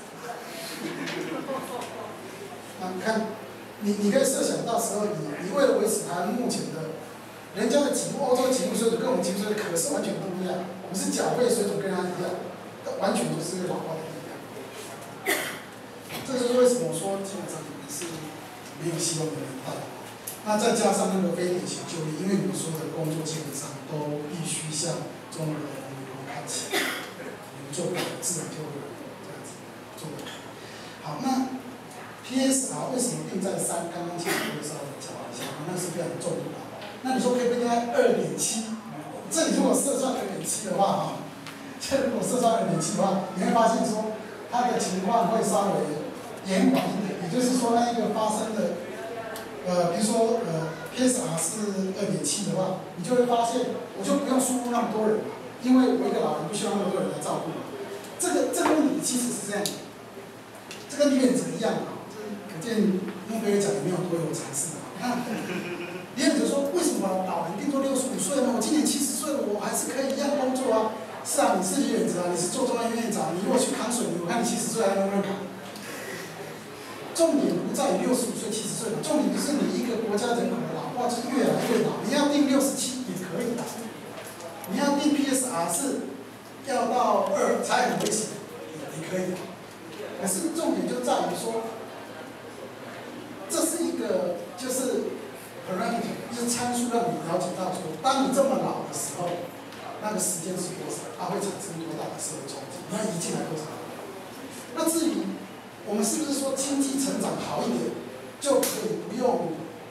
那你看。你可以设想到时候你为了维持台湾目前的，人家的欧洲的给付水准跟我们给付水准可是完全不一样，我们是缴费水准跟人家一样，完全就是一个老化的地方。这就是为什么我说基本上你们是没有希望的年代。那再加上那个非典型就业，因为你们所有的工作基本上都必须向中国的人民看齐，你们做不了，自然就会这样子做不了。好，那。PSR 为什么定在3？刚刚其实会稍微讲一下，那是非常重要的。那你说可不可以定在2.7？这里如果设算2.7的话，如果设算2.7的话，你会发现说它的情况会稍微延缓一点。也就是说，那一个发生的，比如说PSR 是2.7的话，你就会发现我就不用输入那么多人，因为我一个老人不需要那么多人来照顾。这这个问题其实是这样的，这跟李远哲一样啊，可见诺贝尔奖也没有多有尝试啊。李远哲说，为什么老人定做65岁呢？我今年70岁了，我还是可以一样工作啊。是啊，你是李远哲啊，你是做中央院长，你如果去扛水泥，我看你70岁还能不能扛？重点不在于65岁、70岁，重点就是你一个国家人口的老化就是越来越老。你要定67也可以的，你要定 PSR 是要到2才很危险，也可以的。可是重点就在于说，这是一个就是 parameter， 就是参数，让你了解到说，当你这么老的时候，那个时间是多少，它会产生多大的社会冲击，你要移进来多少？那至于我们是不是说经济成长好一点，就可以不用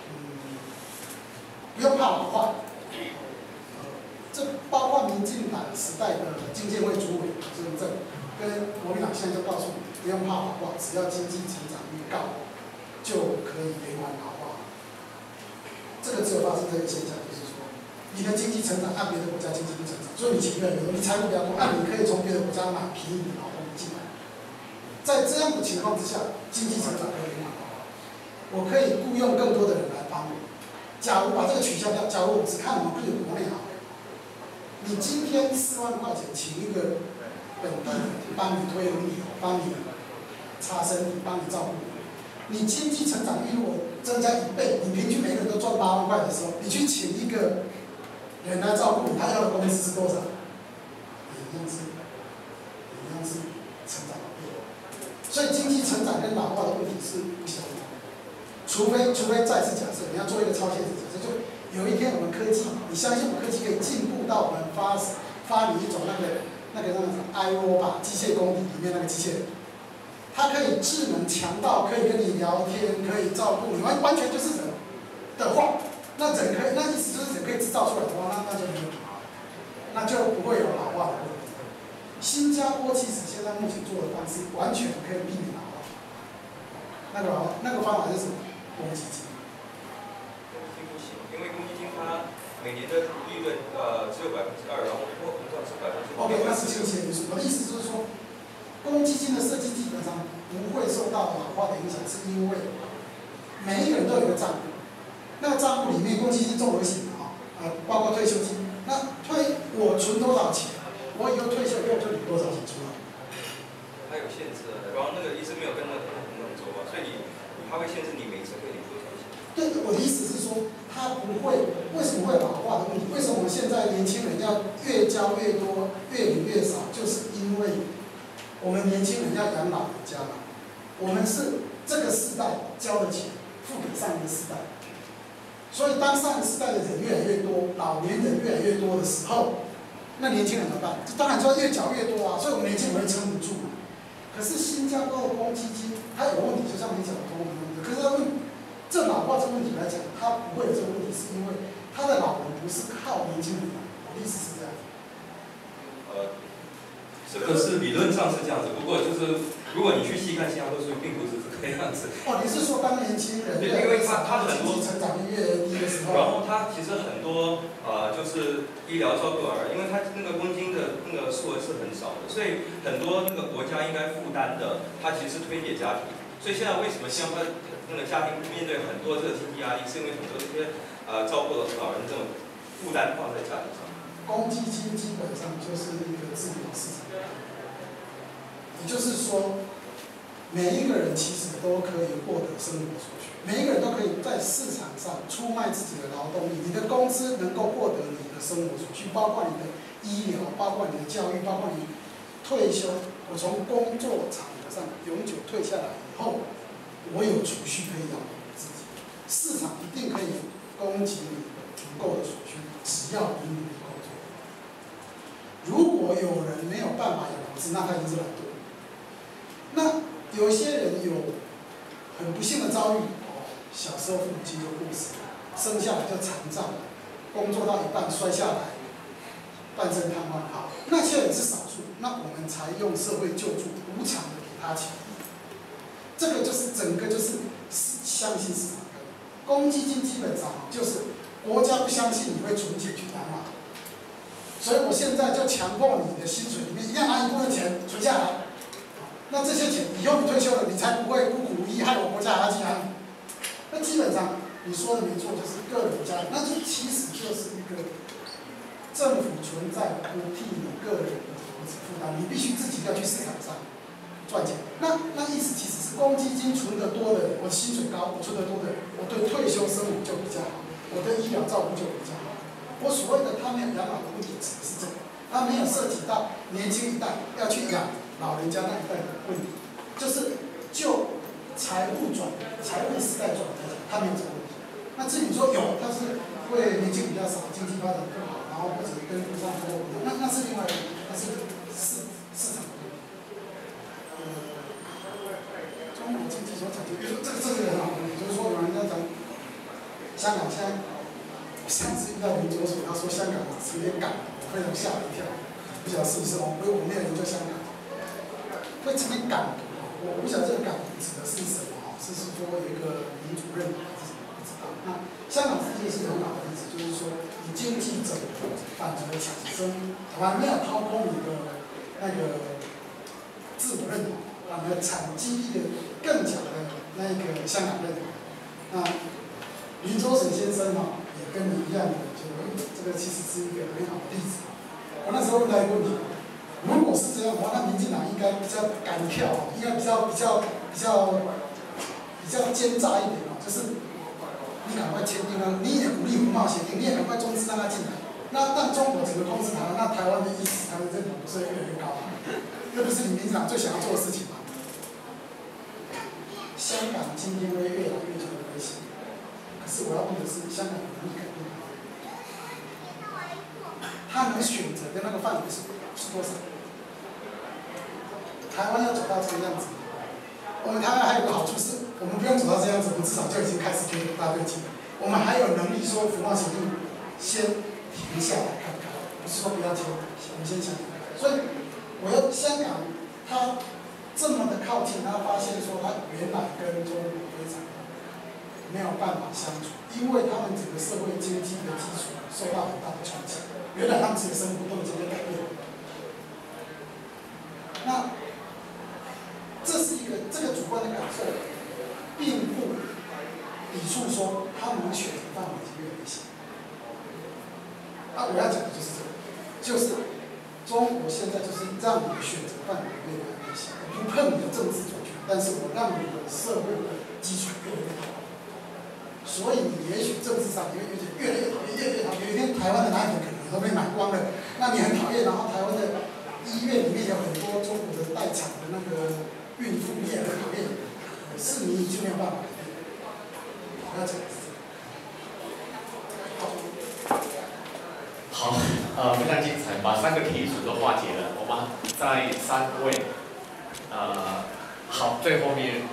怕老化？这包括民进党时代的经建会主委郑正，跟国民党现在就告诉你，不用怕老化，只要经济成长率高，就可以延缓老化。这个只有发生这个现象，就是说，你的经济成长按别的国家经济不成长，所以你钱越来越多，你财富比较多，按你可以从别的国家买便宜的劳动力进来。在这样的情况之下，经济成长可以延缓老化，我可以雇佣更多的人来帮我。假如把这个取消掉，假如我只看我们国内好，你今天4万块钱请一个本地人帮你推轮椅，帮你擦身体，帮你照顾你，你经济成长率如果增加1倍，你平均每个人都赚8万块的时候，你去请一个人来照顾你，他要的工资是多少？也一样是成长的倍。所以经济成长跟老化的问题是不相关的，除非再次假设你要做一个超现实假设，就有一天我们科技，你相信我们科技可以进步到我们发明一种那个 iRobot 吧，机械公敌里面那个机械人，它可以智能强到可以跟你聊天，可以照顾你，完全就是人的话，那人可以，那意思就是人可以制造出来的话，那就没有，那就不会有老化的问题。新加坡其实现在目前做的方式完全可以避免老化。那个方法是什么？公积金。 公积金不行，因为公积金它每年的利润只有2%，然后通货膨胀是5%。 OK， 那是经济因素。我的意思就是说，公积金的设计基本上不会受到老化的影响，是因为每一个人都有一个账户，那个账户里面公积金综合型的包括退休金。那我存多少钱？我以后退休以后就领多少钱出来？ 它有限制的，然后那个医生没有跟那个通货膨胀走啊，所以它会限制你每次可以领多少钱。 对，我的意思是说，它不会，为什么会老化的问题？为什么我们现在年轻人要越交越多，越领越少？就是因为我们年轻人要养老人家嘛，我们是这个世代交的钱付给上一个世代，所以当上一个世代的人越来越多，老年人越来越多的时候，那年轻人怎么办？当然就要越缴越多啊，所以我们年轻人会撑不住嘛。可是新加坡的公积金它有问题，就像你讲的通货膨胀，可是它这老化这个问题来讲，它不会有这个问题，是因为它的老人不是靠年轻人来。我的意思是这样。 这个是理论上是这样子，不过就是如果你去细看新加坡数据，并不是这个样子。 你是说当年轻人对，因为他很多成长率越低的时候， 然后他其实很多就是医疗照顾儿，因为他那个公积金的那个数额是很少的，所以很多那个国家应该负担的，他其实是推给家庭。所以现在为什么新加坡那个家庭面对很多这个经济压力，是因为很多这些照顾老人这种负担放在家庭上。 公积金基本上就是一个自由市场，也就是说，每一个人其实都可以获得生活所需，每一个人都可以在市场上出卖自己的劳动力，你的工资能够获得你的生活所需，包括你的医疗，包括你的教育，包括你退休。我从工作场合上永久退下来以后，我有储蓄可以养活自己，市场一定可以供给你足够的所需，只要你努力工作。如果有人没有办法养活自己，那他就是懒惰。那有一些人有很不幸的遭遇，小时候父母亲就过世了，生下来就残障，工作到一半摔下来，半身瘫痪。好，那些人是少数，那我们才用社会救助无偿的给他钱。这个就是整个就是相信市场。公积金基本上就是国家不相信你会存钱去养老，所以我现在就强迫你的薪水里面一样拿一部分钱存下来，那这些钱以后你退休了，你才不会孤苦无依，害我国家还要去养你。那基本上你说的没错，就是个人家庭，那这其实就是一个政府存在不替你个人的投资负担，你必须自己要去市场上赚钱。那意思其实是公积金存得多的人，我薪水高，我存得多的人，我对退休生活就比较好，我的医疗照顾就比较好。我所谓的他没有养老的问题，指的是这个，他没有涉及到年轻一代要去养老人家那一代的问题，就是就财务时代转的，他没有这个问题。那至于说有，他是会年轻比较少，经济发展更好，然后或者跟不上多，那是另外一个，那是市场的问题。中国经济所讲究，比如说这个很好的，就是说有人在讲香港现在，上次遇到林卓所，他说香港有点港，非常吓我一跳，不晓得是不是哦，因为我没有研究香港，会成为港独，我不晓得这个港独指的是什么哦，是说有一个民主认同还是什么？那香港世界是很好的例子，就是说你经济整合反而产生，反而没有掏空你的那个自我认同，反而激励的更强的那个香港认同。那林周沈先生哈，也跟你一样的，觉得这个其实是一个很好的例子。我那时候问他一个问题，如果是这样的话，那民进党应该比较敢跳，应该比较奸诈一点哦，就是。你赶快签订啊！你也鼓励服贸协定，你也赶快中资让他进来。那让中国整个控制台湾，那台湾的意识、台湾认同不是越来越高吗？这不是你民进党最想要做的事情吗？香港今天会越来越觉得危险，可是我要问的是，香港有能力改变吗？他能选择的那个范围是多少？台湾要走到这个样子。我们台湾还有个好处是，我们不用走到这样子，我们至少就已经开始给大队进了。我们还有能力说服贸协定先停下来看看，不是说不要签，我们先想。所以，香港它这么的靠近，他发现说他原来跟中国非常没有办法相处，因为他们整个社会经济的基础受到很大的冲击。原来他们自己的生活都已经被改变了。那这是一个这个主观的感受，并不抵触说他们的选择范围已经越来越小。那我要讲的就是这个，就是中国现在就是让你的选择范围越来越小，不碰你的政治主权，但是我让你的社会的基础越来越好。所以你也许政治上你会越来越讨厌，越来越讨厌。有一天台湾的奶粉可能都被买光了，那你很讨厌，然后台湾的医院里面有很多中国的待产的那个。孕妇你也很讨厌，是你就没有办法改变。我要讲的是好，非常精彩，把3个题组都化解了。我们在3位，好，最后面，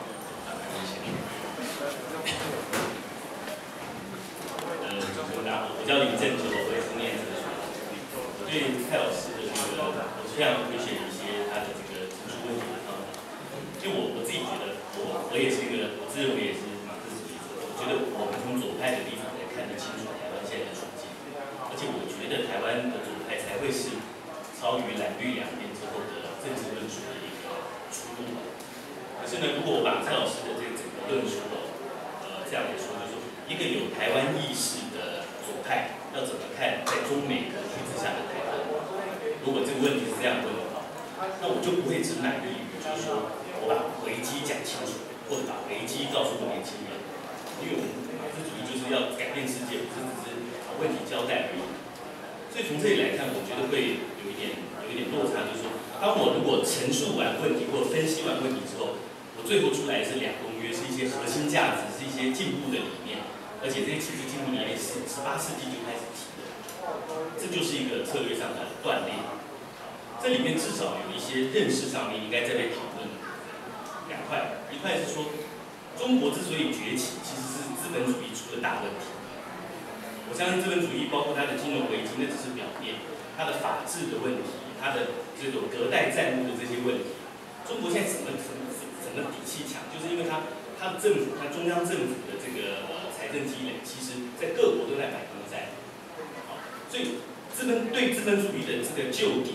我叫林正哲，我也是念哲学。我对蔡老师的我非常推荐一些他的这个陈述问题的方法。就我自己觉得，我也是一个，我自认为也是马克思主义者。我觉得我们从左派的立场来看得清楚台湾现在的处境，而且我觉得台湾的左派才会是超于蓝绿两边之后的政治论述的一个出路。可是呢，如果我把蔡老师的这个整个论述这样来说，就是说一个有台湾意识的左派要怎么看在中美格局之下的台湾？如果这个问题是这样问的话，那我就不会只满意于就是说。我把危机讲清楚，或者把危机告诉年轻人，因为我们马克思主义就是要改变世界，不是只是把问题交代而已。所以从这里来看，我觉得会有一点落差，就是说，当我如果陈述完问题或者分析完问题之后，我最后出来是2公约，是一些核心价值，是一些进步的理念，而且这些其实进步理念是18世纪就开始提的，这就是一个策略上的锻炼。这里面至少有一些认识上面应该再被讨论。2块，一块是说，中国之所以崛起，其实是资本主义出了大问题。我相信资本主义包括它的金融危机，那只是表面，它的法治的问题，它的这种隔代债务的这些问题。中国现在怎么底气强，就是因为它的政府，它中央政府的这个财政积累，其实在各国都在买公债。所以对资本主义的这个救底，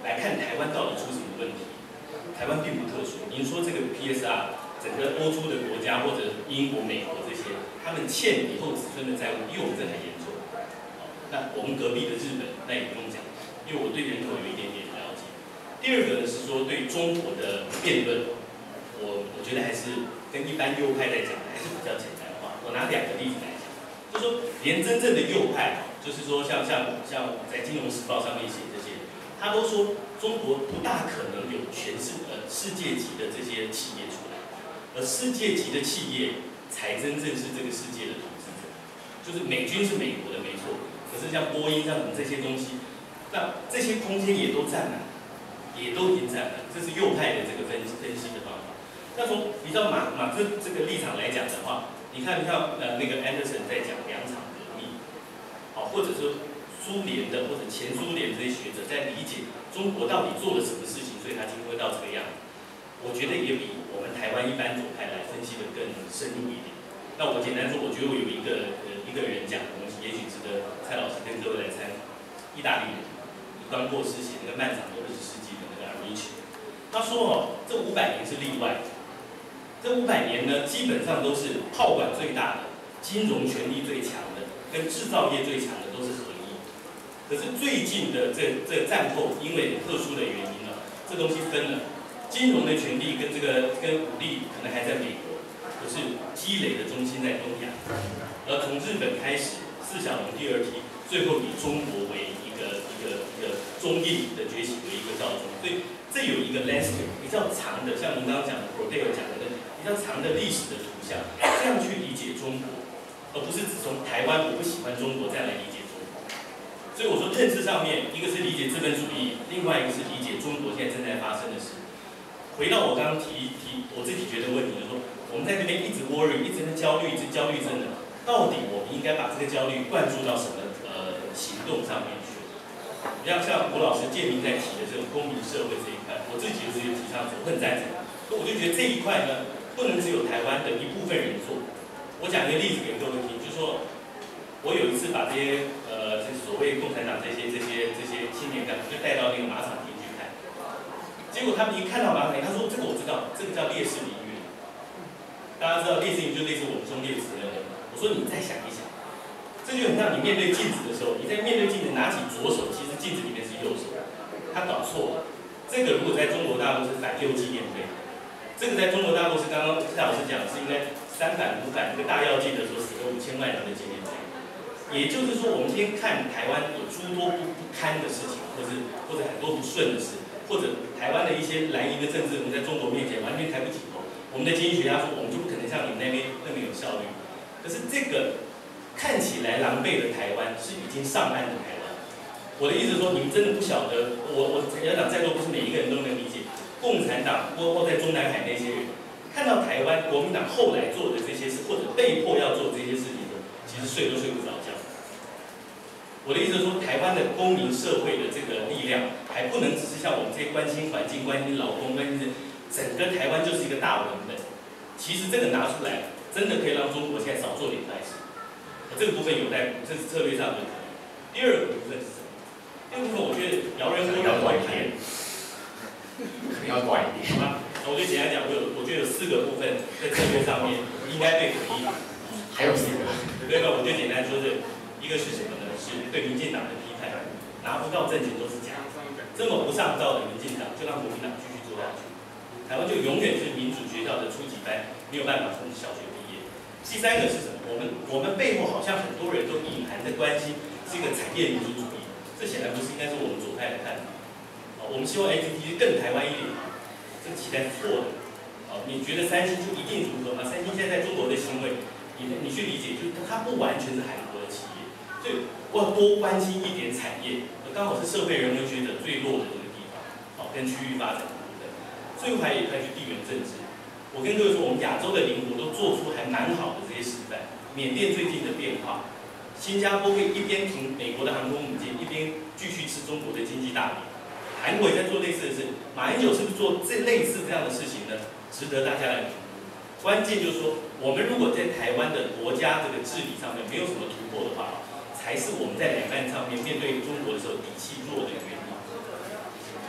来看台湾到底出什么问题。台湾并不特殊。您说这个 PSR， 整个欧洲的国家或者英国、美国这些，他们欠以后子孙的债务比我们这还严重。那我们隔壁的日本，那也不用讲，因为我对人口有一点点了解。第二个呢是说对中国的辩论，我觉得还是跟一般右派在讲还是比较简单化。我拿2个例子来讲，就说连真正的右派，就是说像在《金融时报》上面写这些，他都说中国不大可能有世界级的这些企业出来，而世界级的企业才真正是这个世界的统治者。就是美军是美国的没错，可是像波音像什么这些东西，那这些空间也都占满，也都已经占满，这是右派的这个分析的方法。那从比较马这个立场来讲的话，你看那个 Anderson 在讲2场革命，好，或者说苏联的或者前苏联这些学者在理解中国到底做了什么事情，所以他今天会到这个样子。我觉得也比我们台湾一般左派来分析的更深入一点。那我简单说，我觉得我有一个人讲的东西，也许值得蔡老师跟各位来参考。意大利人刚过世写那个漫长的20世纪的那个 Amici， 他说这500年是例外，这500年呢基本上都是炮管最大的、金融权力最强的、跟制造业最强的都是合一。可是最近的这战后，因为特殊的原因呢，这东西分了。金融的权利跟武力可能还在美国，可是积累的中心在东亚。而从日本开始，4小龙第2梯，最后以中国为一个中印的崛起为一个造中，所以这有一个 landscape 比较长的，像您刚刚讲的 Brodel 讲的比较长的历史的图像，这样去理解中国，而不是只从台湾我不喜欢中国这样来理解中国。所以我说认知上面，一个是理解资本主义，另外一个是理解中国现在正在发生的事。回到我刚刚提我自己觉得问题，就是说我们在这边一直 worry， 一直在焦虑，一直焦虑症的，到底我们应该把这个焦虑灌注到什么行动上面去？像吴老师建明在提的这种公民社会这一块，我自己就是提倡者，我很赞成。所以我就觉得这一块呢，不能只有台湾的一部分人做。我讲一个例子给各位听，就是说我有一次把这些所谓共产党这些青年干部就带到那个马场町去看。结果他们一看到马场，他说这个我知道，这个叫烈士陵园。大家知道烈士陵就类似我们忠烈祠那个。我说你再想一想，这就很像你面对镜子的时候，你在面对镜子拿起左手，其实镜子里面是右手，他搞错了。这个如果在中国大陆是反右纪念碑，这个在中国大陆是刚刚蔡老师讲是应该3反5反，这个大跃进的时候死了5000万人的纪念碑。也就是说，我们今天看台湾有诸多不堪的事情，或者很多不顺的事。或者台湾的一些蓝营的政治人物在中国面前完全抬不起头，我们的经济学家说我们就不可能像你们那边那么有效率。可是这个看起来狼狈的台湾是已经上岸的台湾。我的意思是说，你们真的不晓得，我要讲在座不是每一个人都能理解，共产党或在中南海那些人看到台湾国民党后来做的这些事，或者被迫要做这些事情的时候，其实睡都睡不着觉。我的意思是说，台湾的公民社会的这个力量，还不能只是像我们这些关心环境、关心劳工、关心整个台湾就是一个大文本。其实这个拿出来，真的可以让中国现在少做点坏事。这个部分有待，这是策略上的可能。第二个部分是什么？第二个部分我觉得姚人多要短一点， 可能要短一点。 好吧？我就简单讲，我觉得有4个部分在策略上面应该被可以。 还有4个。 对吧？我就简单说一个是什么呢？是对民进党的批判，拿不到证件都是假的，这么不上道的民进党，就让国民党继续做下去。台湾就永远是民主学校的初级班，没有办法从小学毕业。第3个是什么？我们背后好像很多人都隐含的关心是一个产业民主主义，这显然不是应该是我们左派的看法。我们希望 ATT 更台湾一点，这个期待是错的。你觉得3星就一定如何吗？3星现在在中国的行为，你去理解，就是它不完全是韩国的企业。所以我要多关心一点产业，刚好是社会人文学者最弱的这个地方，跟区域发展的部分。最后还有去地缘政治。我跟各位说，我们亚洲的邻国都做出还蛮好的这些示范。缅甸最近的变化，新加坡会一边停美国的航空母舰，一边继续吃中国的经济大饼。韩国也在做类似的事，马英九是不是做类似这样的事情呢？值得大家来评估。关键就是说，我们如果在台湾的国家这个治理上面没有什么突破的话，才是我们在两岸上面面对中国的时候底气弱的原因。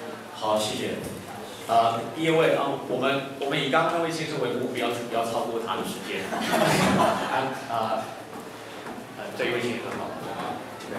好，谢谢。第一位我们以刚刚那位先生为目标，不要超过他的时间。这一位先生好。对。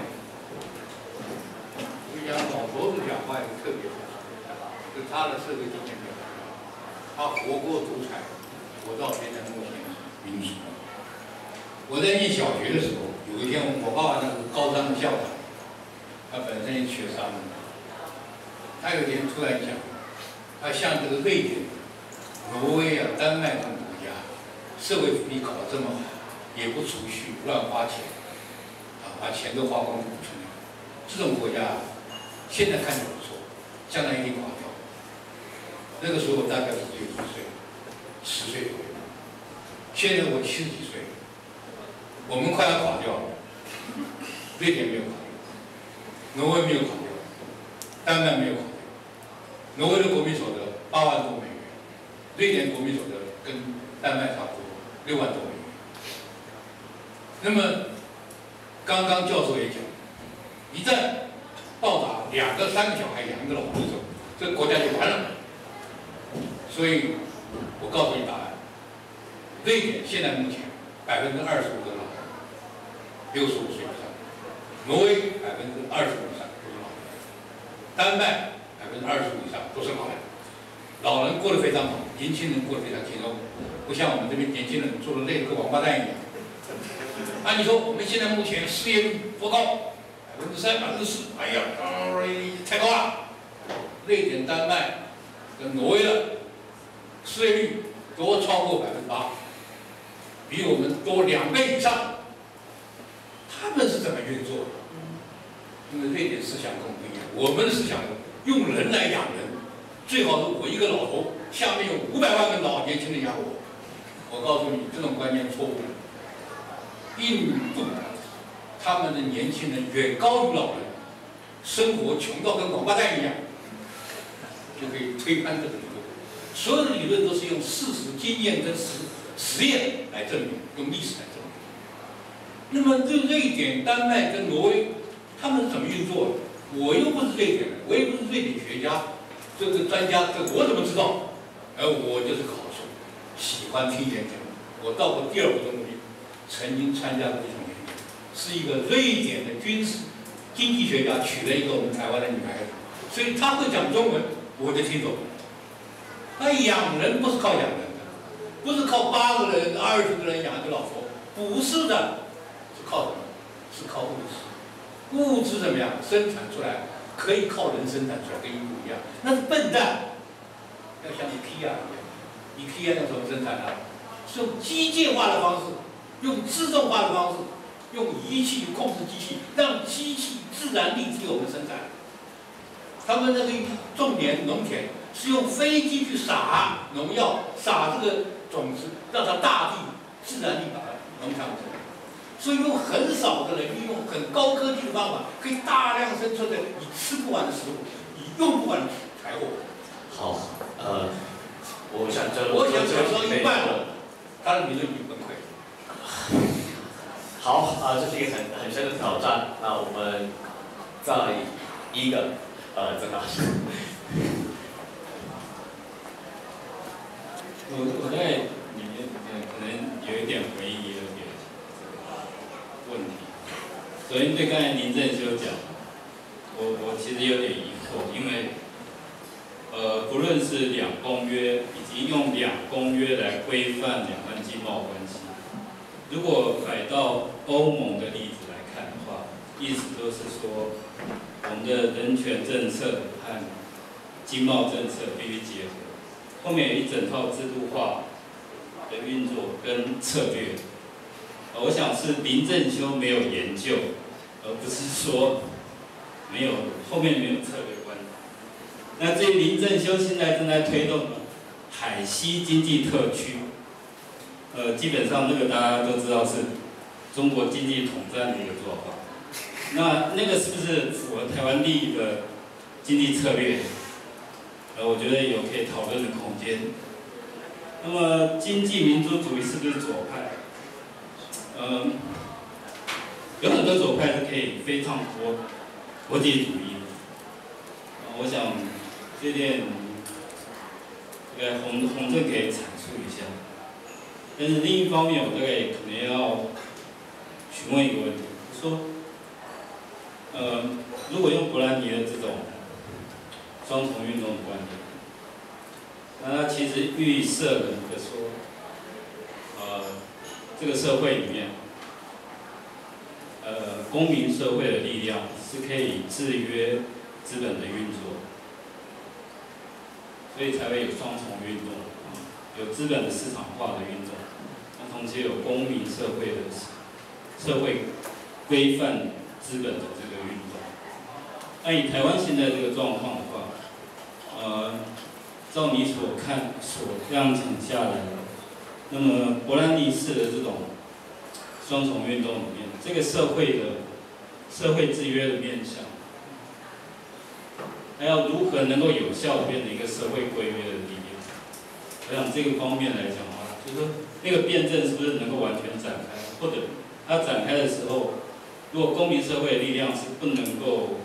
我讲老头子讲话也特别好，就他的社会经验比较高，他活过独裁，活到现在目前民主。我在念小学的时候，有一天我爸爸那是高三的校长，他本身也学商的，他有一天突然讲，他像这个瑞典、挪威啊、丹麦这种国家，社会主义搞得这么好，也不储蓄、不乱花钱，把钱都花光储存了，这种国家现在看着不错，将来一定垮掉。那个时候我大概是只有几岁，10岁左右，现在我70几岁。我们快要垮掉了，瑞典没有垮掉，挪威没有垮掉，丹麦没有垮掉。挪威的国民所得8万多美元，瑞典国民所得跟丹麦差不多6万多美元。那么，刚刚教授也讲，一旦到达2个3个小孩养一个老头的时候，这个国家就完了。所以，我告诉你答案：瑞典现在目前25%的老人，65岁以上；挪威25%以上都是老人；丹麦25%以上都是老人。老人过得非常好，年轻人过得非常轻松，不像我们这边年轻人做的累得跟王八蛋一样。按理说我们现在目前失业率多高？3%、4%，哎呀，太高了。瑞典、丹麦跟挪威的失业率都超过8%，比我们多2倍以上。他们是怎么运作的？因为瑞典思想跟我们不一样，我们的思想用人来养人，最好是我一个老头，下面有500万个老年轻人养我。我告诉你，这种观念错误。印度他们的年轻人远高于老人，生活穷到跟王八蛋一样，就可以推翻这个理论。所有的理论都是用事实、经验跟实验来证明，用历史来证明。那么瑞典、丹麦跟挪威，他们是怎么运作的？我又不是瑞典人，我也不是瑞典学家，这个专家，这我怎么知道？我就是考试，喜欢听演讲。我到过第2个中国，曾经参加过一场演讲，是一个瑞典的军事经济学家娶了一个我们台湾的女孩子，所以他会讲中文，我就听懂。那养人不是靠养人的，不是靠8个人、20个人养一个老头，不是的，是靠什么？是靠物质。物质怎么样生产出来？可以靠人生产出来，跟印度一样，那是笨蛋。要像IKEA一样，IKEA用什么生产啊？是用机械化的方式，用自动化的方式，用仪器控制机器，让机器自然力替我们生产。他们那个种农田是用飞机去撒农药，撒这个种子，让它大地自然力把它农场生。所以用很少的人，运用很高科技的方法，可以大量生出的你吃不完的食物，你用不完的财货。 好，我想小说一半了，他的理论已经崩溃。 好，这是一个很深的挑战。那我们再一个，曾老师。 我在里面可能有一点回忆，有点问题。首先对刚才林正修讲，我其实有点疑惑，因为不论是2公约，以及用2公约来规范两岸经贸关系，如果摆到欧盟的例子来看的话，意思就是说，我们的人权政策和经贸政策必须结合。后面有一整套制度化的运作跟策略，我想是林正修没有研究，而不是说后面没有策略观。那至于林正修现在正在推动的海西经济特区，基本上那个大家都知道是中国经济统战的一个做法。那个是不是符合台湾利益的经济策略？我觉得有可以讨论的空间。那么经济民主主义是不是左派？有很多左派是可以非常国际主义的。我想这点洪正可以阐述一下。但是另一方面，我大概可能要询问一个问题，说，如果用伯兰尼的这种双重运动的观点，那它其实预设了一个说，这个社会里面，公民社会的力量是可以制约资本的运作，所以才会有双重运动，有资本的市场化的运动，那同时有公民社会的社会规范资本的这个运动。那以台湾现在这个状况的话，照你所量产下来的，那么伯兰尼式的这种双重运动里面，这个社会制约的面向，还要如何能够有效变成一个社会规约的力量？我想这个方面来讲的话，就是说那个辩证是不是能够完全展开，或者它展开的时候，如果公民社会的力量是不能够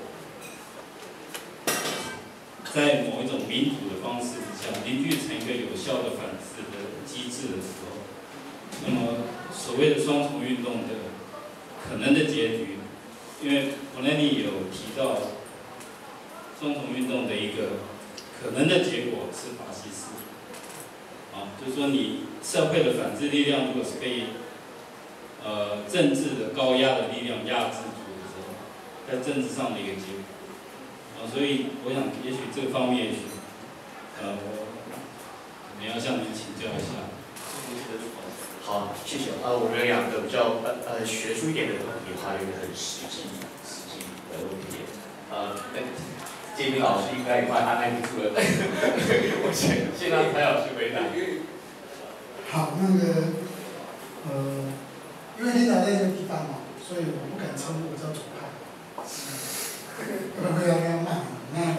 在某一种民主的方式之下凝聚成一个有效的反制的机制的时候，那么所谓的双重运动的可能的结局，因为伯兰尼有提到双重运动的一个可能的结果是法西斯，就是说你社会的反制力量如果是被政治的高压的力量压制住的时候，在政治上的一个结果。所以我想，也许这个方面，我要向您请教一下。 好，谢谢。我们有两个比较学术一点的问题，还有一个很实际的问题。建明老师应该快按耐不住了，我先让蔡老师回答。 好，因为你来在这个地方嘛，所以我不敢称我叫左派。会要那样骂你，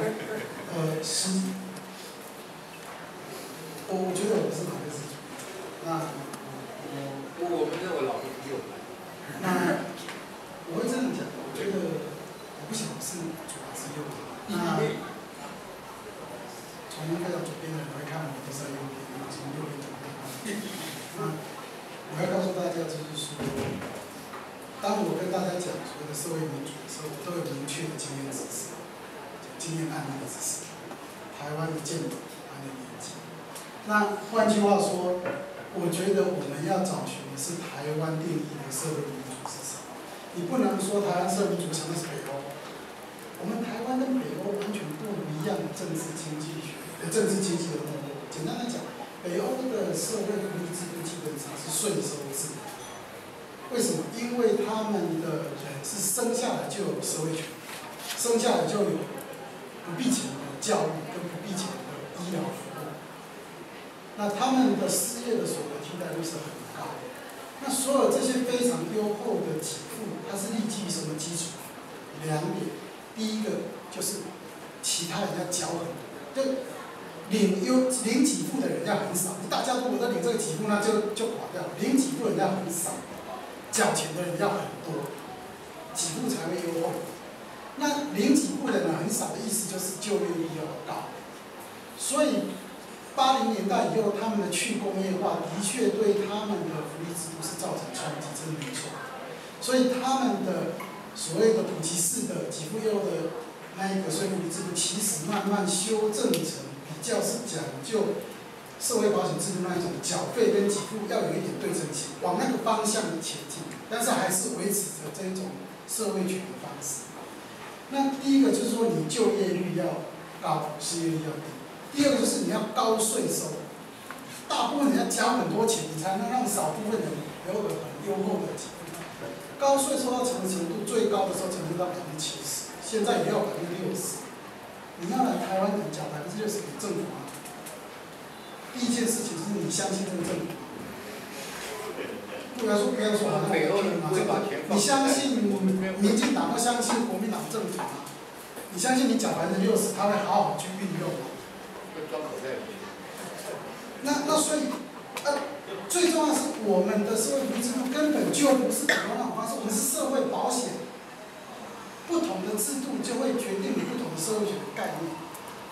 我觉得我是马克思主义。那我们认为老师是右派。 那我会这样讲，我觉得我不想是主要是右派。那从非常左边的人来看，我都是右边；从右边左边看，那我要告诉大家就是说。当我跟大家讲所谓的社会民主的时候，我都有明确的经验知识、经验案例的知识，台湾的建筑、台湾的年纪。那换句话说，我觉得我们要找寻的是台湾定义的社会民主是什么。你不能说台湾社会民主像那是北欧，我们台湾跟北欧完全不一样的政治经济的脉络。简单来讲，北欧的社会福利制度基本上是税收制。为什么？因为他们的人是生下来就有社会权，生下来就有不必钱的教育跟不必钱的医疗服务。那他们的失业的所得替代率是很高的。那所有这些非常优厚的给付，它是立基于什么基础？两点，第一个就是其他人要缴很多，就领给付的人要很少。大家如果都领这个给付，那就垮掉了。领给付的人要很少。缴钱的人要很多，给付才会优厚。那领给付的人很少的意思就是就业率要高。所以80年代以后，他们的去工业化的确对他们的福利制度是造成冲击，这是没错。所以他们的所谓的普及式的给付优的那一个税福利制度，其实慢慢修正成比较是讲究。社会保险制度那一种缴费跟给付要有一点对称性，往那个方向前进，但是还是维持着这一种社会权的方式。那第一个就是说，你就业率要高，失业率要低；第二个就是你要高税收，大部分人要交很多钱，你才能让少部分人有个很优厚的给付。高税收到什么程度？最高的时候曾经到70%，现在也要60%。你要来台湾，你缴60%给政府吗？第一件事情就是你相信这个政府，不要说好像你相信民进党或相信国民党政府吗？你相信你缴60%，他会好好去运用吗？那所以最重要的是我们的社会福利制度根本就不是台湾那种方式，我们是社会保险，不同的制度就会决定你不同的社会权的概念。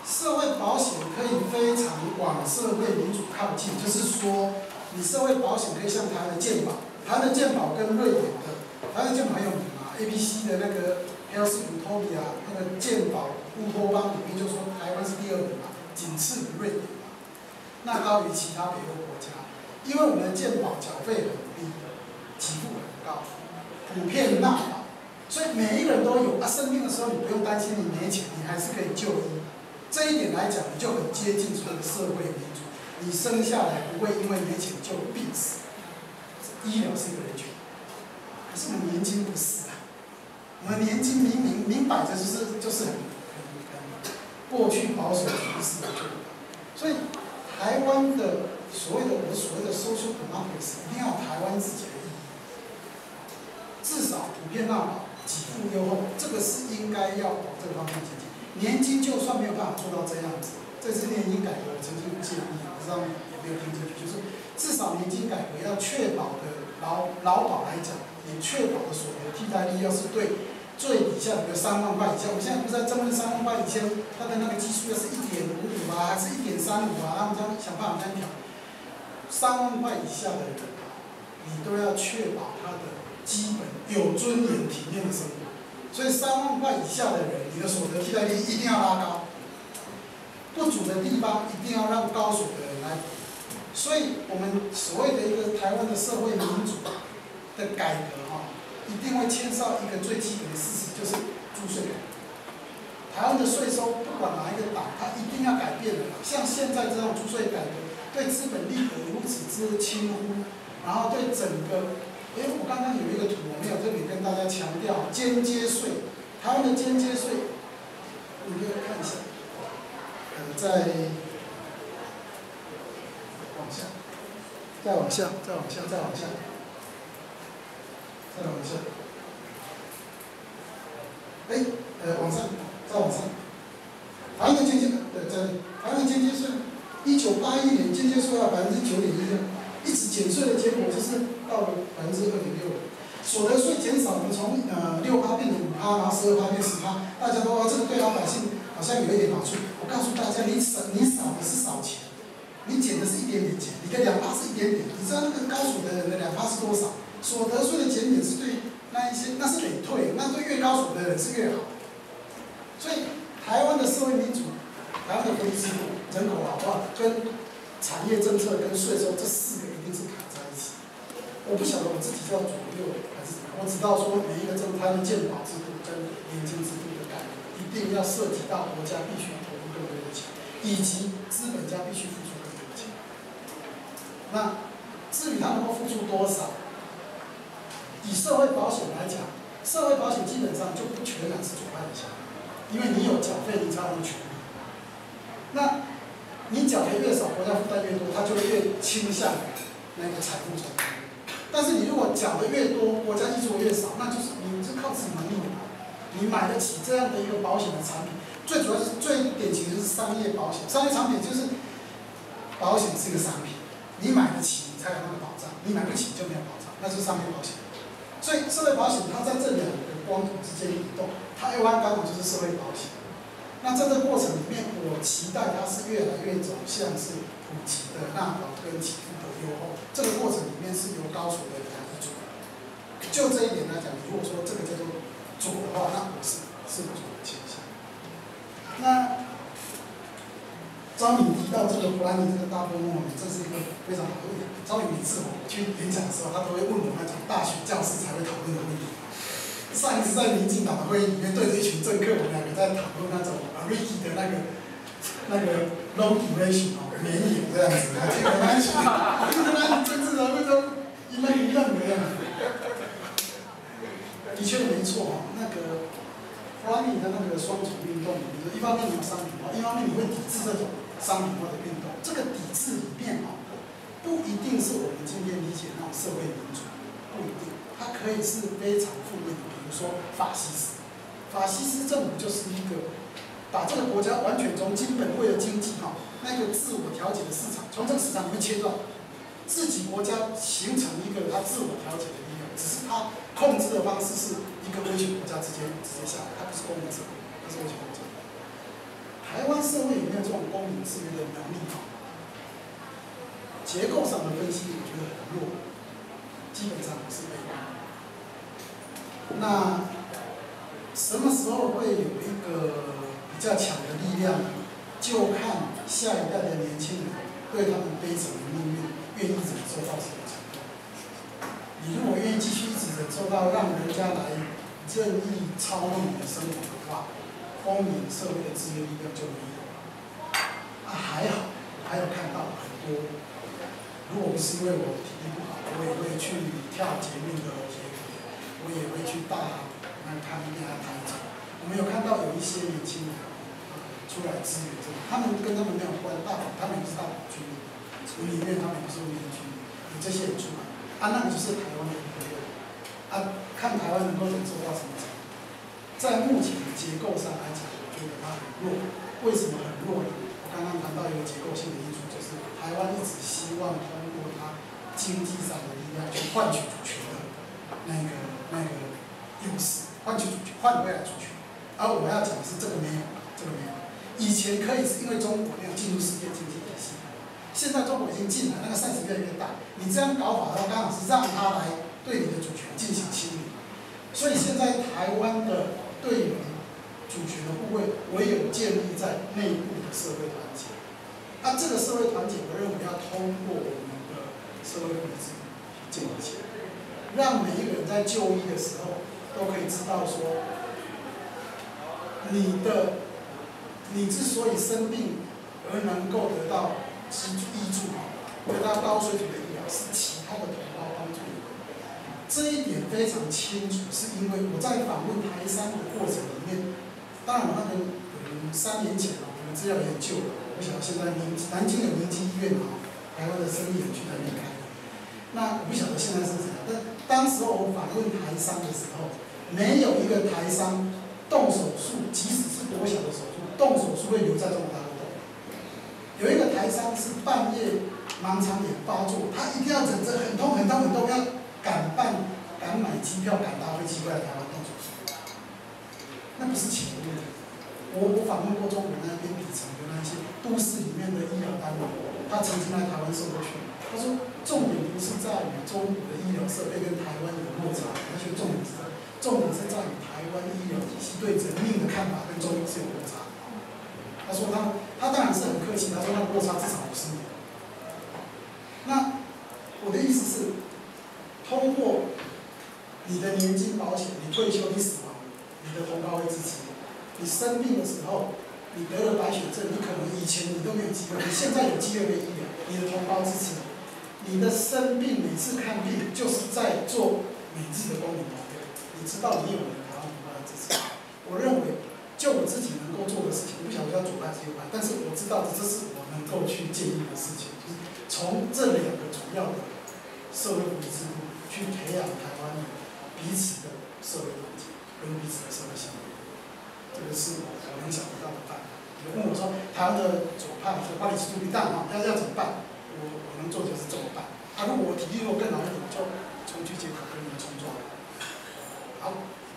社会保险可以非常往社会民主靠近，就是说，你社会保险可以像台湾的健保，台湾的健保跟瑞典的，台湾的健保很有名嘛 ，ABC 的那个 Health Utopia 那个健保乌托邦里面就说台湾是第2名嘛，仅次于瑞典嘛，那高于其他北欧国家，因为我们的健保缴费很低，给付很高，普遍纳保，所以每一个人都有啊，生病的时候你不用担心你没钱，你还是可以就医。这一点来讲，你就很接近所谓的社会民主。你生下来不会因为没钱就病死，医疗是一个人权。可是我们年金不是啊，我们年金明摆着就是很过去保守主义式的做法。所以台湾的所谓的social democracy 一定要有台湾自己的意义，至少普遍纳保、给付优厚，这个是应该要往这个方向前进。年金就算没有办法做到这样子，这次年金改革我曾经建议，不知道有没有听进去，就是至少年金改革要确保的劳保来讲，也确保的所得替代率要是对最底下，比如3万块以下，我们现在不是在争论3万块以前它的那个基数要是1.55啊，还是1.35啊，他们这样想办法这样调。3万块以下的人，你都要确保他的基本有尊严、体面的生活。所以3万块以下的人，你的所得替代率一定要拉高，不足的地方一定要让高所得人来补。所以我们所谓的一个台湾的社会民主的改革一定会牵涉一个最基本的事实，就是租税改革。台湾的税收不管哪一个党，它一定要改变的。像现在这种租税改革，对资本利得如此之轻忽，然后对整个我刚刚有一个图，我没有特别跟大家强调间接税。台湾的间接税，你可以看一下，再往下，再往下，再往下，再往下，再往下。往上，再往上。台湾的间接，对，在台湾的间接税，1981年间接税要9.1%，一直减税的结果就是到了2.6%。所得税减少，我们从6%变成5%，然后12%变10%，大家都说这个对老百姓好像有一点好处。我告诉大家，你少的是少钱，你减的是一点点钱，你的2%是一点点。你知道那个高所得人的2%是多少？所得税的减免是对那是累退，那对越高所得人是越好。所以台湾的社会民主，台湾的福利制度、人口老化跟产业政策跟税收这4个一定是卡在一起。我不晓得我自己叫左右还是怎么样，我知道说每一个政府它的健保制度跟年金制度的改革，一定要涉及到国家必须投入更多的钱，以及资本家必须付出更多的钱。那至于他能够付出多少，以社会保险来讲，社会保险基本上就不全然是左派的想法，因为你有缴费，你才有权利。那你缴的越少，国家负担越多，它就越倾向那个财富重分。但是你如果缴的越多，国家挹注越少，那就是你是靠自己能力的，你买得起这样的一个保险的产品。最主要是最典型的就是商业保险，商业产品就是保险是一个商品，你买得起你才有那个保障，你买不起就没有保障，那就是商业保险。所以社会保险它在这2个光谱之间移动，台湾刚好就是社会保险。那在这个过程里面，我期待它是越来越走向是普及的纳保跟给付的优厚。这个过程里面是由高所得人来做。就这一点来讲，如果说这个叫做左的话，那我是不左的倾向。那张敏提到这个普兰尼这个大波梦，这是一个非常好的问题。张敏每次我去演讲的时候，他都会问我那种大学教师才会讨论的问题。上一次在民进党的会议里面，对着一群政客，我们2个在讨论那种Ricky 的那个 long duration 绵延这样子，还记得吗？那政治人物都一愣一愣的样子。的确没错那个弗拉米的那个双重运动，一方面你有商品化，一方面你会抵制这种商品化的运动。这个抵制里面不一定是我们今天理解那种社会民主，不一定，它可以是非常负面的。比如说法西斯，法西斯政府就是一个把这个国家完全从基本为了经济那个自我调节的市场，从这个市场里面切断，自己国家形成一个它自我调节的力量，只是它控制的方式是一个威权国家直接下来，它不是公民制，它是威权国家。 台湾社会有没有这种公民制约的能力？结构上的分析，我觉得很弱，基本上是被动。那什么时候会有一个比较强的力量？就看下一代的年轻人对他们悲惨的命运愿意忍受到什么程度。你如果愿意继续一直忍受到让人家来任意操弄你的生活的话，公民社会的制约力量就没有。还好，还有看到很多。如果不是因为我体力不好，我也会去跳捷运的铁轨，我也会去大看一下台中。我们有看到有一些年轻人出来支援这个，他们跟他们没有关，他们也是大陆居民，文里面他们也不是文明居民，有这些人出来，那个就是台湾的一部分。看台湾能够忍受到什么程度。在目前的结构上来讲，我觉得它很弱。为什么很弱呢？我刚刚谈到一个结构性的因素，就是台湾一直希望通过它经济上的力量去换取主权的那个优势，换取主权，换回来主权。而我要讲的是这个没有，这个没有。以前可以是因为中国没有进入世界经济体系，现在中国已经进来，那个 size 越来越大。你这样搞法的话，刚好是让他来对你的主权进行侵略。所以现在台湾的对于主权的部位，唯有建立在内部的社会团结。这个社会团结，我认为要通过我们的社会福利制度建立起来，让每一个人在就医的时候都可以知道说，你之所以生病而能够得到医助，得到高水准的医疗，是其他的同胞帮助你。这一点非常清楚，是因为我在访问台商的过程里面，当然我那个3年前我们资料也旧了，我想现在南京有明基医院台湾的生意人去那边开的。那我不晓得现在是怎样，但当时候我访问台商的时候，没有一个台商动手术，即使是多小的手术，动手术会留在中国大陆动。有一个台商是半夜盲肠炎发作，他一定要忍着很痛很痛很痛，要赶买机票赶搭飞机过来台湾动手术。那不是钱的问题。我访问过中国那边底层的那些都市里面的医疗单位，他曾经来台湾受过训。他说，重点不是在于中国的医疗设备跟台湾有落差，而且重点是在于台湾医疗体系对人命的看法跟中国是有落差。他说他当然是很客气，他说那落差至少50年。那我的意思是，通过你的年金保险，你退休你死亡，你的同胞会支持你。你生病的时候，你得了白血症，你可能以前你都没有机会，你现在有机会被医疗，你的同胞支持你。你的生病每次看病就是在做每次的公民投票，你知道你有人台湾同胞的支持。我认为，就我自己能够做的事情，我不晓得要左派还是右派，但是我知道这是我能够去建议的事情，就是从这2个主要的社会福利制度去培养台湾人彼此的社会团结跟彼此的社会信任。这个是我能想得到的办法。有人问我说，台湾的左派说巴黎制度一旦要怎么办？我能做就是这么办。如果我体力更好一点，我就冲去街头跟你们冲撞。好，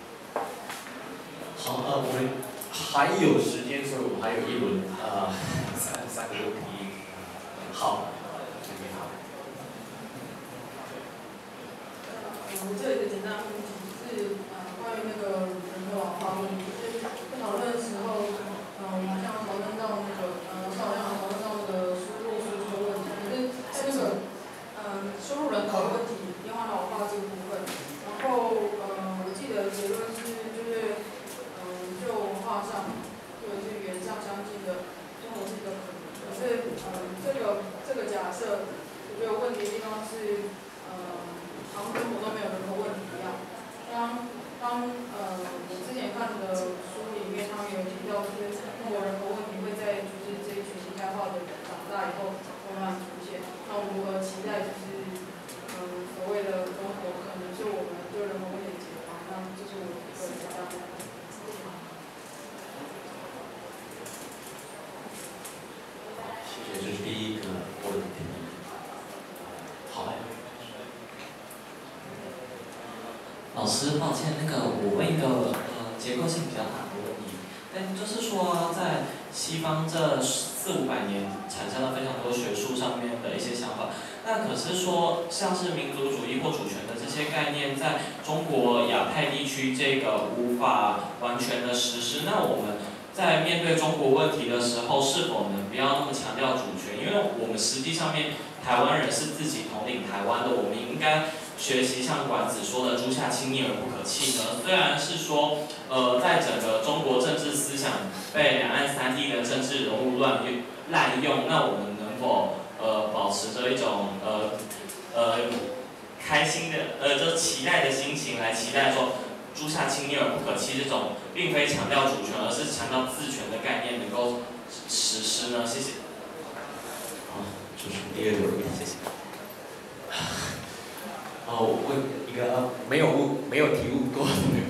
我们还有时间，所以我们还有一轮三个问题。好，这边好。 我这有一个简单的问题是关于那个人口老化问题，就是讨论的时候，好像讨论到那个输入输出问题，可是在那个输入人口的问题，延缓老化这个部分，然后我记得结论是就是就文化上或者是语言上相近的中国是一个可能，可是这个假设，我觉得问题的地方是好像中国都没有人口问题一样。当我之前看的书里面，他们有提到，就是中国人口问题会在就是这一群现代化的人长大以后慢慢出现。那我们如何期待就是所谓的中国可能是我们对人口问题的解放？那这是我的一个简单的问题。 谢谢，这是第一个问题。好嘞。 老师，抱歉，我问一个结构性比较大的问题，但就是说在西方这400-500年产生了非常多学术上面的一些想法。那可是说，像是民族主义或主权的这些概念，在中国亚太地区这个无法完全的实施。那我们在面对中国问题的时候，是否能不要那么强调主权？因为我们实际上面台湾人是自己统领台湾的，我们应该学习像管子说的“诸夏亲密而不可弃”呢。虽然是说，在整个中国政治思想被两岸三地的政治人物滥用，那我们能否保持着一种开心的就期待的心情来期待说“诸夏亲密而不可弃”这种，并非强调主权，而是强调自权的概念能够实施呢？谢谢。 好，就是第二个问题，谢谢。我问一个没有题目过的。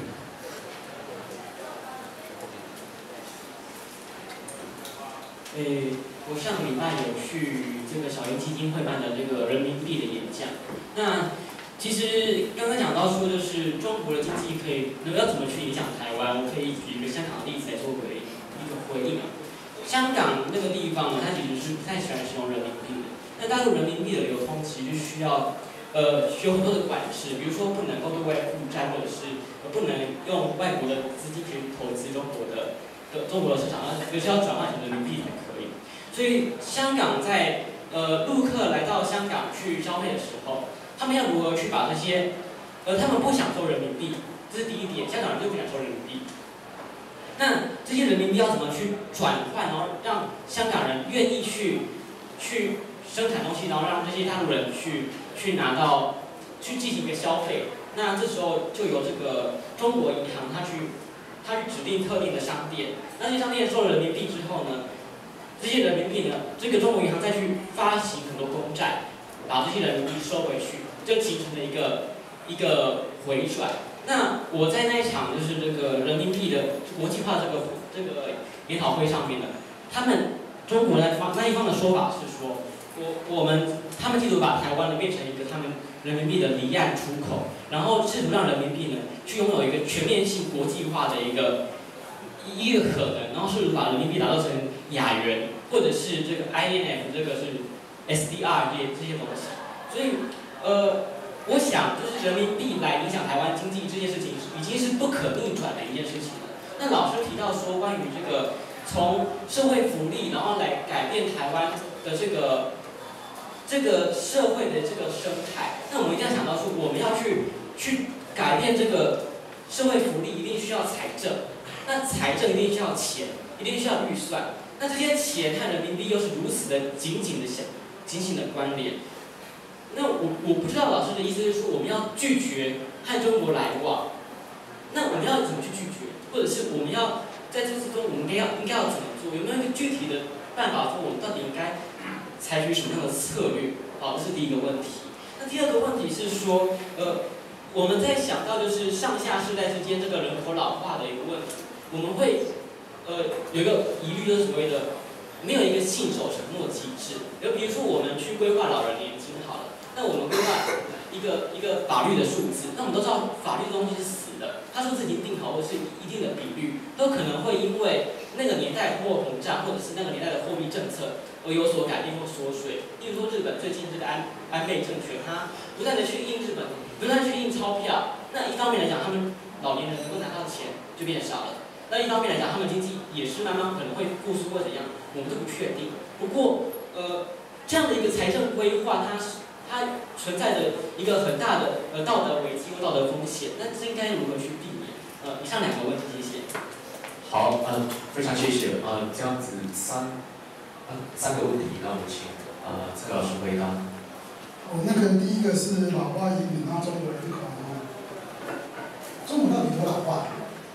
我上个礼拜有去这个小英基金会办的这个人民币的演讲。那其实刚刚讲到说，就是中国的经济要怎么去影响台湾，我可以举一个香港的例子来作为一个回应啊。香港那个地方呢，它其实是不太喜欢使用人民币的。那大陆人民币的流通其实就需要很多的管制，比如说不能够对外负债，或者是不能用外国的资金去投资中国的市场，有些要转换成人民币才可以。所以香港在陆客来到香港去消费的时候，他们要如何去把这些他们不想收人民币，这是第一点，香港人就不想收人民币。那这些人民币要怎么去转换，然后让香港人愿意去生产东西，然后让这些大陆人去拿到去进行一个消费？那这时候就由这个中国银行它去指定特定的商店，那这些商店收了人民币之后呢，这些人民币呢，这个中国银行再去发行很多公债，把这些人民币收回去，就形成了一个回转。那我在那一场就是这个人民币的国际化这个研讨会上面呢，他们中国那一方的说法是说，他们企图把台湾呢变成一个他们人民币的离岸出口，然后试图让人民币呢去拥有一个全面性国际化的一个可能，然后试图把人民币打造成亚元或者是这个 INF 这个是 SDR 这些东西。所以我想就是人民币来影响台湾经济这件事情已经是不可逆转的一件事情了。那老师提到说关于这个从社会福利然后来改变台湾的这个社会的这个生态，那我们一定要想到说我们要去改变这个社会福利，一定需要财政。那财政一定需要钱，一定需要预算。那这些钱和人民币又是如此的紧紧的关联。那我不知道老师的意思是说我们要拒绝和中国来往，那我们要怎么去拒绝？或者是我们要在这之中我们应该要怎么做？有没有一个具体的办法说我们到底应该采取什么样的策略？好，这是第一个问题。那第二个问题是说，我们在想到就是上下世代之间这个人口老化的一个问题，我们会有一个疑虑，就是所谓的没有一个信守承诺机制。比如说我们去规划老人年金好了，那我们规划一个法律的数字，那我们都知道法律这东西是死的，它数字已经定好或是一定的比率，都可能会因为那个年代通货膨胀或者是那个年代的货币政策而有所改变或缩水。例如说日本最近这个安倍政权，它不断的去印钞票，那一方面来讲，他们老年人能够拿到钱就变少了。那一方面来讲，他们经济也是慢慢可能会复苏或怎样，我们都不确定。不过，这样的一个财政规划，它存在着一个很大的道德危机或道德风险。那这应该如何去避免？以上两个问题，谢谢。 好，非常谢谢。这样子三个问题，那我请蔡老师回答。 那个第一个是老化移民，然后中国人口中国到底多老化？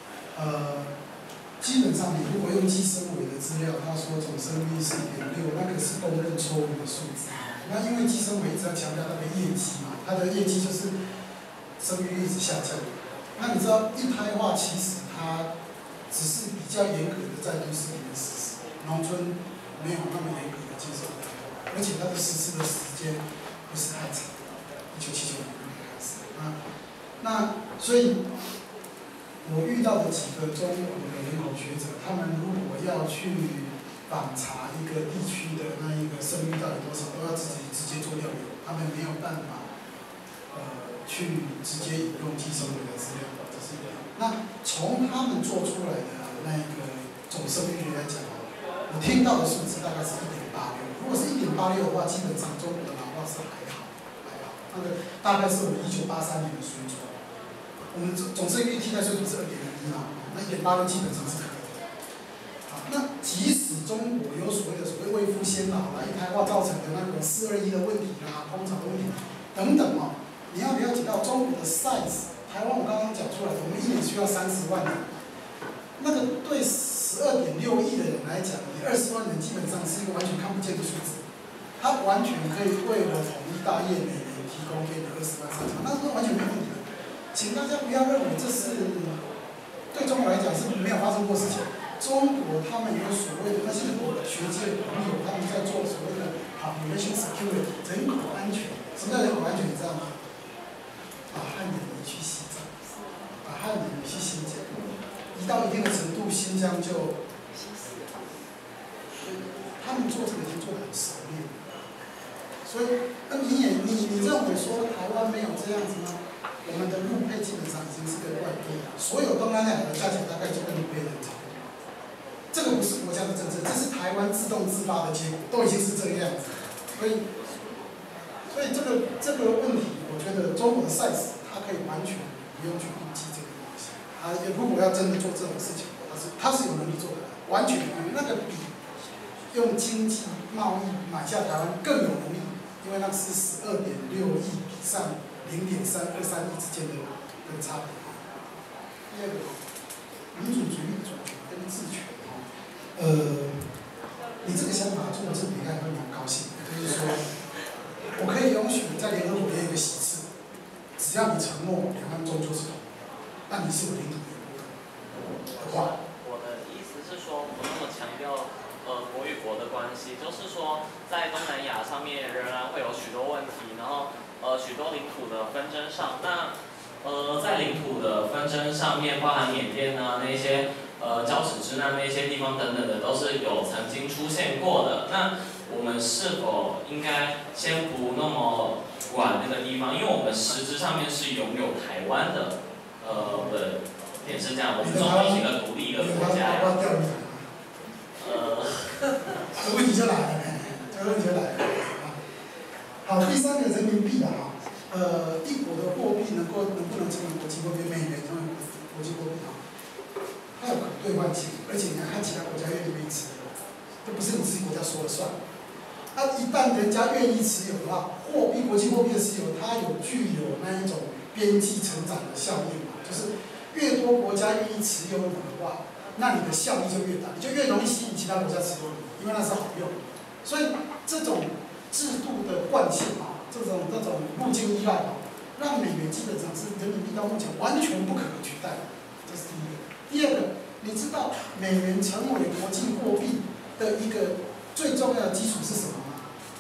基本上你如果用计生委的资料，他说总生育率4.6，那个是公认错误的数字。那因为计生委一直要强调那个业绩嘛，它的业绩就是生育率一直下降。那你知道一胎化其实它只是比较严格的在都市里面实施，农村没有那么严格的接受胎化，而且它的实施的时间不是太长，1979年开始。那所以。我遇到的几个中国的人口学者，他们如果要去访查一个地区的那一个生育到底多少，都要直接做调研，他们没有办法去直接引用计生委的资料，这是一个。那从他们做出来的那一个总生育率来讲，我听到的数字大概是1.86。如果是1.86的话，基本上中国的老化是还好。那个大概是我们1983年的水准。我们总生育率替代水准是2.01嘛，那1.86基本上是可以的。好，那即使中国有所谓未富先老啦、一胎化造成的那种421的问题啦、通常的问题等等哦，你要了解到中国的 size， 台湾我刚刚讲出来的，我们1年需要30万人，那个对12.6亿的人来讲，你20万人基本上是一个完全看不见的数字，它完全可以为了统一大业每年提供给你20万30万，那是完全没问题的。请大家不要认为这是对中国来讲是没有发生过事情。中国他们有所谓的那些学界朋友，他们在做所谓的 population security 人口安全。什么叫人口安全？你知道吗？把汉人移去西藏，把汉人移去新疆，移到一定的程度，新疆就他们做这个已经做得很熟练。所以，那你认为说台湾没有这样子吗？我们的陆配基本上已经是个外地了，所有东南亚的加起来大概就跟陆配人差不多。这个不是国家的政策，这是台湾自动自发的结果，都已经是这个样子。所以这个问题，我觉得中国的 size 它可以完全不用去顾忌这个东西。如果要真的做这种事情，它是有能力做的，完全有那个比用经济贸易买下台湾更有能力，因为那是12.6亿比上0.323亿之间的差别。第二个，民主主义主权跟治权，你这个想法，中国政府应该会蛮高兴的，就是说，我可以允许在联合国有一个席次，只要你承诺两岸终究是统一，那你是我领土的一部分。 我的意思是说，不那么强调国与国的关系，就是说，在东南亚上面仍然会有许多问题，然后许多领土的纷争上，那在领土的纷争上面，包含缅甸啊那些交趾支那那些地方等等的，都是有曾经出现过的。那我们是否应该先不那么管那个地方，因为我们实质上面是拥有台湾的，也是这样，我们中国是一个独立的国家呀。 这问题就来了，好，第三个人民币啊，一国的货币能不能成为国际货币？美元成为国际货币啊，它有可兑换性，而且你要看其他国家愿不愿意持有，这不是你自己国家说了算。那一旦人家愿意持有的话，国际货币的持有，它具有那一种边际成长的效应嘛，就是越多国家愿意持有你的话，那你的效益就越大，你就越容易吸引其他国家持有你，因为那是好用。所以这种制度的惯性啊，这种路径依赖啊，让美元基本上是人民币到目前完全不可取代的，这是第一个。第二个，你知道美元成为国际货币的一个最重要的基础是什么吗？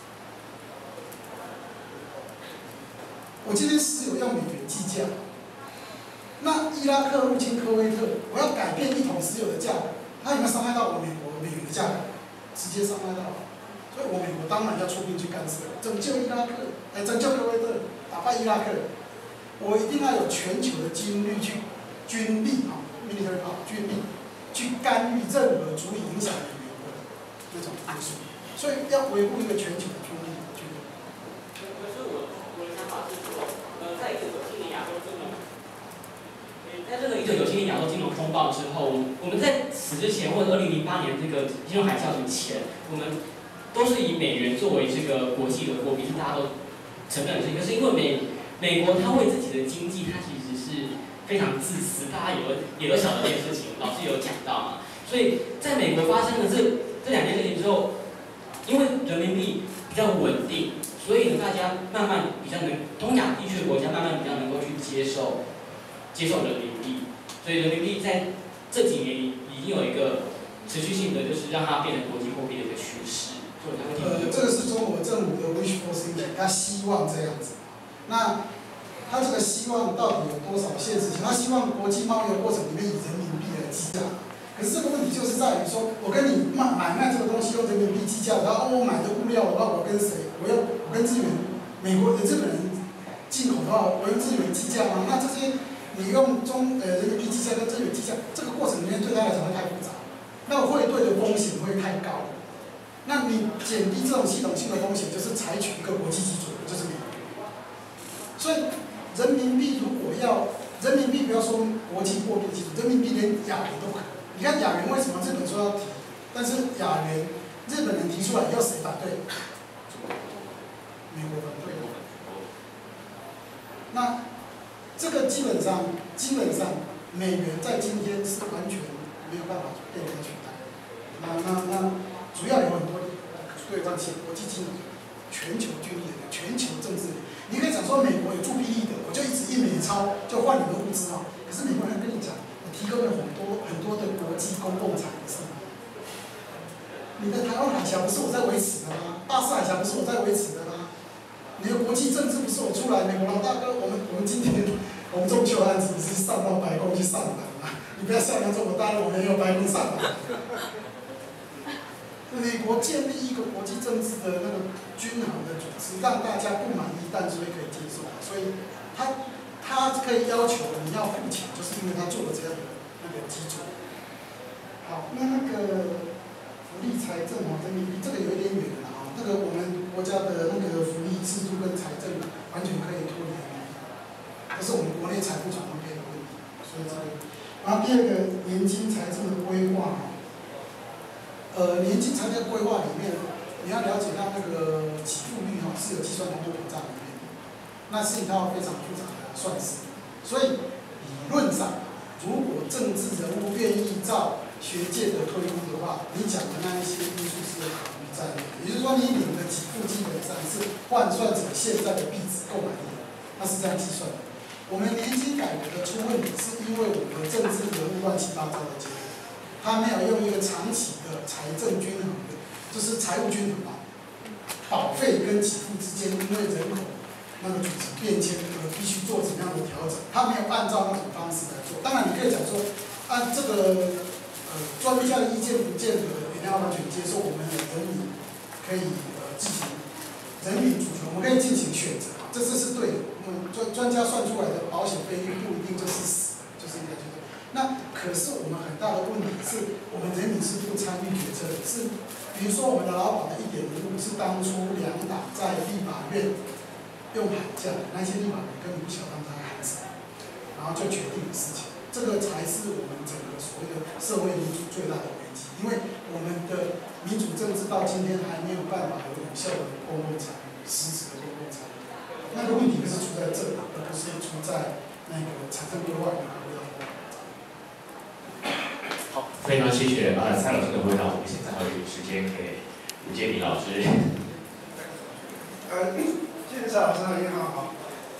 我今天石油用美元计价，那伊拉克入侵科威特，我要改变1桶石油的价格，它有没有伤害到我美元的价格？直接伤害到。所以我美国当然要出兵去干涉，拯救伊拉克，拯救科威特，打败伊拉克。我一定要有全球的军力military power 军力，去干预任何足以影响美元的那种因素。所以要维护一个全球的军力。 可是我的想法是说，在1997年亚洲金融，在这个1997年亚洲金融风暴之后，我们在此之前或者2008年这个金融海啸之前，我们都是以美元作为这个国际的货币，是大家都承认的事情。可是因为美国它为自己的经济，它其实是非常自私，大家也都晓得这件事情，老师有讲到嘛。所以在美国发生了这两件事情之后，因为人民币比较稳定，所以呢，大家慢慢比较东亚地区的国家慢慢比较能够去接受人民币，所以人民币在这几年已经有一个持续性的，就是让它变成国际货币的一个趋势。 这个是中国政府的 wishful thinking， 他希望这样子。那他这个希望到底有多少现实性？他希望国际贸易的过程里面以人民币来计价，可可是这个问题就是在于说，我跟你买卖这个东西用人民币计价，然后我买的物料的话，我跟谁？我跟资源，美国的日本人进口的话，我用日元计价吗？那这些你用人民币计价跟日元计价，这个过程里面对他来讲会太复杂，那汇兑的风险会太高。那你减低这种系统性的风险，就是采取一个国际基准，就是美元。所以人民币如果要人民币不要说国际货币基准，人民币连亚元都可以。你看亚元为什么日本说要提，但是亚元日本人提出来，要谁反对？美国反对。那这个基本上美元在今天是完全没有办法被人家取代。那主要有很多对这些国际金融、全球军力、全球政治力。你可以讲说美国有铸币益的，我就一直印美钞，就换你的物资啊。可是美国人跟你讲，我提供了很多的国际公共财是吗？你的台湾海峡不是我在维持的吗？大势海峡不是我在维持的吗？你的国际政治不是我出来？美国老大哥，我们今天我们中秋案子不是上到白宫去上访吗？你不要笑人家中国大陆，我们也有白宫上访。美国建立一个国际政治的那个均衡的组织，让大家不满意，但是可以接受，所以他可以要求你要付钱，就是因为他做了这样的那个基础。好，那个福利财政人民币这个有一点远了啊，这个我们国家的那个福利制度跟财政完全可以脱离人民币，这是我们国内财富转换配的问题，所以这个。然后第二个年金财政的规划。年金财政规划里面，你要了解到那个给付率是有计算通货膨胀里面的，那是一套非常复杂的算式。所以理论上，如果政治人物愿意照学界的推估的话，你讲的那一些因素是有考虑在内的。也就是说，你领的给付基本上是换算成现在的币值购买力，那是这样计算的。我们年金改革的出问题，是因为我们的政治人物乱七八糟的结果。他没有用一个长期的财政均衡的，就是财务均衡嘛，保费跟给付之间因为人口那个组织变迁而必须做怎么样的调整，他没有按照那种方式来做。当然，你可以讲说，按这个专家的意见不见得一定要完全接受，我们的人民可以进行人民主权，我们可以进行选择，这是对的。专家算出来的保险费率不一定就是死，就是应该去做。那可是我们很大的问题是，我们人民是不参与决策的，是比如说我们的劳保的1.05是当初两党在立法院用喊价，那些立法委根本不晓得他喊什么，然后就决定的事情，这个才是我们整个所谓的社会民主最大的危机，因为我们的民主政治到今天还没有办法有有效的公共参与，实质的公共参与，那个问题是出在这里，而不是出在那个财政规划里面。 好，非常谢谢蔡老师的回答。我们现在还有时间给吴建民老师。 谢谢蔡老师的也好。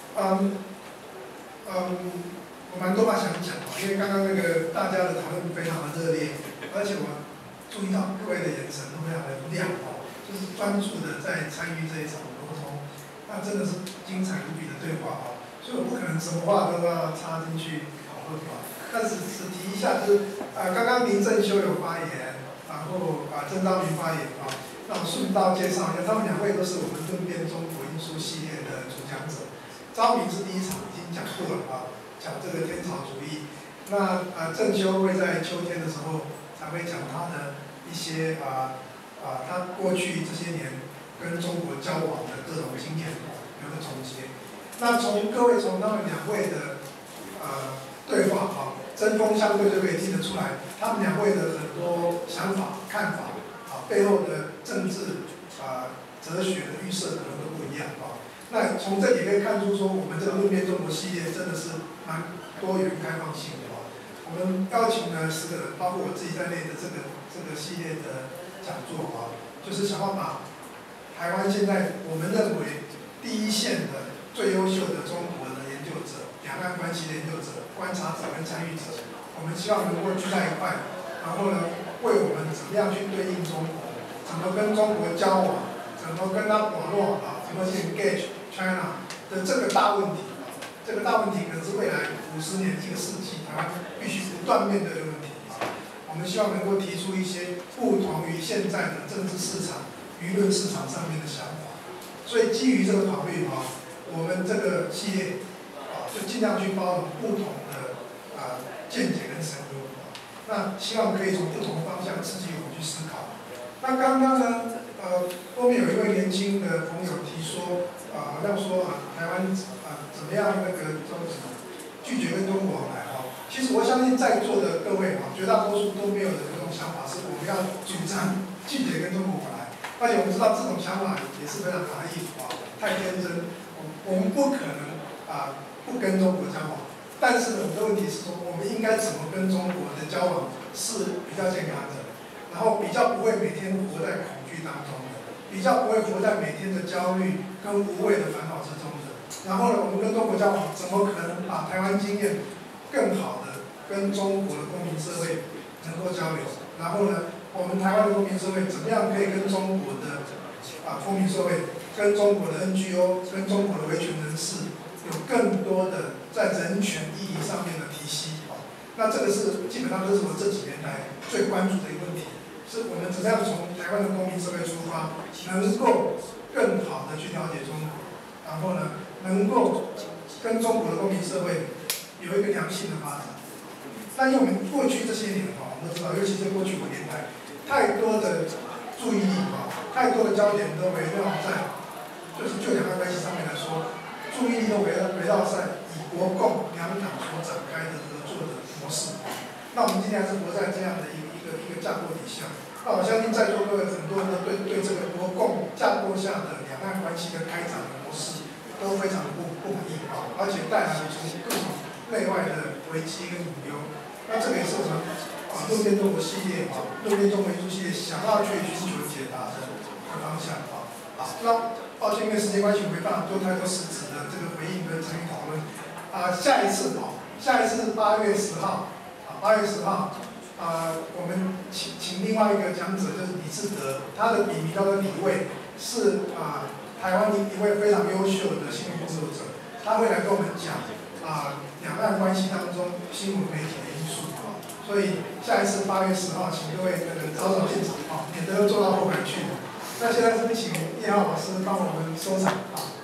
我蛮多话想讲，因为刚刚那个大家的讨论非常的热烈，而且我注意到各位的眼神都非常的亮哦，就是专注的在参与这一场沟通，那真的是精彩无比的对话哦，所以我不可能什么话都要插进去讨论吧。但是只提一下，就是刚刚林正修有发言，然后曾昭明发言啊，那我顺道介绍一下，他们两位都是我们论辩中国因素系列的主讲者。昭明是第一场已经讲过了啊，讲这个天朝主义。那正修会在秋天的时候才会讲他的一些他过去这些年跟中国交往的各种经验有个总结。那各位从他们两位的对话啊，针锋相对就可以听得出来，他们两位的很多想法、看法背后的政治哲学的预设可能都不一样啊。那从这里可以看出说，我们这个论辩中国系列真的是蛮多元开放性的啊。我们邀请了10个人，包括我自己在内的这个系列的讲座啊，就是想要把台湾现在我们认为第一线的最优秀的中国的研究者、两岸关系的研究者、观察者跟参与者，我们希望能够聚在一块，然后呢，为我们怎么样去对应中国，怎么跟中国交往，怎么跟他网络怎么去 engage China 的这个大问题，这个大问题可能是未来50年、1个世纪台湾必须不断面对的问题。 我们希望能够提出一些不同于现在的政治市场、舆论市场上面的想法。所以基于这个考虑我们这个系列就尽量去包容不同的见解跟声音。那希望可以从不同方向刺激我们去思考。那刚刚呢，后面有一位年轻的朋友提说，好像说台湾怎么样拒绝跟中国往来其实我相信在座的各位绝大多数都没有的这种想法，是我们要主张拒绝跟中国往来。而且我们知道这种想法也是非常拿意太天真。我们不可能不跟中国交往。但是呢，我们的问题是说，我们应该怎么跟中国的交往是比较健康的，然后比较不会每天活在恐惧当中的，比较不会活在每天的焦虑跟无谓的烦恼之中的。然后呢，我们跟中国交往，怎么可能把台湾经验更好的跟中国的公民社会能够交流？然后呢，我们台湾的公民社会怎么样可以跟中国的公民社会、跟中国的 NGO、跟中国的维权人士有更多的在人权意义上面的提息那这个是基本上这是我这几年来最关注的一个问题，是我们怎么样从台湾的公民社会出发，能够更好的去了解中国，然后呢，能够跟中国的公民社会有一个良性的发展。但因为我们过去这些年我们都知道，尤其是过去5年来，太多的注意力太多的焦点都围绕在，就两岸关系上面来说，注意力都围绕在以国共两党所展开的合作的模式。那我们今天还是活在这样的一个架构底下。那我相信在座各位很多人都对这个国共架构下的两岸关系的开展的模式都非常的不满意而且带来从各种内外的危机跟隐忧。那这个也是我们路边中国系列路边中国艺术系列想要去寻求解答的方向那抱歉，因为时间关系，我没办法做太多实质的这个回应跟参与讨论。下一次是8月10号，8月10号，我们请另外一个讲者就是李志德，他的笔名叫做李卫，是台湾一位非常优秀的新闻工作者，他会来跟我们讲两岸关系当中新闻媒体的因素所以下一次8月10号，请各位早早进场免得坐到后排去。那现在是请叶浩老师帮我们收场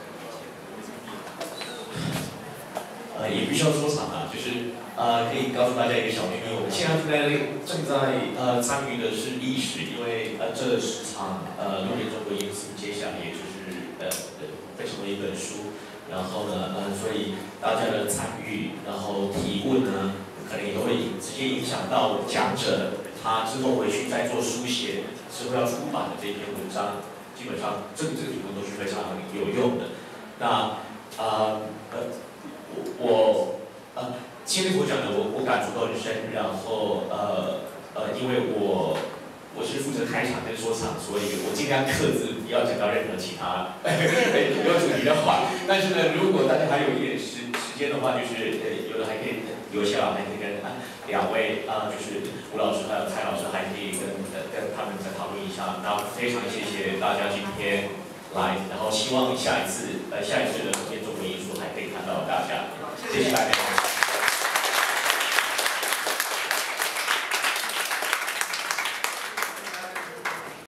也不需要收场就是可以告诉大家一个小秘密，我们现在正在参与的是历史，因为这10场路边中国艺术接下来也就是会成为一本书，然后呢所以大家的参与，然后提问呢，可能也会直接影响到讲者他之后回去再做书写。之后要出版的这篇文章，基本上这个题目都是非常有用的。那我千里所讲的，我感触都很深。然后因为我是负责开场跟说场，所以我尽量克制不要讲到任何其他没有主题的话。但是呢，如果大家还有一点时间的话，就是有的还可以留下来，还可以跟2位就是吴老师还有蔡老师，还可以跟他们再讨论一下。那非常谢谢大家今天来，然后希望下一次的路边中国艺术还可以看到大家，谢谢大家。